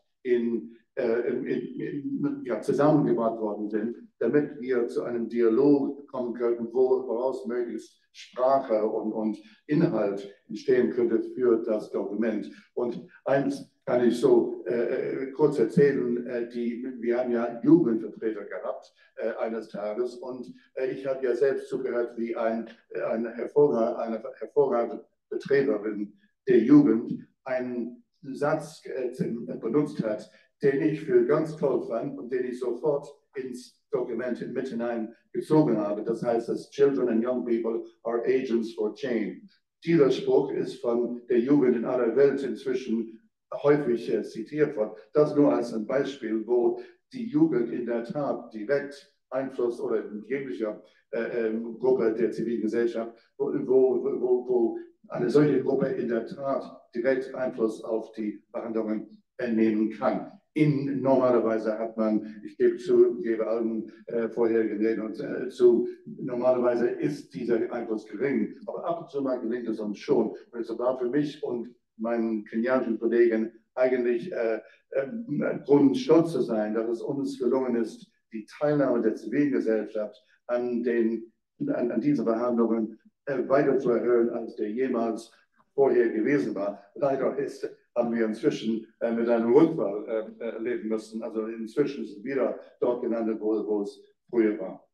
zusammengebracht worden sind, damit wir zu einem Dialog kommen könnten, woraus möglichst Sprache und Inhalt entstehen könnte für das Dokument. Und eins kann ich so kurz erzählen, wir haben ja Jugendvertreter gehabt eines Tages und ich habe ja selbst zugehört, wie eine hervorragende Vertreterin der Jugend einen Satz benutzt hat, den ich für ganz toll fand und den ich sofort ins Dokument mit hineingezogen habe. Das heißt, dass Children and Young People are agents for change. Dieser Spruch ist von der Jugend in aller Welt inzwischen häufig zitiert worden. Das nur als ein Beispiel, wo die Jugend in der Tat direkt Einfluss oder in jeglicher Gruppe der zivilen Gesellschaft, wo eine solche Gruppe in der Tat direkt Einfluss auf die Verhandlungen nehmen kann. Normalerweise hat man, ich gebe allen vorherigen Rednern zu, normalerweise ist dieser Einfluss gering, aber ab und zu mal gelingt es uns schon. Und es war für mich und meinen kenianischen Kollegen eigentlich Grund, stolz zu sein, dass es uns gelungen ist, die Teilnahme der Zivilgesellschaft an diese Verhandlungen weiter zu erhöhen, als der jemals vorher gewesen war. Leider haben wir inzwischen mit einem Rückfall leben müssen. Also inzwischen ist es wieder dort gelandet, wo es früher war.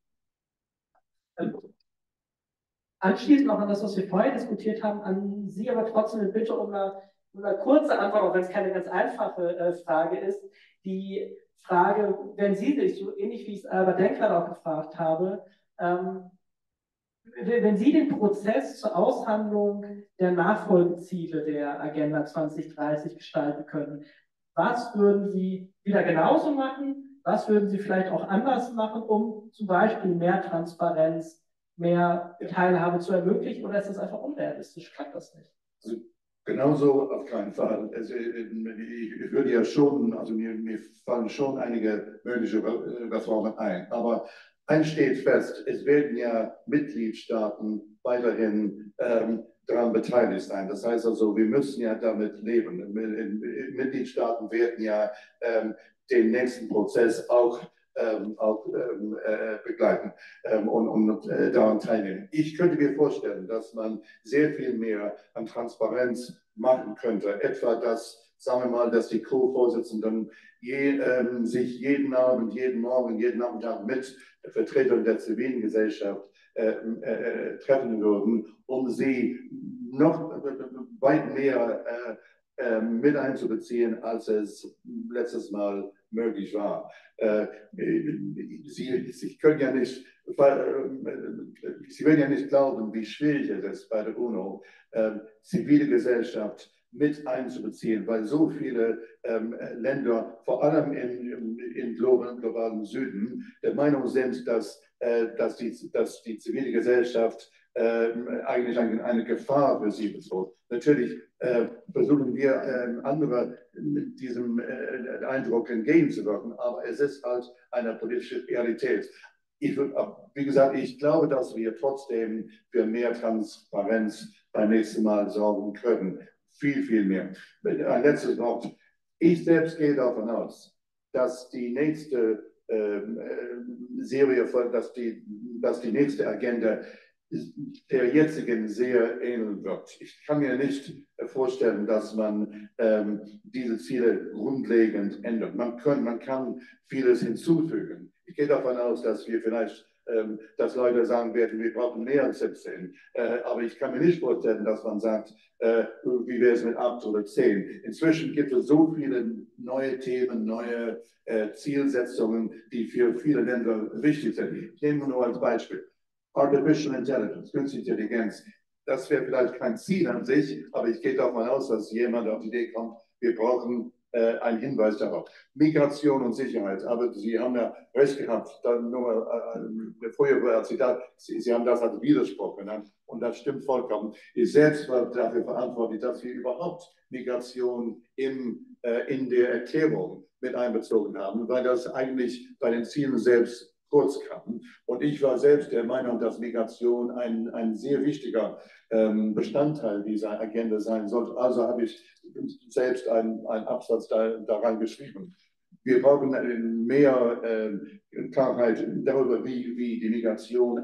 Anschließend noch an das, was wir vorher diskutiert haben, an Sie aber trotzdem eine Bitte um eine kurze Antwort, auch wenn es keine ganz einfache Frage ist. Die Frage, wenn Sie sich, so ähnlich wie ich es Albert Denkler auch gefragt habe, wenn Sie den Prozess zur Aushandlung der Nachfolgeziele der Agenda 2030 gestalten können, was würden Sie wieder genauso machen? Was würden Sie vielleicht auch anders machen, um zum Beispiel mehr Transparenz, mehr Teilhabe zu ermöglichen? Oder ist das einfach unrealistisch? Klappt das nicht? Also, genauso auf keinen Fall. Also, ich würde ja schon, also mir fallen schon einige mögliche Reformen ein. Aber eins steht fest, es werden ja Mitgliedstaaten weiterhin daran beteiligt sein. Das heißt also, wir müssen ja damit leben. Mitgliedstaaten werden ja den nächsten Prozess auch begleiten und daran teilnehmen. Ich könnte mir vorstellen, dass man sehr viel mehr an Transparenz machen könnte. Etwa, dass, sagen wir mal, dass die Co-Vorsitzenden sich jeden Abend, jeden Morgen, jeden Nachmittag mit Vertretern der zivilen Gesellschaft treffen würden, um sie noch weit mehr mit einzubeziehen, als es letztes Mal möglich war. Sie können ja nicht, Sie werden ja nicht glauben, wie schwierig es ist bei der UNO, zivile Gesellschaft mit einzubeziehen, weil so viele Länder, vor allem im globalen Süden, der Meinung sind, dass die zivile Gesellschaft eigentlich eine Gefahr für sie bedroht. Natürlich versuchen wir andere diesem Eindruck entgegenzuwirken, aber es ist halt eine politische Realität. Wie gesagt, ich glaube, dass wir trotzdem für mehr Transparenz beim nächsten Mal sorgen können. Viel, viel mehr. Ein letztes Wort. Ich selbst gehe davon aus, dass die nächste Serie, dass die nächste Agenda der jetzigen sehr ähneln wird. Ich kann mir nicht vorstellen, dass man diese Ziele grundlegend ändert. Man kann vieles hinzufügen. Ich gehe davon aus, dass wir vielleicht dass Leute sagen werden, wir brauchen mehr als 17. Aber ich kann mir nicht vorstellen, dass man sagt, wie wäre es mit 8 oder 10. Inzwischen gibt es so viele neue Themen, neue Zielsetzungen, die für viele Länder wichtig sind. Ich nehme nur als Beispiel Artificial Intelligence, künstliche Intelligenz. Das wäre vielleicht kein Ziel an sich, aber ich gehe davon aus, dass jemand auf die Idee kommt, wir brauchen einen Hinweis darauf. Migration und Sicherheit, aber Sie haben ja recht gehabt, dann nur mal vorher als Zitat, Sie haben das als Widerspruch genannt und das stimmt vollkommen. Ich selbst war dafür verantwortlich, dass wir überhaupt Migration in der Erklärung mit einbezogen haben, weil das eigentlich bei den Zielen selbst kurz kam. Und ich war selbst der Meinung, dass Migration ein sehr wichtiger Bestandteil dieser Agenda sein sollte. Also habe ich selbst einen Absatz daran geschrieben. Wir brauchen mehr Klarheit darüber, wie die Migration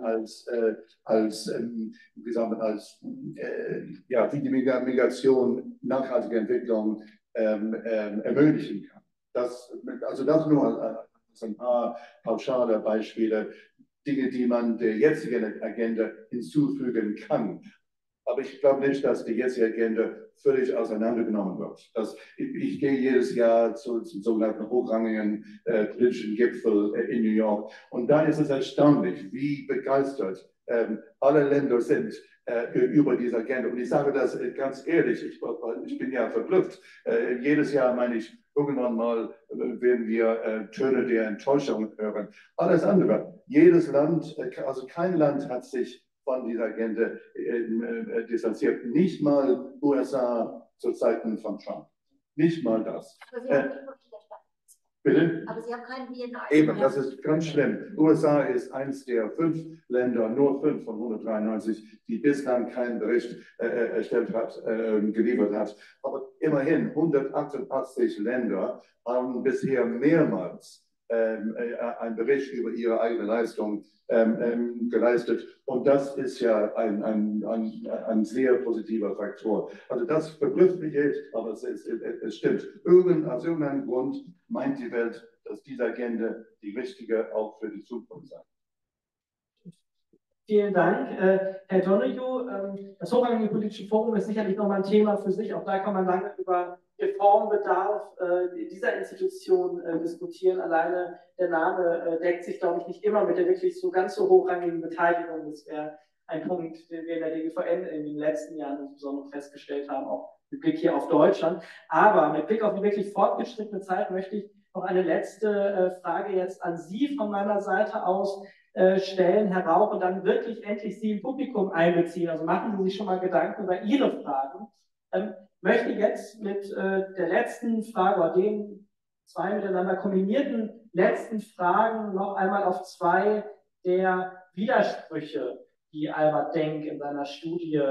wie die Migration nachhaltige Entwicklung ermöglichen kann. Das nur ein paar pauschale Beispiele, Dinge, die man der jetzigen Agenda hinzufügen kann. Aber ich glaube nicht, dass die jetzige Agenda völlig auseinandergenommen wird. Ich gehe jedes Jahr zum sogenannten hochrangigen politischen Gipfel in New York. Und da ist es erstaunlich, wie begeistert alle Länder sind über diese Agenda. Und ich sage das ganz ehrlich, ich bin ja verblüfft. Jedes Jahr meine ich, irgendwann mal werden wir Töne der Enttäuschung hören. Alles andere, jedes Land, also kein Land hat sich von dieser Agenda distanziert. Nicht mal USA zu Zeiten von Trump. Nicht mal das. Bitte? Aber Sie haben keinen BNI. Eben, das ist ganz schlimm. USA ist eins der 5 Länder, nur 5 von 193, die bislang keinen Bericht geliefert hat. Aber immerhin 188 Länder haben bisher mehrmals einen Bericht über ihre eigene Leistung geleistet. Und das ist ja ein sehr positiver Faktor. Also das verblüfft mich echt, aber es stimmt. Aus irgendeinem Grund meint die Welt, dass diese Agenda die richtige auch für die Zukunft sei. Vielen Dank, Herr Donoghue. Das Hochrangige Politische Forum ist sicherlich nochmal ein Thema für sich. Auch da kann man lange über Reformbedarf dieser Institution diskutieren. Alleine der Name deckt sich, glaube ich, nicht immer mit der wirklich so ganz so hochrangigen Beteiligung. Das wäre ein Punkt, den wir in der DGVN in den letzten Jahren insbesondere festgestellt haben, auch mit Blick hier auf Deutschland. Aber mit Blick auf die wirklich fortgeschrittene Zeit möchte ich noch eine letzte Frage jetzt an Sie von meiner Seite aus stellen, Herr Rauch, und dann wirklich endlich Sie im Publikum einbeziehen. Also machen Sie sich schon mal Gedanken über Ihre Fragen. Möchte jetzt mit der letzten Frage oder den 2 miteinander kombinierten letzten Fragen noch einmal auf 2 der Widersprüche, die Albert Denk in seiner Studie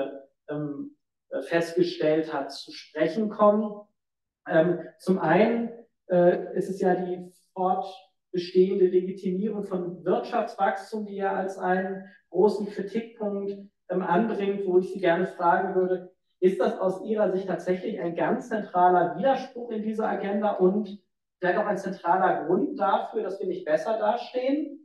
festgestellt hat, zu sprechen kommen. Zum einen ist es ja die fortbestehende Legitimierung von Wirtschaftswachstum, die er als einen großen Kritikpunkt anbringt, wo ich Sie gerne fragen würde, ist das aus Ihrer Sicht tatsächlich ein ganz zentraler Widerspruch in dieser Agenda und vielleicht auch ein zentraler Grund dafür, dass wir nicht besser dastehen?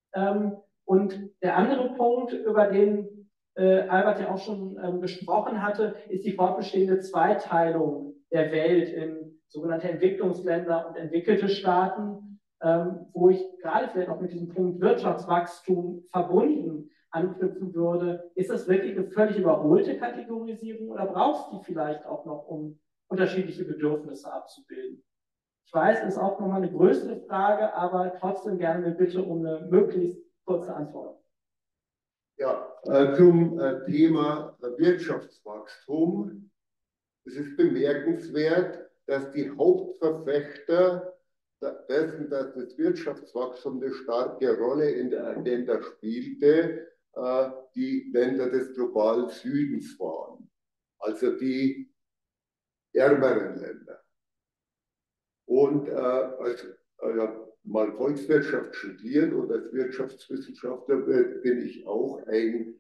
Und der andere Punkt, über den Albert ja auch schon gesprochen hatte, ist die fortbestehende Zweiteilung der Welt in sogenannte Entwicklungsländer und entwickelte Staaten, wo ich gerade vielleicht auch mit diesem Punkt Wirtschaftswachstum verbunden anknüpfen würde. Ist das wirklich eine völlig überholte Kategorisierung oder braucht es die vielleicht auch noch, um unterschiedliche Bedürfnisse abzubilden? Ich weiß, es ist auch nochmal eine größere Frage, aber trotzdem gerne eine Bitte um eine möglichst kurze Antwort. Ja, zum Thema Wirtschaftswachstum. Es ist bemerkenswert, dass die Hauptverfechter dessen, dass das Wirtschaftswachstum eine starke Rolle in der Agenda spielte, die Länder des globalen Südens waren, also die ärmeren Länder. Und als mal Volkswirtschaft studiert und als Wirtschaftswissenschaftler bin ich auch ein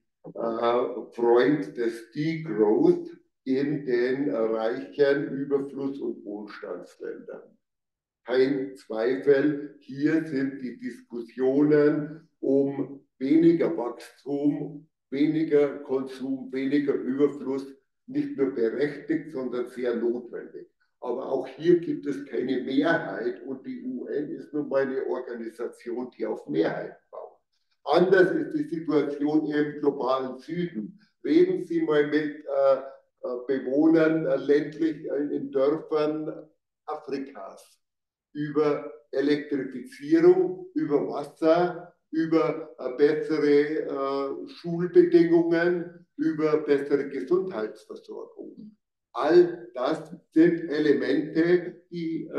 Freund des Degrowth in den reichen Überfluss- und Wohlstandsländern. Kein Zweifel, hier sind die Diskussionen um weniger Wachstum, weniger Konsum, weniger Überfluss nicht nur berechtigt, sondern sehr notwendig. Aber auch hier gibt es keine Mehrheit und die UN ist nun mal eine Organisation, die auf Mehrheit baut. Anders ist die Situation im globalen Süden. Reden Sie mal mit Bewohnern ländlich in Dörfern Afrikas über Elektrifizierung, über Wasser, über bessere Schulbedingungen, über bessere Gesundheitsversorgung. All das sind Elemente, die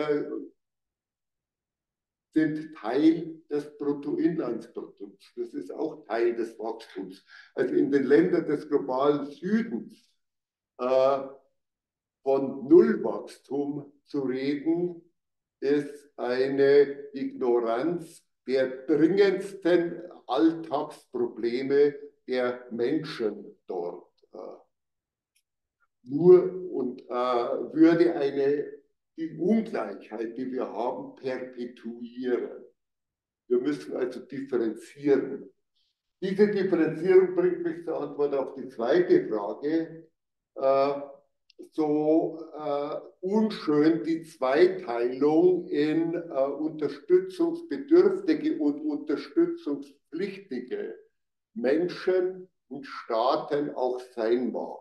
sind Teil des Bruttoinlandsprodukts. Das ist auch Teil des Wachstums. Also in den Ländern des globalen Südens von Nullwachstum zu reden, ist eine Ignoranz der dringendsten Alltagsprobleme der Menschen dort. Würde die Ungleichheit, die wir haben, perpetuieren. Wir müssen also differenzieren. Diese Differenzierung bringt mich zur Antwort auf die zweite Frage. Unschön die Zweiteilung in unterstützungsbedürftige und unterstützungspflichtige Menschen und Staaten auch sein mag.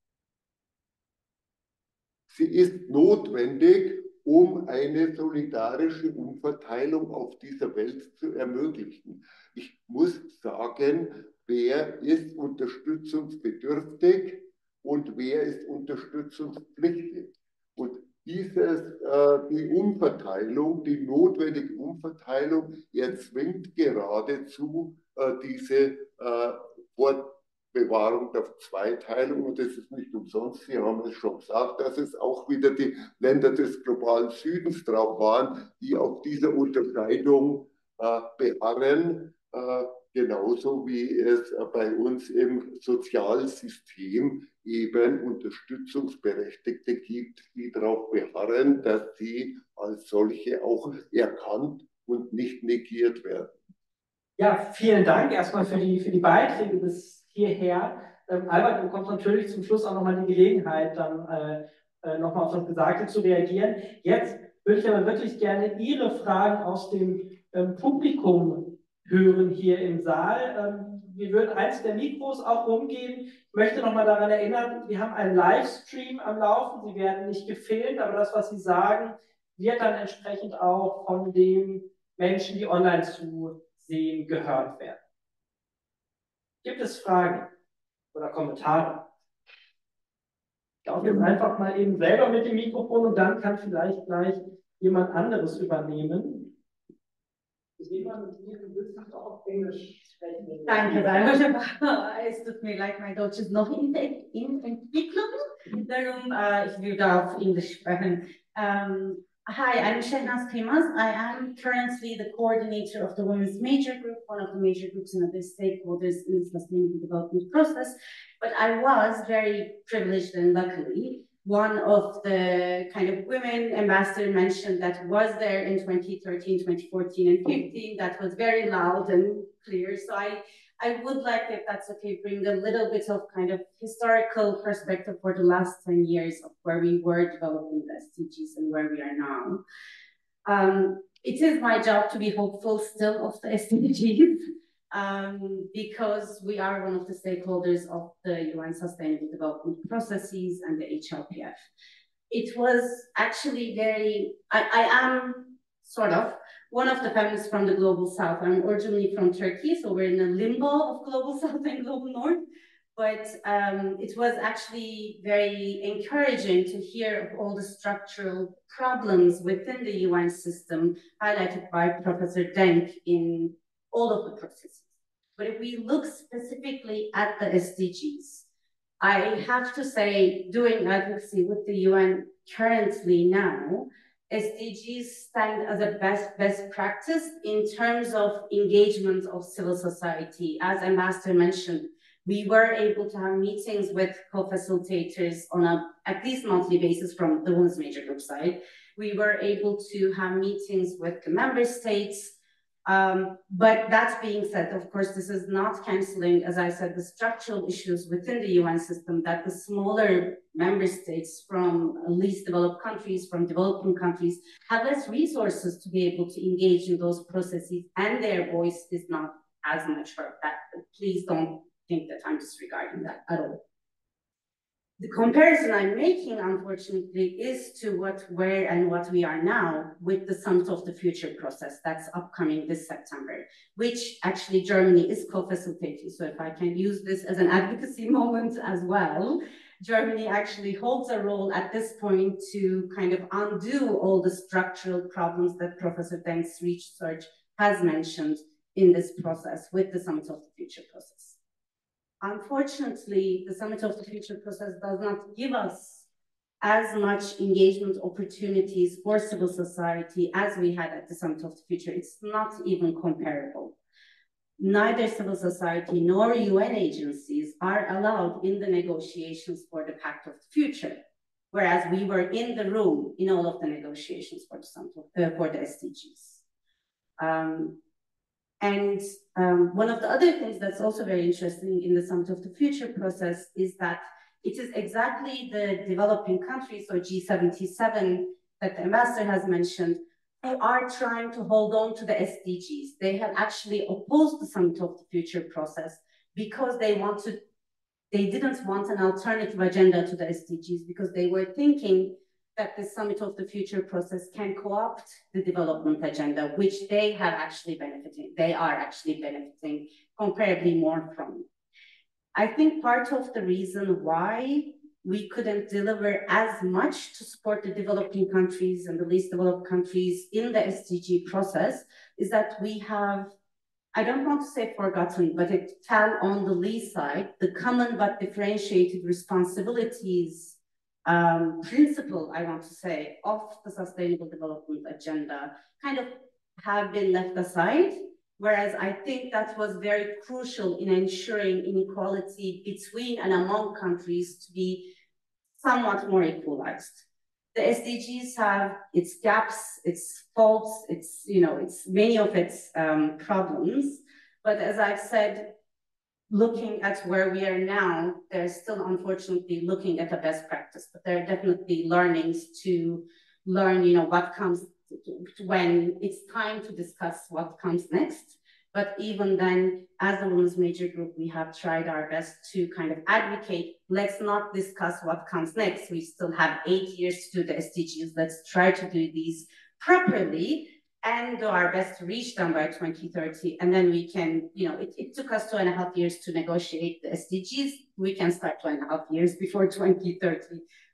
Sie ist notwendig, um eine solidarische Umverteilung auf dieser Welt zu ermöglichen. Ich muss sagen, wer ist unterstützungsbedürftig und wer ist unterstützungspflichtig. Und die Umverteilung, die notwendige Umverteilung, erzwingt geradezu diese Fortbewahrung der Zweiteilung. Und das ist nicht umsonst, Sie haben es schon gesagt, dass es auch wieder die Länder des globalen Südens drauf waren, die auf dieser Unterscheidung beharren. Genauso wie es bei uns im Sozialsystem eben Unterstützungsberechtigte gibt, die darauf beharren, dass sie als solche auch erkannt und nicht negiert werden. Ja, vielen Dank erstmal für die Beiträge bis hierher. Albert, du bekommst natürlich zum Schluss auch nochmal die Gelegenheit, dann nochmal auf das Gesagte zu reagieren. Jetzt würde ich aber wirklich gerne Ihre Fragen aus dem Publikum hören hier im Saal. Wir würden eins der Mikros auch rumgeben. Ich möchte nochmal daran erinnern, wir haben einen Livestream am Laufen. Sie werden nicht gefilmt, aber das, was Sie sagen, wird dann entsprechend auch von den Menschen, die online zusehen, gehört werden. Gibt es Fragen oder Kommentare? Ich laufe jetzt einfach mal eben selber mit dem Mikrofon und dann kann vielleicht gleich jemand anderes übernehmen. Jemand mit Ihnen wirklich auch auf Englisch sprechen? Danke sehr. Es tut mir leid, mein Deutsch ist noch in Entwicklung. Darum, ich würde auf Englisch sprechen. Hi, I'm Shehnaz Kemas. I am currently the coordinator of the Women's Major Group, one of the major groups and the stakeholders in the sustainable development process. But I was very privileged and luckily one of the kind of women ambassador mentioned that was there in 2013, 2014, and 15. That was very loud and clear. So I would like, if that's okay, bring a little bit of kind of historical perspective for the last 10 years of where we were developing the SDGs and where we are now. It is my job to be hopeful still of the SDGs. Because we are one of the stakeholders of the UN Sustainable Development Processes and the HLPF. It was actually I am sort of one of the feminists from the Global South. I'm originally from Turkey, so we're in a limbo of Global South and Global North. But it was actually very encouraging to hear of all the structural problems within the UN system highlighted by Professor Denk in all of the processes. But if we look specifically at the SDGs, I have to say, doing advocacy with the UN currently now, SDGs stand as a best practice in terms of engagement of civil society. As Ambassador mentioned, we were able to have meetings with co-facilitators on a at least monthly basis from the Women's Major Group side. We were able to have meetings with the member states. But that being said, of course, this is not canceling, as I said, the structural issues within the UN system that the smaller member states from least developed countries, from developing countries, have less resources to be able to engage in those processes, and their voice is not as much heard. Please don't think that I'm disregarding that at all. The comparison I'm making, unfortunately, is to what we are now with the Summit of the Future process that's upcoming this September, which actually Germany is co-facilitating. So if I can use this as an advocacy moment as well, Germany actually holds a role at this point to kind of undo all the structural problems that Professor Denk's research has mentioned in this process with the Summit of the Future process. Unfortunately, the Summit of the Future process does not give us as much engagement opportunities for civil society as we had at the Summit of the Future. It's not even comparable. Neither civil society nor UN agencies are allowed in the negotiations for the Pact of the Future, whereas we were in the room in all of the negotiations for the Summit for the SDGs. One of the other things that's also very interesting in the Summit of the Future process is that it is exactly the developing countries, or G77, that the ambassador has mentioned, who are trying to hold on to the SDGs. They have actually opposed the Summit of the Future process because they didn't want an alternative agenda to the SDGs, because they were thinking that the Summit of the Future process can co-opt the development agenda, which they are actually benefiting comparably more from. I think part of the reason why we couldn't deliver as much to support the developing countries and the least developed countries in the SDG process is that we have, I don't want to say forgotten, but it fell on the Lee side, the common but differentiated responsibilities principle, I want to say, of the Sustainable Development Agenda kind of have been left aside, whereas I think that was very crucial in ensuring inequality between and among countries to be somewhat more equalized. The SDGs have its gaps, its faults, its many of its problems, but as I've said, looking at where we are now, they're still unfortunately looking at a best practice, but there are definitely learnings to learn, what comes when it's time to discuss what comes next. But even then, as a Women's Major Group, we have tried our best to kind of advocate, let's not discuss what comes next. We still have 8 years to do the SDGs. Let's try to do these properly and do our best to reach them by 2030. And then we can, it took us 2.5 years to negotiate the SDGs. We can start 2.5 years before 2030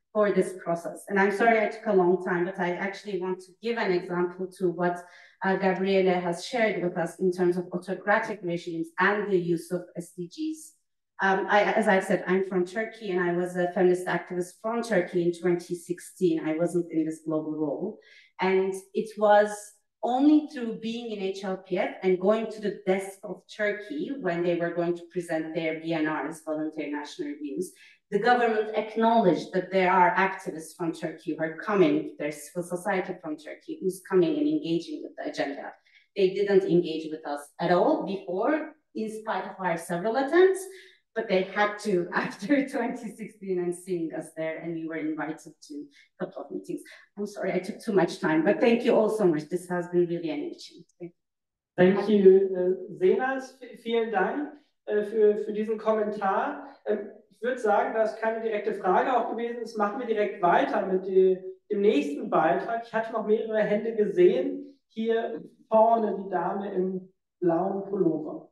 for this process. And I'm sorry I took a long time, but I actually want to give an example to what Gabriele has shared with us in terms of autocratic regimes and the use of SDGs. As I said, I'm from Turkey, and I was a feminist activist from Turkey in 2016. I wasn't in this global role. And it was only through being in HLPF and going to the desk of Turkey when they were going to present their VNRs, voluntary national reviews, the government acknowledged that there are activists from Turkey who are coming, there's civil society from Turkey who's coming and engaging with the agenda. They didn't engage with us at all before, in spite of our several attempts, but they had to after 2016 and seeing us there, and we were invited to a couple of meetings. I'm sorry, I took too much time, but thank you all so much. This has been really enriching. Thank you, Senas. Vielen Dank für diesen Kommentar. Ich würde sagen, da es keine direkte Frage auch gewesen ist, machen wir direkt weiter mit dem nächsten Beitrag. Ich hatte noch mehrere Hände gesehen. Hier vorne die Dame im blauen Pullover.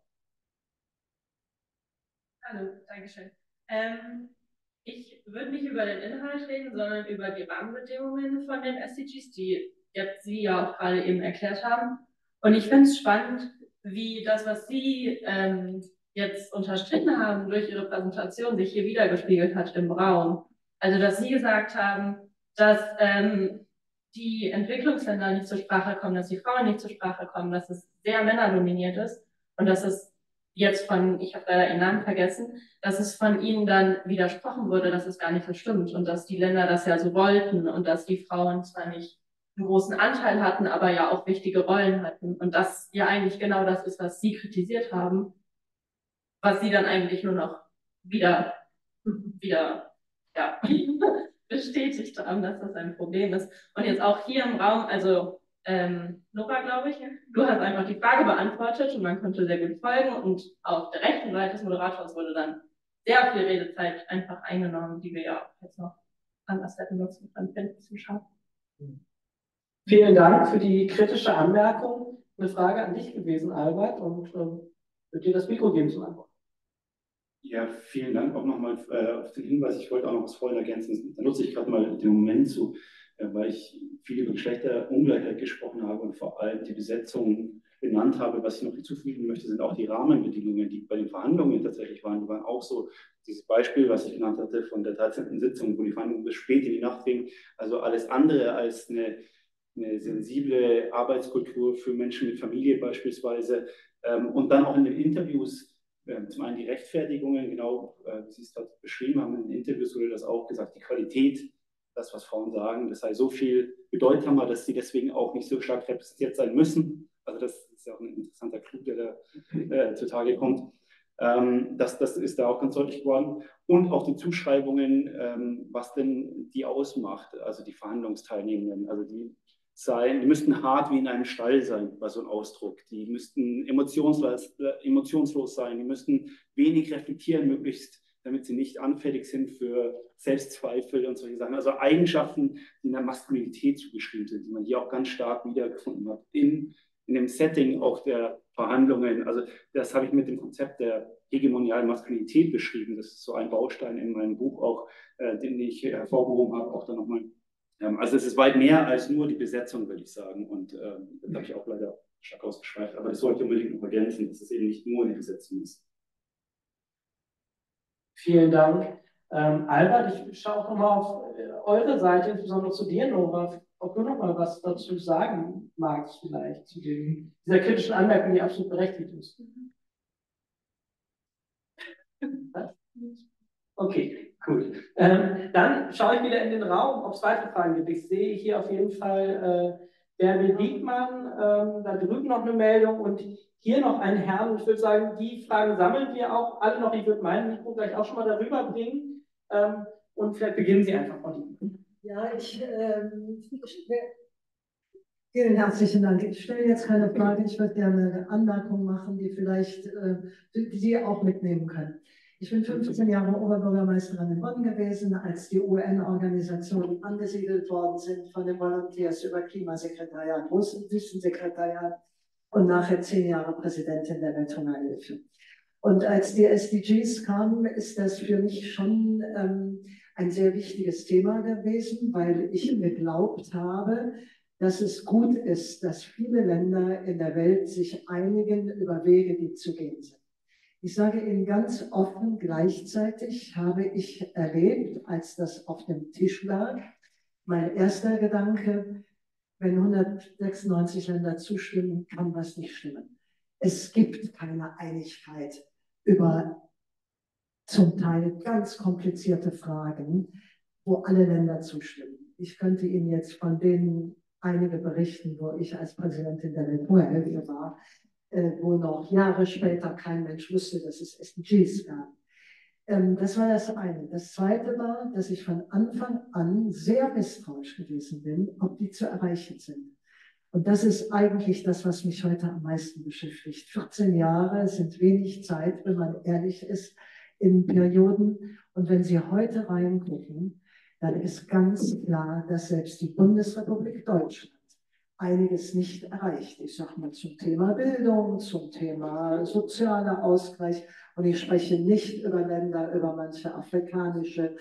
Hallo, Dankeschön. Ich würde nicht über den Inhalt reden, sondern über die Rahmenbedingungen von den SDGs, die jetzt Sie ja auch gerade eben erklärt haben. Und ich finde es spannend, wie das, was Sie jetzt unterstrichen haben durch Ihre Präsentation, sich hier wiedergespiegelt hat im Raum. Also, dass Sie gesagt haben, dass die Entwicklungsländer nicht zur Sprache kommen, dass die Frauen nicht zur Sprache kommen, dass es sehr männerdominiert ist und dass es jetzt von, ich habe leider Ihren Namen vergessen, dass es von Ihnen dann widersprochen wurde, dass es gar nicht so stimmt und dass die Länder das ja so wollten und dass die Frauen zwar nicht einen großen Anteil hatten, aber ja auch wichtige Rollen hatten und das ja eigentlich genau das ist, was Sie kritisiert haben, was Sie dann eigentlich nur noch wieder ja, bestätigt haben, dass das ein Problem ist. Und jetzt auch hier im Raum, also Nora, glaube ich, du hast einfach die Frage beantwortet und man konnte sehr gut folgen und auf der rechten Seite des Moderators wurde dann sehr viel Redezeit einfach eingenommen, die wir ja jetzt noch anders hätten nutzen können, zu schauen. Vielen Dank für die kritische Anmerkung. Eine Frage an dich gewesen, Albert, und würde dir das Mikro geben zum Antworten. Ja, vielen Dank auch nochmal auf den Hinweis. Ich wollte auch noch was vorhin ergänzen. Da nutze ich gerade mal den Moment zu, weil ich viel über Geschlechterungleichheit gesprochen habe und vor allem die Besetzung genannt habe. Was ich noch hinzufügen möchte, sind auch die Rahmenbedingungen, die bei den Verhandlungen tatsächlich waren. Die waren auch so, dieses Beispiel, was ich genannt hatte von der 13. Sitzung, wo die Verhandlungen bis spät in die Nacht gingen. Also alles andere als eine sensible Arbeitskultur für Menschen mit Familie beispielsweise. Und dann auch in den Interviews, zum einen die Rechtfertigungen, genau wie Sie es gerade beschrieben haben, in den Interviews wurde das auch gesagt, die Qualität, das, was Frauen sagen, das sei so viel bedeutsamer, dass sie deswegen auch nicht so stark repräsentiert sein müssen. Also das ist ja auch ein interessanter Clou, der da zutage kommt. Das ist da auch ganz deutlich geworden. Und auch die Zuschreibungen, was denn die ausmacht, also die Verhandlungsteilnehmenden, also die müssten hart wie in einem Stall sein, war so ein Ausdruck. Die müssten emotionslos sein, die müssten wenig reflektieren, möglichst, damit sie nicht anfällig sind für Selbstzweifel und solche Sachen. Also Eigenschaften, die in der Maskulinität zugeschrieben sind, die man hier auch ganz stark wiedergefunden hat in dem Setting auch der Verhandlungen. Also das habe ich mit dem Konzept der hegemonialen Maskulinität beschrieben. Das ist so ein Baustein in meinem Buch auch, den ich hervorgehoben habe, auch dann nochmal. Also es ist weit mehr als nur die Besetzung, würde ich sagen. Und da habe ich auch leider stark ausgeschweift. Aber das sollte ich unbedingt noch ergänzen, dass es eben nicht nur die Besetzung ist. Vielen Dank. Albert, ich schaue auch nochmal auf eure Seite, insbesondere zu dir, Nora, ob du nochmal was dazu sagen magst, vielleicht zu dieser kritischen Anmerkung, die absolut berechtigt ist. Okay, gut. Dann schaue ich wieder in den Raum, ob es weitere Fragen gibt. Ich sehe hier auf jeden Fall Bärbel Diekmann, da drüben noch eine Meldung und hier noch ein Herrn. Und ich würde sagen, die Fragen sammeln wir auch alle noch. Ich würde mein Mikro gleich auch schon mal darüber bringen. Und vielleicht beginnen Sie einfach von Ihnen. Ja, vielen herzlichen Dank. Ich stelle jetzt keine Frage, ich würde gerne eine Anmerkung machen, die vielleicht Sie auch mitnehmen können. Ich bin 15 Jahre Oberbürgermeisterin in Bonn gewesen, als die UN-Organisationen angesiedelt worden sind, von den Volunteers über Klimasekretariat, Wüstensekretariat und nachher 10 Jahre Präsidentin der Welthungerhilfe. Und als die SDGs kamen, ist das für mich schon ein sehr wichtiges Thema gewesen, weil ich geglaubt habe, dass es gut ist, dass viele Länder in der Welt sich einigen über Wege, die zu gehen sind. Ich sage Ihnen ganz offen, gleichzeitig habe ich erlebt, als das auf dem Tisch lag, mein erster Gedanke, wenn 196 Länder zustimmen, kann was nicht stimmen. Es gibt keine Einigkeit über zum Teil ganz komplizierte Fragen, wo alle Länder zustimmen. Ich könnte Ihnen jetzt von denen einige berichten, wo ich als Präsidentin der Welthungerhilfe war, wo noch Jahre später kein Mensch wusste, dass es SDGs gab. Das war das eine. Das zweite war, dass ich von Anfang an sehr misstrauisch gewesen bin, ob die zu erreichen sind. Und das ist eigentlich das, was mich heute am meisten beschäftigt. 14 Jahre sind wenig Zeit, wenn man ehrlich ist, in Perioden. Und wenn Sie heute reingucken, dann ist ganz klar, dass selbst die Bundesrepublik Deutschland einiges nicht erreicht. Ich sage mal zum Thema Bildung, zum Thema sozialer Ausgleich. Und ich spreche nicht über Länder, über manche afrikanische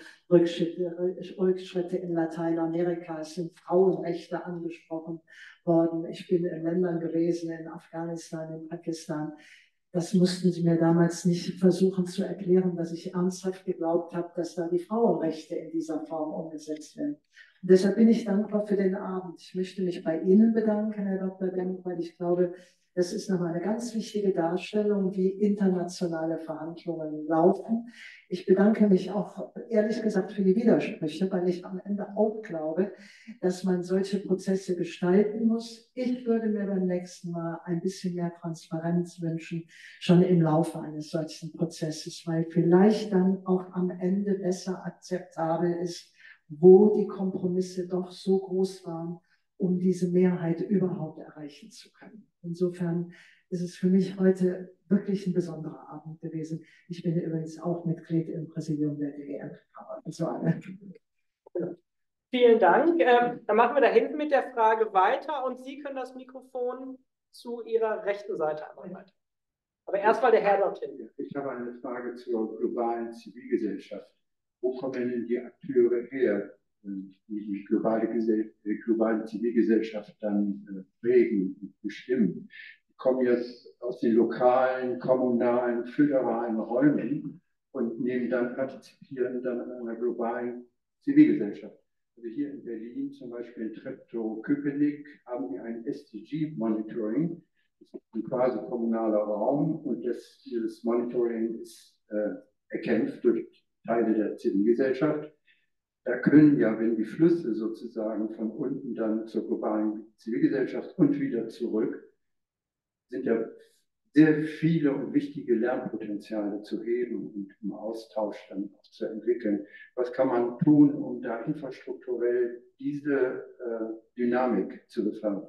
Rückschritte in Lateinamerika. Es sind Frauenrechte angesprochen worden. Ich bin in Ländern gewesen, in Afghanistan, in Pakistan. Das mussten Sie mir damals nicht versuchen zu erklären, dass ich ernsthaft geglaubt habe, dass da die Frauenrechte in dieser Form umgesetzt werden. Und deshalb bin ich dankbar für den Abend. Ich möchte mich bei Ihnen bedanken, Herr Dr. Denk, weil ich glaube, das ist nochmal eine ganz wichtige Darstellung, wie internationale Verhandlungen laufen. Ich bedanke mich auch, ehrlich gesagt, für die Widersprüche, weil ich am Ende auch glaube, dass man solche Prozesse gestalten muss. Ich würde mir beim nächsten Mal ein bisschen mehr Transparenz wünschen, schon im Laufe eines solchen Prozesses, weil vielleicht dann auch am Ende besser akzeptabel ist, wo die Kompromisse doch so groß waren, um diese Mehrheit überhaupt erreichen zu können. Insofern ist es für mich heute wirklich ein besonderer Abend gewesen. Ich bin übrigens auch Mitglied im Präsidium der DGF-Kammer. Vielen Dank. Dann machen wir da hinten mit der Frage weiter und Sie können das Mikrofon zu Ihrer rechten Seite einmal weiter. Aber erstmal der Herr dorthin. Ich habe eine Frage zur globalen Zivilgesellschaft. Wo kommen denn die Akteure her, die globale Zivilgesellschaft dann prägen und bestimmen? Die kommen jetzt aus den lokalen, kommunalen, föderalen Räumen und partizipieren dann an einer globalen Zivilgesellschaft. Also hier in Berlin, zum Beispiel in Treptow-Köpenick, haben wir ein SDG-Monitoring. Das ist ein quasi kommunaler Raum und dieses Monitoring ist erkämpft durch Teile der Zivilgesellschaft. Da können ja, wenn die Flüsse sozusagen von unten dann zur globalen Zivilgesellschaft und wieder zurück, sind ja sehr viele und wichtige Lernpotenziale zu heben und im Austausch dann auch zu entwickeln. Was kann man tun, um da infrastrukturell diese Dynamik zu befördern?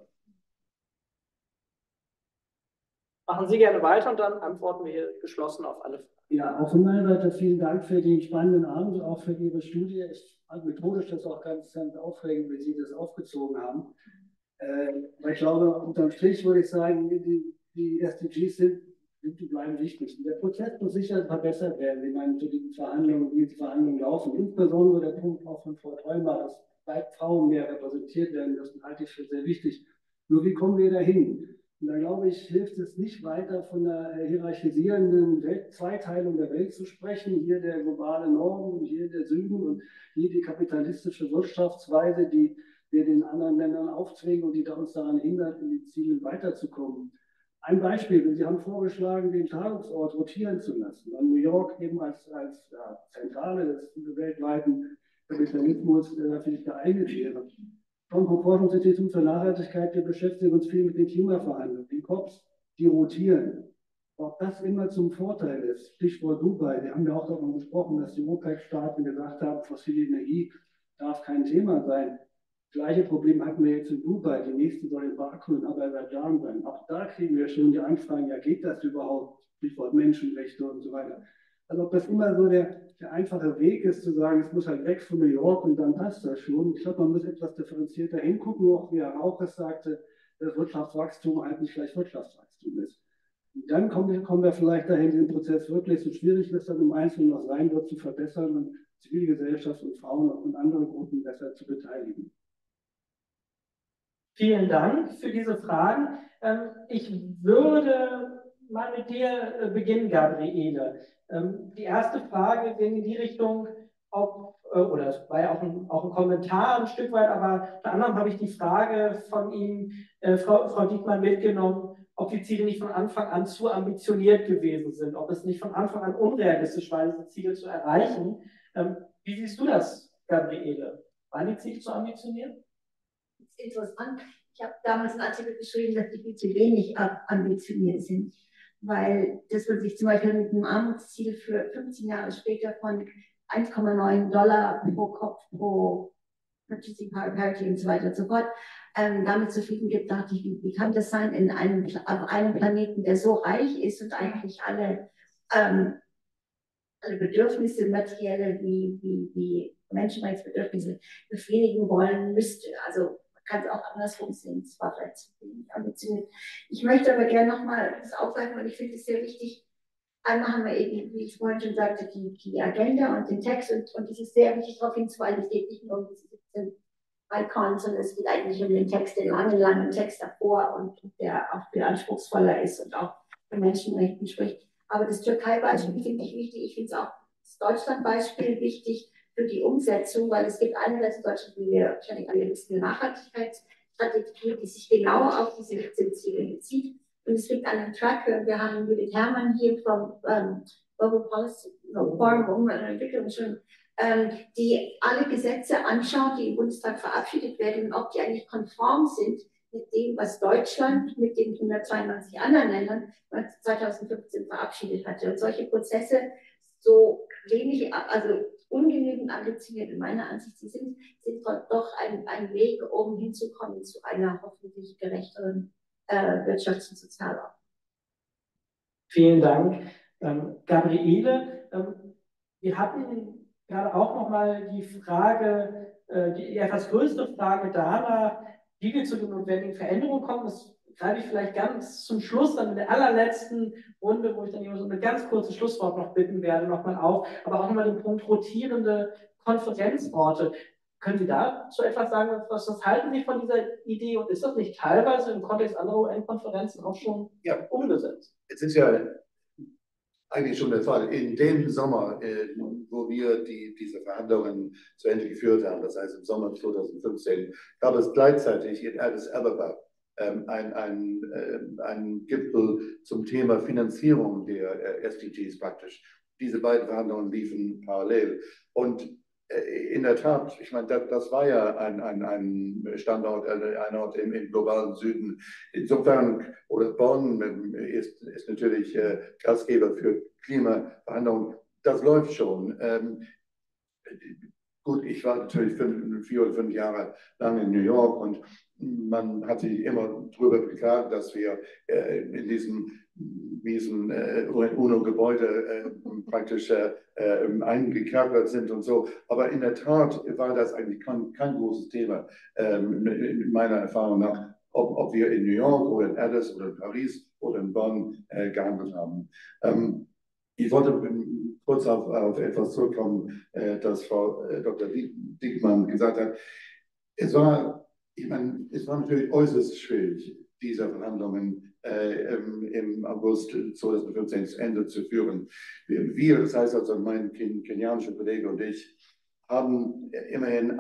Machen Sie gerne weiter und dann antworten wir hier geschlossen auf alle Fragen. Ja, auch von meiner Seite vielen Dank für den spannenden Abend, auch für Ihre Studie. Ich fand methodisch das auch ganz aufregend, wie Sie das aufgezogen haben. Aber ich glaube, unterm Strich würde ich sagen, die SDGs sind und bleiben wichtig. Und der Prozess muss sicher verbessert werden, wie man zu diesen Verhandlungen, wie die Verhandlungen laufen. Insbesondere der Punkt auch von Frau Theuma, dass bald Frauen mehr repräsentiert werden, das halte ich für sehr wichtig. Nur wie kommen wir dahin? Und da glaube ich, hilft es nicht weiter von der hierarchisierenden Zweiteilung der Welt zu sprechen. Hier der globale Norden und hier der Süden und hier die kapitalistische Wirtschaftsweise, die wir den anderen Ländern aufzwingen und die uns daran hindert, in die Ziele weiterzukommen. Ein Beispiel, Sie haben vorgeschlagen, den Tagungsort rotieren zu lassen. Weil New York eben als Zentrale des weltweiten Kapitalismus natürlich geeignet wäre. Vom Forschungsinstitut für Nachhaltigkeit, wir beschäftigen uns viel mit den Klimaverhandlungen, den COPs, die rotieren. Ob das immer zum Vorteil ist, Stichwort Dubai, wir haben ja auch davon gesprochen, dass die OPEC-Staaten gesagt haben, fossile Energie darf kein Thema sein. Das gleiche Problem hatten wir jetzt in Dubai, die nächste soll in Baku in Aserbaidschan sein. Auch da kriegen wir schon die Anfragen, ja geht das überhaupt? Stichwort Menschenrechte und so weiter. Also ob das immer so der einfache Weg ist, zu sagen, es muss halt weg von New York und dann passt das schon. Ich glaube, man muss etwas differenzierter hingucken, auch wie Herr Rauches sagte, dass Wirtschaftswachstum halt nicht gleich Wirtschaftswachstum ist. Und dann kommen wir vielleicht dahin, den Prozess wirklich, so schwierig es dann im Einzelnen noch sein wird, zu verbessern und Zivilgesellschaft und Frauen und andere Gruppen besser zu beteiligen. Vielen Dank für diese Fragen. Ich würde mal mit dir beginnen, Gabriele. Die erste Frage ging in die Richtung, oder es war ja auch ein Kommentar ein Stück weit, aber unter anderem habe ich die Frage von Ihnen, Frau Diekmann, mitgenommen, ob die Ziele nicht von Anfang an zu ambitioniert gewesen sind, ob es nicht von Anfang an unrealistisch war, diese Ziele zu erreichen. Wie siehst du das, Gabriele? Waren die Ziele zu ambitioniert? Das ist interessant. Ich habe damals einen Artikel geschrieben, dass die viel zu wenig ambitioniert sind, weil das man sich zum Beispiel mit einem Armutsziel für 15 Jahre später von $1,9 pro Kopf pro Purchasing Parity und so weiter und so fort damit zufrieden gibt, dachte ich, wie kann das sein auf einem Planeten, der so reich ist und eigentlich alle Bedürfnisse, materielle wie Menschenrechtsbedürfnisse befriedigen wollen müsste. Also man kann es auch andersrum sehen, es war vielleicht zu wenig ambitioniert. Ich möchte aber gerne nochmal das aufgreifen, weil ich finde es sehr wichtig. Einmal haben wir eben, wie ich vorhin schon sagte, die Agenda und den Text und es ist sehr wichtig darauf hinzuweisen, es geht nicht nur um diese 17 Icons, sondern es geht eigentlich um den Text, den langen Text davor und der auch viel anspruchsvoller ist und auch für Menschenrechten spricht. Aber das Türkei-Beispiel finde ich wichtig. Ich finde es auch das Deutschland-Beispiel wichtig für die Umsetzung, weil es gibt einerseits in Deutschland, wie wir wahrscheinlich alle wissen, eine Nachhaltigkeitsstrategie, die sich genau auf diese 17 Ziele bezieht. Und es gibt einen Tracker. Wir haben Judith Herrmann hier vom Global Policy Forum Umwelt und Entwicklung schon, die alle Gesetze anschaut, die im Bundestag verabschiedet werden und ob die eigentlich konform sind mit dem, was Deutschland mit den 192 anderen Ländern 2015 verabschiedet hatte. Und solche Prozesse so wenig, also ungenügend ambitioniert in meiner Ansicht, sie sind doch ein Weg, um hinzukommen zu einer hoffentlich gerechteren Wirtschafts- und Sozialordnung. Vielen Dank. Gabriele, wir hatten gerade auch nochmal die Frage, die etwas größere Frage danach, wie wir zu den notwendigen Veränderungen kommen. Das greife ich vielleicht ganz zum Schluss, dann in der allerletzten Runde, wo ich dann immer so eine ganz kurze Schlusswort noch bitten werde, nochmal auf, aber auch nochmal den Punkt rotierende Konferenzorte. Können Sie dazu etwas sagen? Was halten Sie von dieser Idee und ist das nicht teilweise im Kontext anderer UN-Konferenzen auch schon umgesetzt? Es ist ja eigentlich schon der Fall. In dem Sommer, wo wir diese Verhandlungen zu Ende geführt haben, das heißt im Sommer 2015, gab es gleichzeitig in Addis Abeba einen Gipfel zum Thema Finanzierung der SDGs praktisch. Diese beiden Verhandlungen liefen parallel. Und in der Tat, ich meine, das war ja ein Standort, ein Ort im globalen Süden. Insofern, oder Bonn ist natürlich Gastgeber für Klimaverhandlungen. Das läuft schon. Gut, ich war natürlich 4 oder 5 Jahre lang in New York und man hat sich immer darüber beklagt, dass wir in diesem UNO-Gebäude praktisch eingekerkert sind und so. Aber in der Tat war das eigentlich kein großes Thema, meiner Erfahrung nach, ob wir in New York oder in Addis oder in Paris oder in Bonn gehandelt haben. Ich wollte kurz auf etwas zurückkommen, das Frau Dr. Diekmann gesagt hat. Es war natürlich äußerst schwierig, diese Verhandlungen im August 2015 zu Ende zu führen. Wir, das heißt also mein kenianischer Kollege und ich, haben immerhin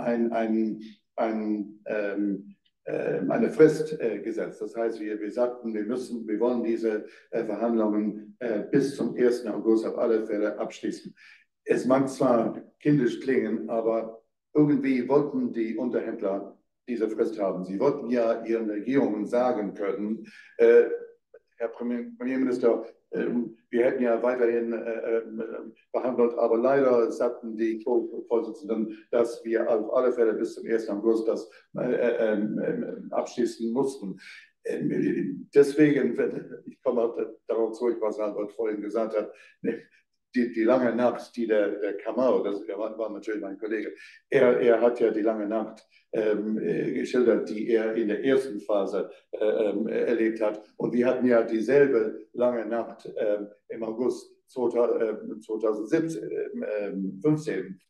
eine Frist gesetzt. Das heißt, wir sagten, wir wollen diese Verhandlungen bis zum 1. August auf alle Fälle abschließen. Es mag zwar kindisch klingen, aber irgendwie wollten die Unterhändler diese Frist haben. Sie wollten ja ihren Regierungen sagen können, Herr Premierminister, wir hätten ja weiterhin behandelt, aber leider sagten die Vorsitzenden, dass wir auf alle Fälle bis zum 1. August das abschließen mussten. Deswegen, ich komme darauf zurück, was Albert vorhin gesagt hat, die lange Nacht, die der Kamau, das war natürlich mein Kollege, er hat ja die lange Nacht geschildert, die er in der ersten Phase erlebt hat. Und wir hatten ja dieselbe lange Nacht im August 2015.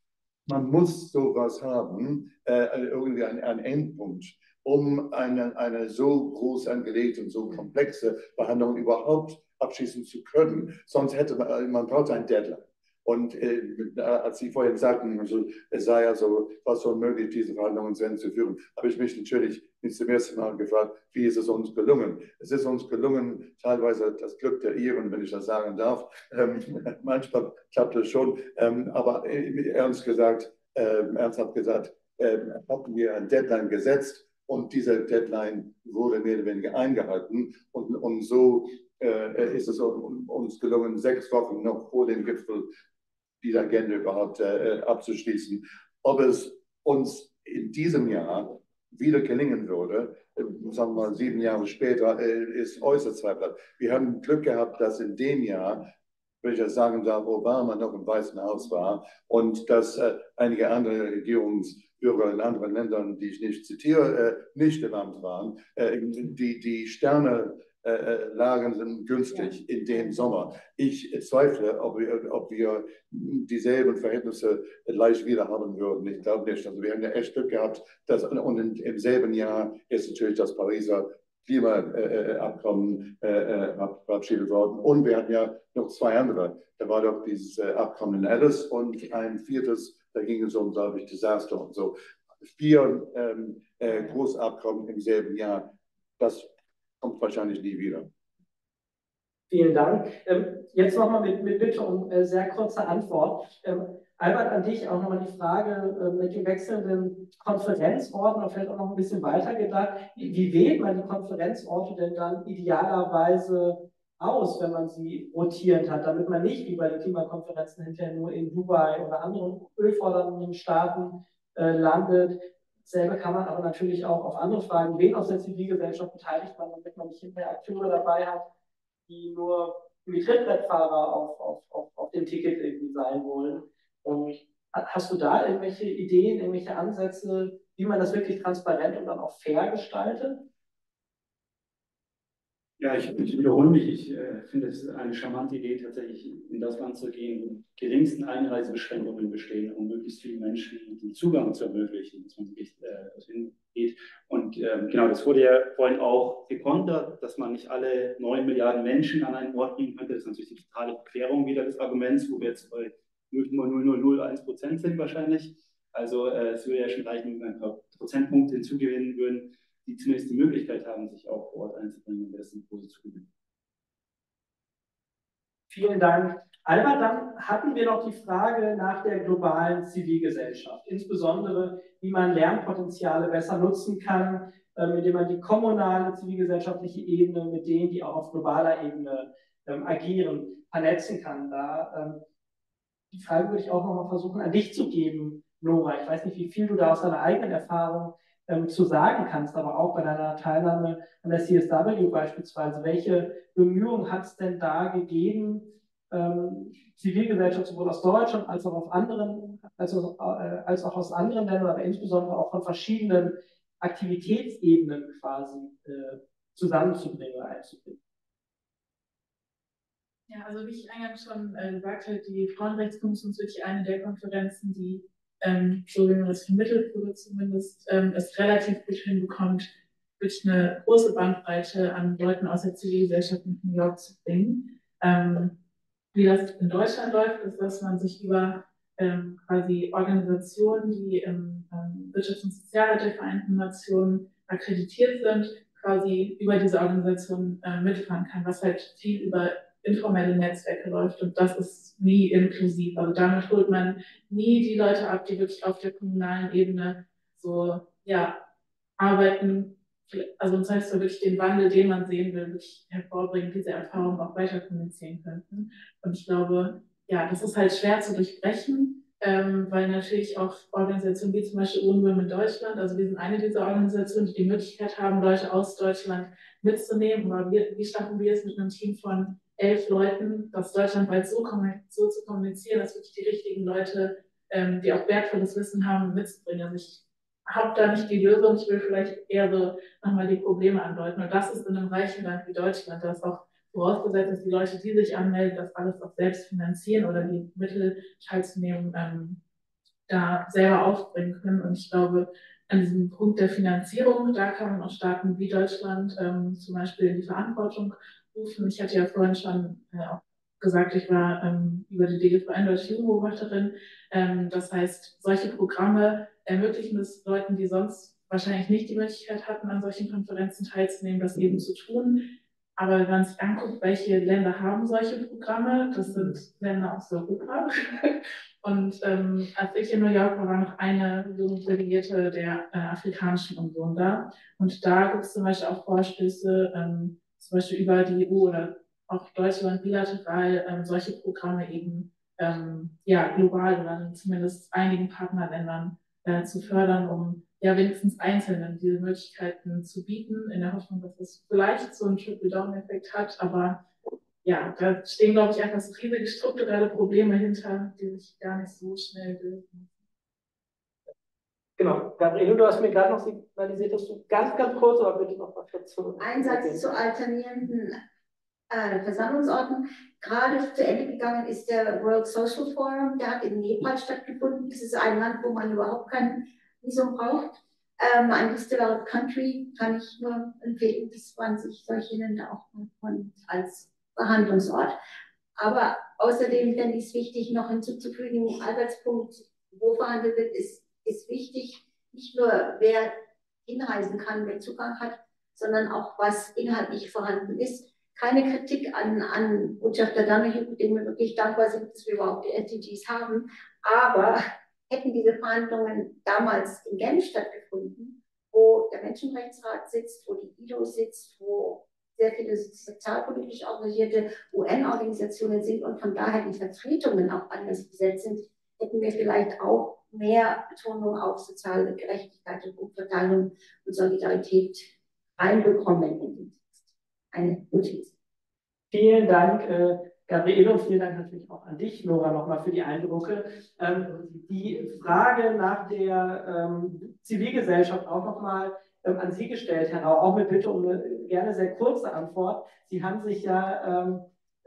man muss sowas haben, irgendwie einen Endpunkt, um eine so groß angelegte und so komplexe Behandlung überhaupt abschließen zu können. Sonst hätte man braucht ein Deadline. Und als Sie vorhin sagten, also, es sei ja so fast unmöglich, diese Verhandlungen zu Ende zu führen, habe ich mich natürlich nicht zum ersten Mal gefragt, wie ist es uns gelungen? Es ist uns gelungen, teilweise das Glück der Iren, wenn ich das sagen darf. Manchmal klappt es schon, aber ernsthaft gesagt, hatten wir ein Deadline gesetzt und diese Deadline wurde mehr oder weniger eingehalten. Und so ist es uns gelungen, 6 Wochen noch vor dem Gipfel diese Agenda überhaupt abzuschließen. Ob es uns in diesem Jahr wieder gelingen würde, sagen wir mal 7 Jahre später, ist äußerst zweifelhaft. Wir haben Glück gehabt, dass in dem Jahr, wenn ich das sagen darf, Obama noch im Weißen Haus war und dass einige andere Regierungsbürger in anderen Ländern, die ich nicht zitiere, nicht im Amt waren. Die Sterne Lagen sind günstig in dem Sommer. Ich zweifle, ob wir dieselben Verhältnisse leicht wieder haben würden. Ich glaube nicht. Also wir haben ja echt Glück gehabt, und im selben Jahr ist natürlich das Pariser Klimaabkommen verabschiedet worden. Und wir hatten ja noch 2 andere. Da war doch dieses Abkommen in Alice und ein 4., da ging es um, glaube ich, Desaster und so. 4 Großabkommen im selben Jahr. Das kommt wahrscheinlich nie wieder. Vielen Dank. Jetzt nochmal mit Bitte um sehr kurze Antwort. Albert, an dich auch nochmal die Frage mit den wechselnden Konferenzorten, und vielleicht auch noch ein bisschen weiter gedacht. Wie wählt man die Konferenzorte denn dann idealerweise aus, wenn man sie rotierend hat, damit man nicht wie bei den Klimakonferenzen hinterher nur in Dubai oder anderen ölfördernden Staaten landet? Dasselbe kann man aber natürlich auch auf andere Fragen, wen aus der Zivilgesellschaft beteiligt man, damit man nicht hinterher Akteure dabei hat, die nur wie Trittbrettfahrer auf dem Ticket irgendwie sein wollen. Und hast du da irgendwelche Ideen, irgendwelche Ansätze, wie man das wirklich transparent und dann auch fair gestaltet? Ja, ich wiederhole mich. Ich finde es eine charmante Idee, tatsächlich in das Land zu gehen, wo die geringsten Einreisebeschränkungen bestehen, um möglichst vielen Menschen den Zugang zu ermöglichen, dass man wirklich dorthin geht. Und genau, das wurde ja vorhin auch gekontert, dass man nicht alle 9 Milliarden Menschen an einen Ort bringen könnte. Das ist natürlich die totale Verklärung wieder des Arguments, wo wir jetzt bei 0,0001% sind wahrscheinlich. Also es würde ja schon reichen, wenn wir ein paar Prozentpunkte hinzugewinnen würden, die zumindest die Möglichkeit haben, sich auch vor Ort einzubringen und dessen zu gewinnen. Vielen Dank. Albert, dann hatten wir noch die Frage nach der globalen Zivilgesellschaft, insbesondere wie man Lernpotenziale besser nutzen kann, indem man die kommunale zivilgesellschaftliche Ebene mit denen, die auch auf globaler Ebene agieren, vernetzen kann. Die Frage würde ich auch nochmal versuchen, an dich zu geben, Nora. Ich weiß nicht, wie viel du da aus deiner eigenen Erfahrung zu sagen kannst, aber auch bei deiner Teilnahme an der CSW beispielsweise. Welche Bemühungen hat es denn da gegeben, Zivilgesellschaft sowohl aus Deutschland als auch aus anderen Ländern, aber insbesondere auch von verschiedenen Aktivitätsebenen quasi zusammenzubringen oder einzubringen? Ja, also wie ich eingangs schon gesagt habe, die Frauenrechtskommission ist wirklich eine der Konferenzen, die so wie man das vermittelt wurde zumindest, es relativ gut hinbekommt, wirklich eine große Bandbreite an Leuten aus der Zivilgesellschaft in New York zu bringen. Wie das in Deutschland läuft, ist, dass man sich über quasi Organisationen, die im Wirtschafts- und Sozialrat der Vereinten Nationen akkreditiert sind, quasi über diese Organisationen mitfahren kann, was halt viel über informelle Netzwerke läuft, und das ist nie inklusiv. Also damit holt man nie die Leute ab, die wirklich auf der kommunalen Ebene so, ja, arbeiten. Also das heißt so wirklich den Wandel, den man sehen will, wirklich hervorbringen, diese Erfahrungen auch weiter kommunizieren könnten. Und ich glaube, ja, das ist halt schwer zu durchbrechen, weil natürlich auch Organisationen wie zum Beispiel UNWOMEN in Deutschland, also wir sind eine dieser Organisationen, die die Möglichkeit haben, Leute aus Deutschland mitzunehmen. Aber wie schaffen wir es mit einem Team von 11 Leuten, das deutschlandweit so zu kommunizieren, dass wirklich die richtigen Leute, die auch wertvolles Wissen haben, mitzubringen. Also ich habe da nicht die Lösung, ich will vielleicht eher so nochmal die Probleme andeuten. Und das ist in einem reichen Land wie Deutschland, da ist auch vorausgesetzt, dass die Leute, die sich anmelden, das alles auch selbst finanzieren oder die Mittel teilzunehmen, da selber aufbringen können. Und ich glaube, an diesem Punkt der Finanzierung, da kann man auch Staaten wie Deutschland zum Beispiel in die Verantwortung rufen. Ich hatte ja vorhin schon auch gesagt, ich war über die DGVN Deutsche Jugendbeobachterin. Das heißt, solche Programme ermöglichen es Leuten, die sonst wahrscheinlich nicht die Möglichkeit hatten, an solchen Konferenzen teilzunehmen, das eben zu tun. Aber wenn man sich anguckt, welche Länder haben solche Programme, das sind Länder aus Europa. Und als ich in New York war, war noch eine Delegierte der Afrikanischen Union da. Und da gibt es zum Beispiel auch Vorstöße, zum Beispiel über die EU oder auch Deutschland bilateral solche Programme eben ja, global oder zumindest einigen Partnerländern zu fördern, um ja wenigstens Einzelnen diese Möglichkeiten zu bieten, in der Hoffnung, dass es vielleicht so einen Trickle-Down-Effekt hat. Aber ja, da stehen, glaube ich, einfach so riesige strukturelle Probleme hinter, die sich gar nicht so schnell lösen. Genau, Gabriele, du hast mir gerade noch signalisiert, dass du ganz kurz, aber bitte noch was dazu. Ein Satz zu alternierenden Versammlungsorten. Gerade zu Ende gegangen ist der World Social Forum, der hat in Nepal stattgefunden. Das ist ein Land, wo man überhaupt kein Visum braucht. Ein Developed Country kann ich nur empfehlen, dass man sich solche Länder auch als Behandlungsort. Aber außerdem fände ich es wichtig, noch hinzuzufügen, Arbeitspunkt, wo verhandelt wird, ist wichtig, nicht nur wer hinreisen kann, wer Zugang hat, sondern auch was inhaltlich vorhanden ist. Keine Kritik an Botschafter Donoghue, dem wir wirklich dankbar sind, dass wir überhaupt die SDGs haben. Aber hätten diese Verhandlungen damals in Genf stattgefunden, wo der Menschenrechtsrat sitzt, wo die ILO sitzt, wo sehr viele sozialpolitisch engagierte UN-Organisationen sind und von daher die Vertretungen auch anders besetzt sind, hätten wir vielleicht auch mehr Betonung auf soziale Gerechtigkeit und Umverteilung und Solidarität reinbekommen in den Text. Eine Notiz. Vielen Dank, Gabriele, und vielen Dank natürlich auch an dich, Nora, nochmal für die Eindrücke. Die Frage nach der Zivilgesellschaft auch nochmal an Sie gestellt, Herr Rau, auch mit Bitte um eine gerne sehr kurze Antwort. Sie haben sich ja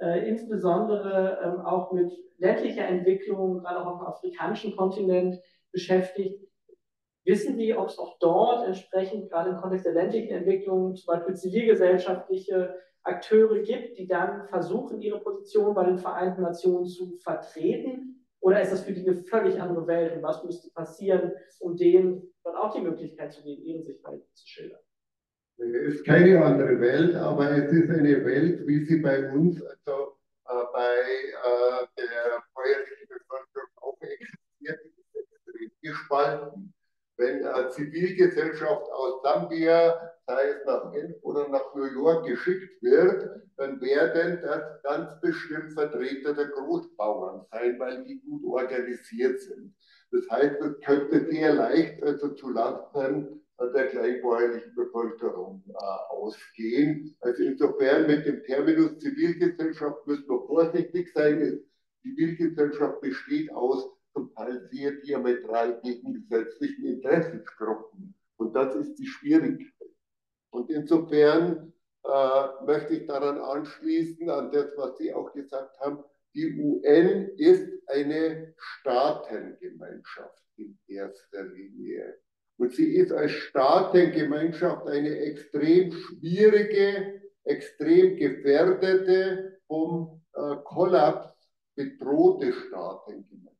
insbesondere auch mit ländlicher Entwicklung, gerade auch auf dem afrikanischen Kontinent beschäftigt. Wissen Sie, ob es auch dort entsprechend, gerade im Kontext der ländlichen Entwicklung, zum Beispiel zivilgesellschaftliche Akteure gibt, die dann versuchen, ihre Position bei den Vereinten Nationen zu vertreten? Oder ist das für die eine völlig andere Welt? Und was müsste passieren, um denen dann auch die Möglichkeit zu geben, ihre Sichtweise zu schildern? Es ist keine andere Welt, aber es ist eine Welt, wie sie bei uns, also bei der bäuerlichen Bevölkerung auch existiert, extrem gespalten. Wenn Zivilgesellschaft aus Sambia, sei es nach Genf oder nach New York, geschickt wird, dann werden das ganz bestimmt Vertreter der Großbauern sein, weil die gut organisiert sind. Das heißt, es könnte sehr leicht also zu Lasten der kleinbäuerlichen Bevölkerung ausgehen. Also insofern mit dem Terminus Zivilgesellschaft müssen wir vorsichtig sein. Zivilgesellschaft besteht aus zum Teil sehr diametral gegensätzlichen Interessensgruppen. Und das ist die Schwierigkeit. Und insofern möchte ich daran anschließen, an das, was Sie auch gesagt haben, die UN ist eine Staatengemeinschaft in erster Linie. Und sie ist als Staatengemeinschaft eine extrem schwierige, extrem gefährdete, vom Kollaps bedrohte Staatengemeinschaft.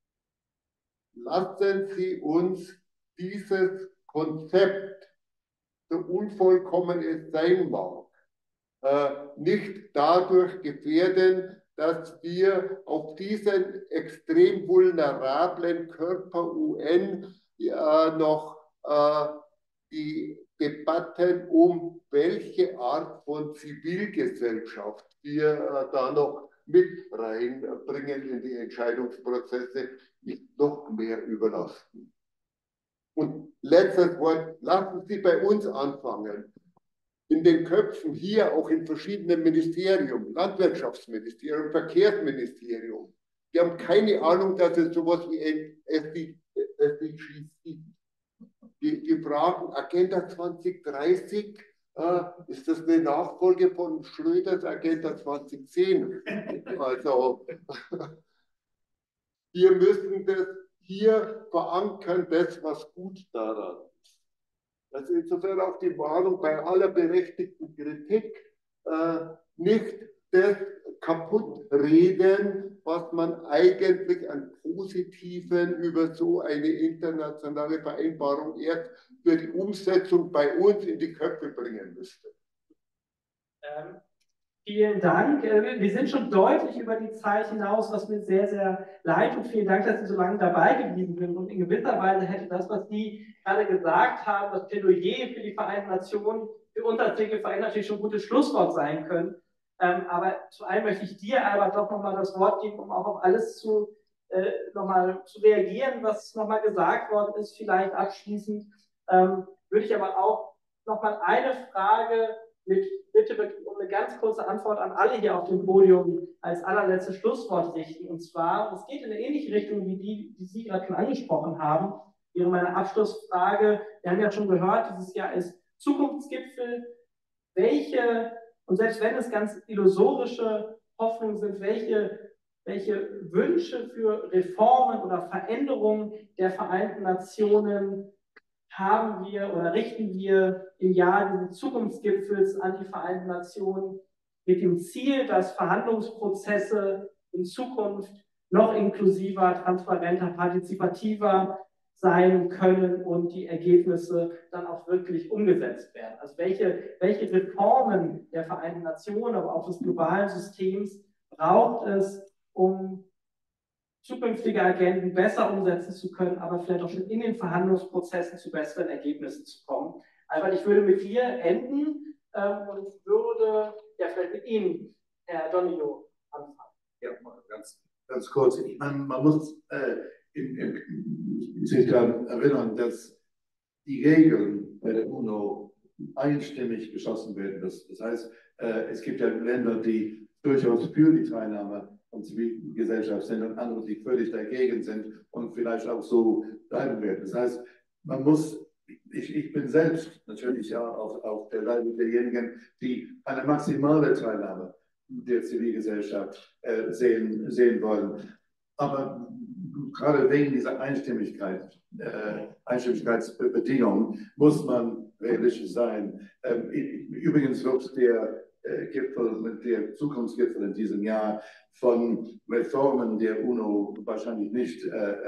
Lassen Sie uns dieses Konzept, so unvollkommen es sein mag, nicht dadurch gefährden, dass wir auf diesen extrem vulnerablen Körper UN noch die Debatten um welche Art von Zivilgesellschaft wir da noch mit reinbringen in die Entscheidungsprozesse, nicht noch mehr überlasten. Und letztes Wort, lassen Sie bei uns anfangen. In den Köpfen hier, auch in verschiedenen Ministerien, Landwirtschaftsministerium, Verkehrsministerium, die haben keine Ahnung, dass es sowas wie SDGs gibt. Die fragen, Agenda 2030, ist das eine Nachfolge von Schröders Agenda 2010? Also, wir müssen das hier verankern das, was gut daran ist. Das ist insofern auch die Warnung bei aller berechtigten Kritik, nicht das kaputt reden, was man eigentlich an Positiven über so eine internationale Vereinbarung erst für die Umsetzung bei uns in die Köpfe bringen müsste. Vielen Dank. Wir sind schon deutlich über die Zeit hinaus, was mir sehr, sehr leid tut. Vielen Dank, dass Sie so lange dabei geblieben sind. Und in gewisser Weise hätte das, was Sie gerade gesagt haben, das Plädoyer für die Vereinten Nationen, für uns als DGVN natürlich schon ein gutes Schlusswort sein können. Aber zu einem möchte ich dir, Albert, doch nochmal das Wort geben, um auch auf alles nochmal zu reagieren, was nochmal gesagt worden ist, vielleicht abschließend. Würde ich aber auch nochmal eine Frage mit Bitte um eine ganz kurze Antwort an alle hier auf dem Podium als allerletztes Schlusswort richten. Und zwar, es geht in eine ähnliche Richtung wie die Sie gerade schon angesprochen haben, wäre meine Abschlussfrage. Wir haben ja schon gehört, dieses Jahr ist Zukunftsgipfel. Und selbst wenn es ganz illusorische Hoffnungen sind, welche Wünsche für Reformen oder Veränderungen der Vereinten Nationen haben wir oder richten wir im Jahr dieses Zukunftsgipfels an die Vereinten Nationen mit dem Ziel, dass Verhandlungsprozesse in Zukunft noch inklusiver, transparenter, partizipativer sein können und die Ergebnisse dann auch wirklich umgesetzt werden. Also welche Reformen der Vereinten Nationen, aber auch des globalen Systems braucht es, um zukünftige Agenden besser umsetzen zu können, aber vielleicht auch schon in den Verhandlungsprozessen zu besseren Ergebnissen zu kommen. Albert, ich würde mit dir enden und würde vielleicht mit Ihnen, Herr Donoghue, anfangen. Ja, ganz kurz. Ich meine, man muss sich daran erinnern, dass die Regeln bei der UNO einstimmig beschlossen werden. Das heißt, es gibt ja Länder, die durchaus für die Teilnahme von Zivilgesellschaft sind und andere, die völlig dagegen sind und vielleicht auch so bleiben werden. Das heißt, man muss, ich bin selbst natürlich ja auf der Seite derjenigen, die eine maximale Teilnahme der Zivilgesellschaft sehen wollen. Aber gerade wegen dieser Einstimmigkeitsbedingungen muss man realistisch sein. Übrigens wird der Zukunftsgipfel in diesem Jahr von Reformen der UNO wahrscheinlich nicht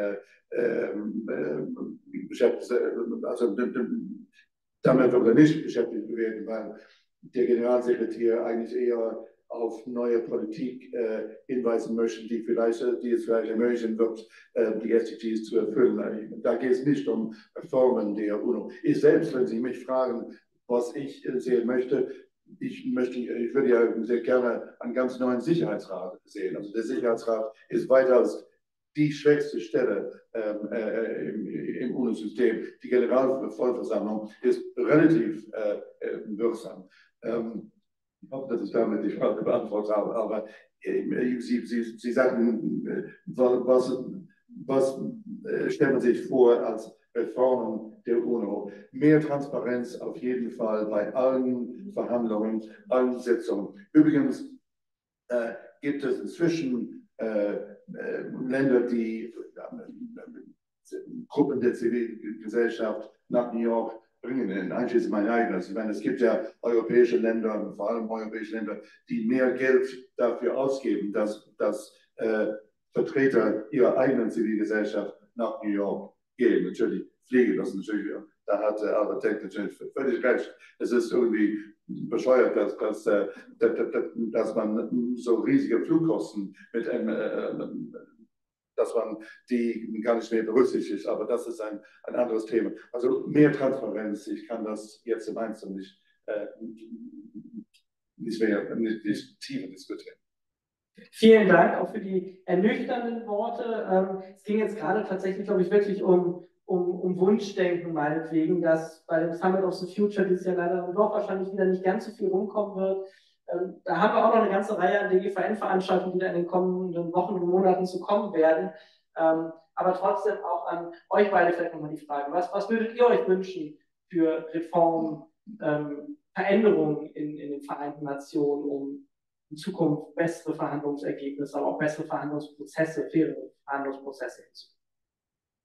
beschäftigt, also damit wird er nicht beschäftigt werden, weil der Generalsekretär eigentlich eher auf neue Politik hinweisen möchte, die es vielleicht ermöglichen wird, die SDGs zu erfüllen. Da geht es nicht um Reformen der UNO. Ich selbst, wenn Sie mich fragen, was ich sehen möchte, ich würde ja sehr gerne einen ganz neuen Sicherheitsrat sehen. Also der Sicherheitsrat ist weitaus die schwächste Stelle im UNO-System. Die Generalvollversammlung ist relativ wirksam. Ich hoffe, dass ich damit die Frage beantwortet habe, aber Sie sagten, was stellen Sie sich vor als Reformen der UNO? Mehr Transparenz auf jeden Fall bei allen Verhandlungen, allen Sitzungen. Übrigens gibt es inzwischen Länder, die Gruppen der Zivilgesellschaft nach New York bringen, einschließlich mein eigenes. Ich meine, es gibt ja europäische Länder, vor allem europäische Länder, die mehr Geld dafür ausgeben, dass Vertreter ihrer eigenen Zivilgesellschaft nach New York gehen. Natürlich fliegen das natürlich. Da hat Albert Denk natürlich völlig recht. Es ist irgendwie bescheuert, dass man so riesige Flugkosten mit dass man die gar nicht mehr berücksichtigt. Aber das ist ein anderes Thema. Also mehr Transparenz. Ich kann das jetzt im Einzelnen nicht tiefer diskutieren. Vielen Dank auch für die ernüchternden Worte. Es ging jetzt gerade tatsächlich, glaube ich, wirklich um Wunschdenken meinetwegen, dass bei dem Summit of the Future dieses Jahr leider doch wahrscheinlich wieder nicht ganz so viel rumkommen wird. Da haben wir auch noch eine ganze Reihe an DGVN-Veranstaltungen, die da in den kommenden Wochen und Monaten zu kommen werden. Aber trotzdem auch an euch beide vielleicht nochmal die Frage, was würdet ihr euch wünschen für Reformen, Veränderungen in den Vereinten Nationen, um in Zukunft bessere Verhandlungsergebnisse, aber auch bessere Verhandlungsprozesse, faire Verhandlungsprozesse hinzubekommen?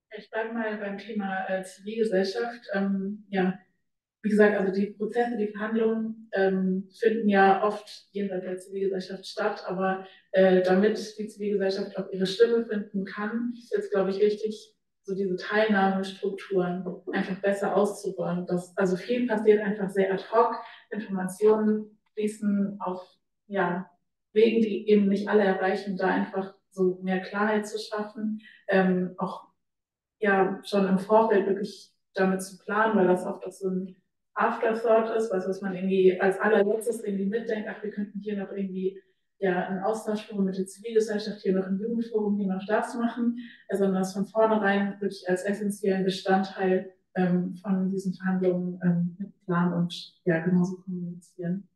Ich bleibe mal beim Thema Zivilgesellschaft. Ja, wie gesagt, also die Prozesse, die Verhandlungen finden ja oft jenseits der Zivilgesellschaft statt, aber damit die Zivilgesellschaft auch ihre Stimme finden kann, ist jetzt, glaube ich, wichtig, so diese Teilnahmestrukturen einfach besser auszubauen. Also viel passiert einfach sehr ad hoc, Informationen fließen auf ja, Wegen, die eben nicht alle erreichen, da einfach so mehr Klarheit zu schaffen, auch ja schon im Vorfeld wirklich damit zu planen, weil das oft auch so ein Afterthought ist, was man irgendwie als allerletztes irgendwie mitdenkt, ach, wir könnten hier noch irgendwie ja ein Austauschforum mit der Zivilgesellschaft, hier noch ein Jugendforum, hier noch das machen, sondern das von vornherein wirklich als essentiellen Bestandteil von diesen Verhandlungen mit planen und ja genauso kommunizieren.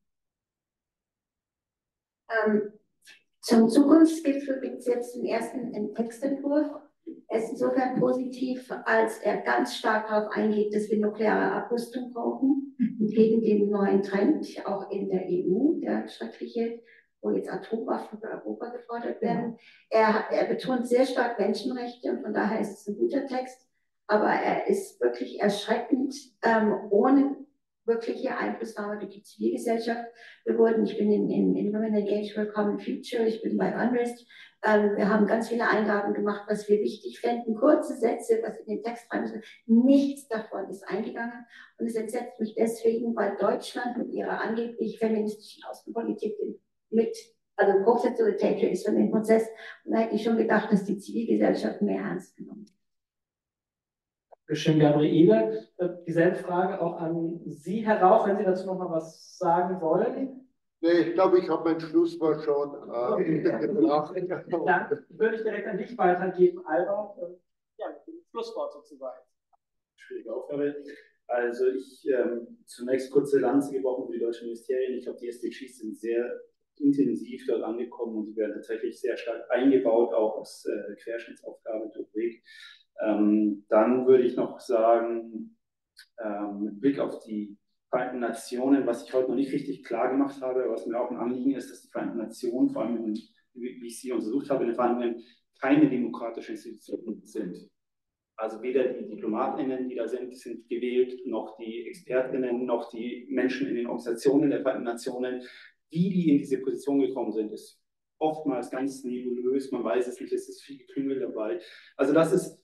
Zum Zukunftsgipfel gibt es jetzt den ersten Textentwurf. Er ist insofern positiv, als er ganz stark darauf eingeht, dass wir nukleare Abrüstung brauchen, gegen den neuen Trend, auch in der EU, der schreckliche, wo jetzt Atomwaffen für Europa gefordert werden. Er betont sehr stark Menschenrechte und von daher ist es ein guter Text, aber er ist wirklich erschreckend, ohne wirkliche Einflussnahme durch die Zivilgesellschaft. Ich bin in Women Engaged for a Common Future, ich bin bei Unrest. Wir haben ganz viele Eingaben gemacht, was wir wichtig fänden, kurze Sätze, was in den Text rein müssen. Nichts davon ist eingegangen und es entsetzt mich deswegen, weil Deutschland mit ihrer angeblich feministischen Außenpolitik also Pro-Facilitator ist von dem Prozess und da hätte ich schon gedacht, dass die Zivilgesellschaft mehr ernst genommen wird. Dankeschön, Gabriele. Dieselbe Frage auch an Sie, Herr Rauch, wenn Sie dazu noch mal was sagen wollen. Nee, ich glaube, ich habe mein Schlusswort schon gebracht. Dann würde ich direkt an dich weitergeben, Albert. Ja, mit dem Schlusswort sozusagen. Schwierige Aufgabe. Also ich zunächst kurze Lanze gebrochen für die deutschen Ministerien. Ich glaube, die SDGs sind sehr intensiv dort angekommen und sie werden tatsächlich sehr stark eingebaut, auch als Querschnittsaufgabe durch Weg. Dann würde ich noch sagen, mit Blick auf die Vereinten Nationen, was ich heute noch nicht richtig klar gemacht habe, was mir auch ein Anliegen ist, dass die Vereinten Nationen, vor allem wie ich sie untersucht habe in den Verhandlungen, keine demokratische Institution sind. Also weder die DiplomatInnen, die da sind gewählt, noch die ExpertInnen, noch die Menschen in den Organisationen der Vereinten Nationen. Wie die in diese Position gekommen sind, ist oftmals ganz nebulös, man weiß es nicht, es ist viel Geklüngel dabei. Also das ist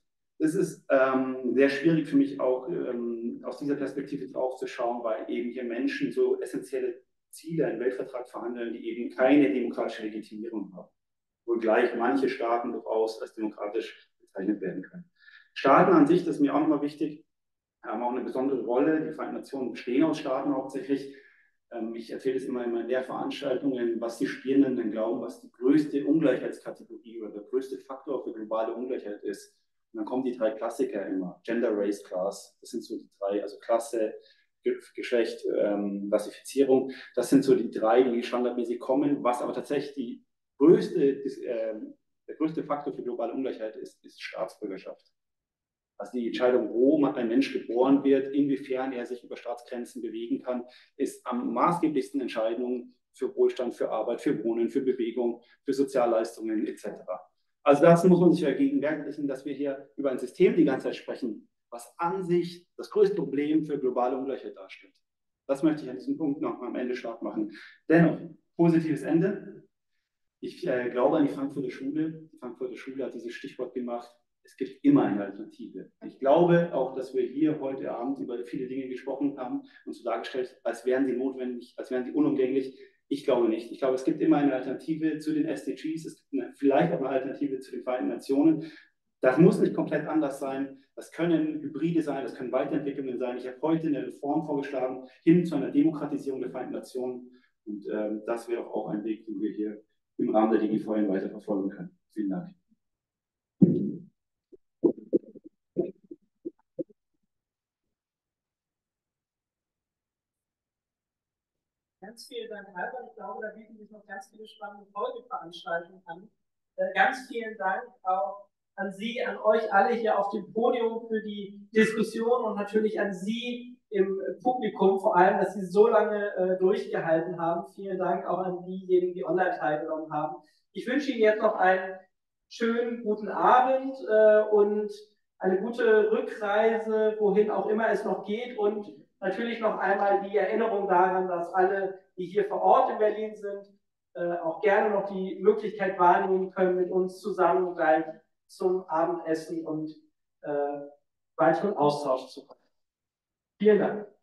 sehr schwierig für mich auch aus dieser Perspektive drauf zu schauen, weil eben hier Menschen so essentielle Ziele im Weltvertrag verhandeln, die eben keine demokratische Legitimierung haben. Wohl gleich manche Staaten durchaus als demokratisch bezeichnet werden können. Staaten an sich, das ist mir auch nochmal wichtig, haben auch eine besondere Rolle. Die Vereinten Nationen bestehen aus Staaten hauptsächlich. Ich erzähle es immer in meinen Lehrveranstaltungen, was die Studierenden glauben, was die größte Ungleichheitskategorie oder der größte Faktor für globale Ungleichheit ist. Und dann kommen die drei Klassiker immer. Gender, Race, Class. Das sind so die drei, also Klasse, Geschlecht, Klassifizierung. Das sind so die drei, die standardmäßig kommen. Was aber tatsächlich der größte Faktor für globale Ungleichheit ist Staatsbürgerschaft. Also die Entscheidung, wo ein Mensch geboren wird, inwiefern er sich über Staatsgrenzen bewegen kann, ist am maßgeblichsten Entscheidung für Wohlstand, für Arbeit, für Wohnen, für Bewegung, für Sozialleistungen etc. Also das muss man sich vergegenwärtigen, dass wir hier über ein System die ganze Zeit sprechen, was an sich das größte Problem für globale Ungleichheit darstellt. Das möchte ich an diesem Punkt noch am Ende stark machen. Dennoch, positives Ende. Ich glaube an die Frankfurter Schule. Die Frankfurter Schule hat dieses Stichwort gemacht. Es gibt immer eine Alternative. Ich glaube auch, dass wir hier heute Abend über viele Dinge gesprochen haben und so dargestellt, als wären sie notwendig, als wären sie unumgänglich. Ich glaube nicht. Ich glaube, es gibt immer eine Alternative zu den SDGs. Es gibt vielleicht auch eine Alternative zu den Vereinten Nationen. Das muss nicht komplett anders sein. Das können Hybride sein, das können Weiterentwicklungen sein. Ich habe heute eine Reform vorgeschlagen hin zu einer Demokratisierung der Vereinten Nationen. Und das wäre auch ein Weg, den wir hier im Rahmen der DGVN weiterverfolgen können. Vielen Dank. Ganz vielen Dank, Albert. Ich glaube, da bieten sich noch ganz viele spannende Folgeveranstaltungen an. Ganz vielen Dank auch an Sie, an euch alle hier auf dem Podium für die Diskussion und natürlich an Sie im Publikum vor allem, dass Sie so lange durchgehalten haben. Vielen Dank auch an diejenigen, die online teilgenommen haben. Ich wünsche Ihnen jetzt noch einen schönen guten Abend und eine gute Rückreise, wohin auch immer es noch geht und natürlich noch einmal die Erinnerung daran, dass alle, die hier vor Ort in Berlin sind, auch gerne noch die Möglichkeit wahrnehmen können, mit uns zusammen gleich zum Abendessen und weiteren Austausch zu kommen. Vielen Dank.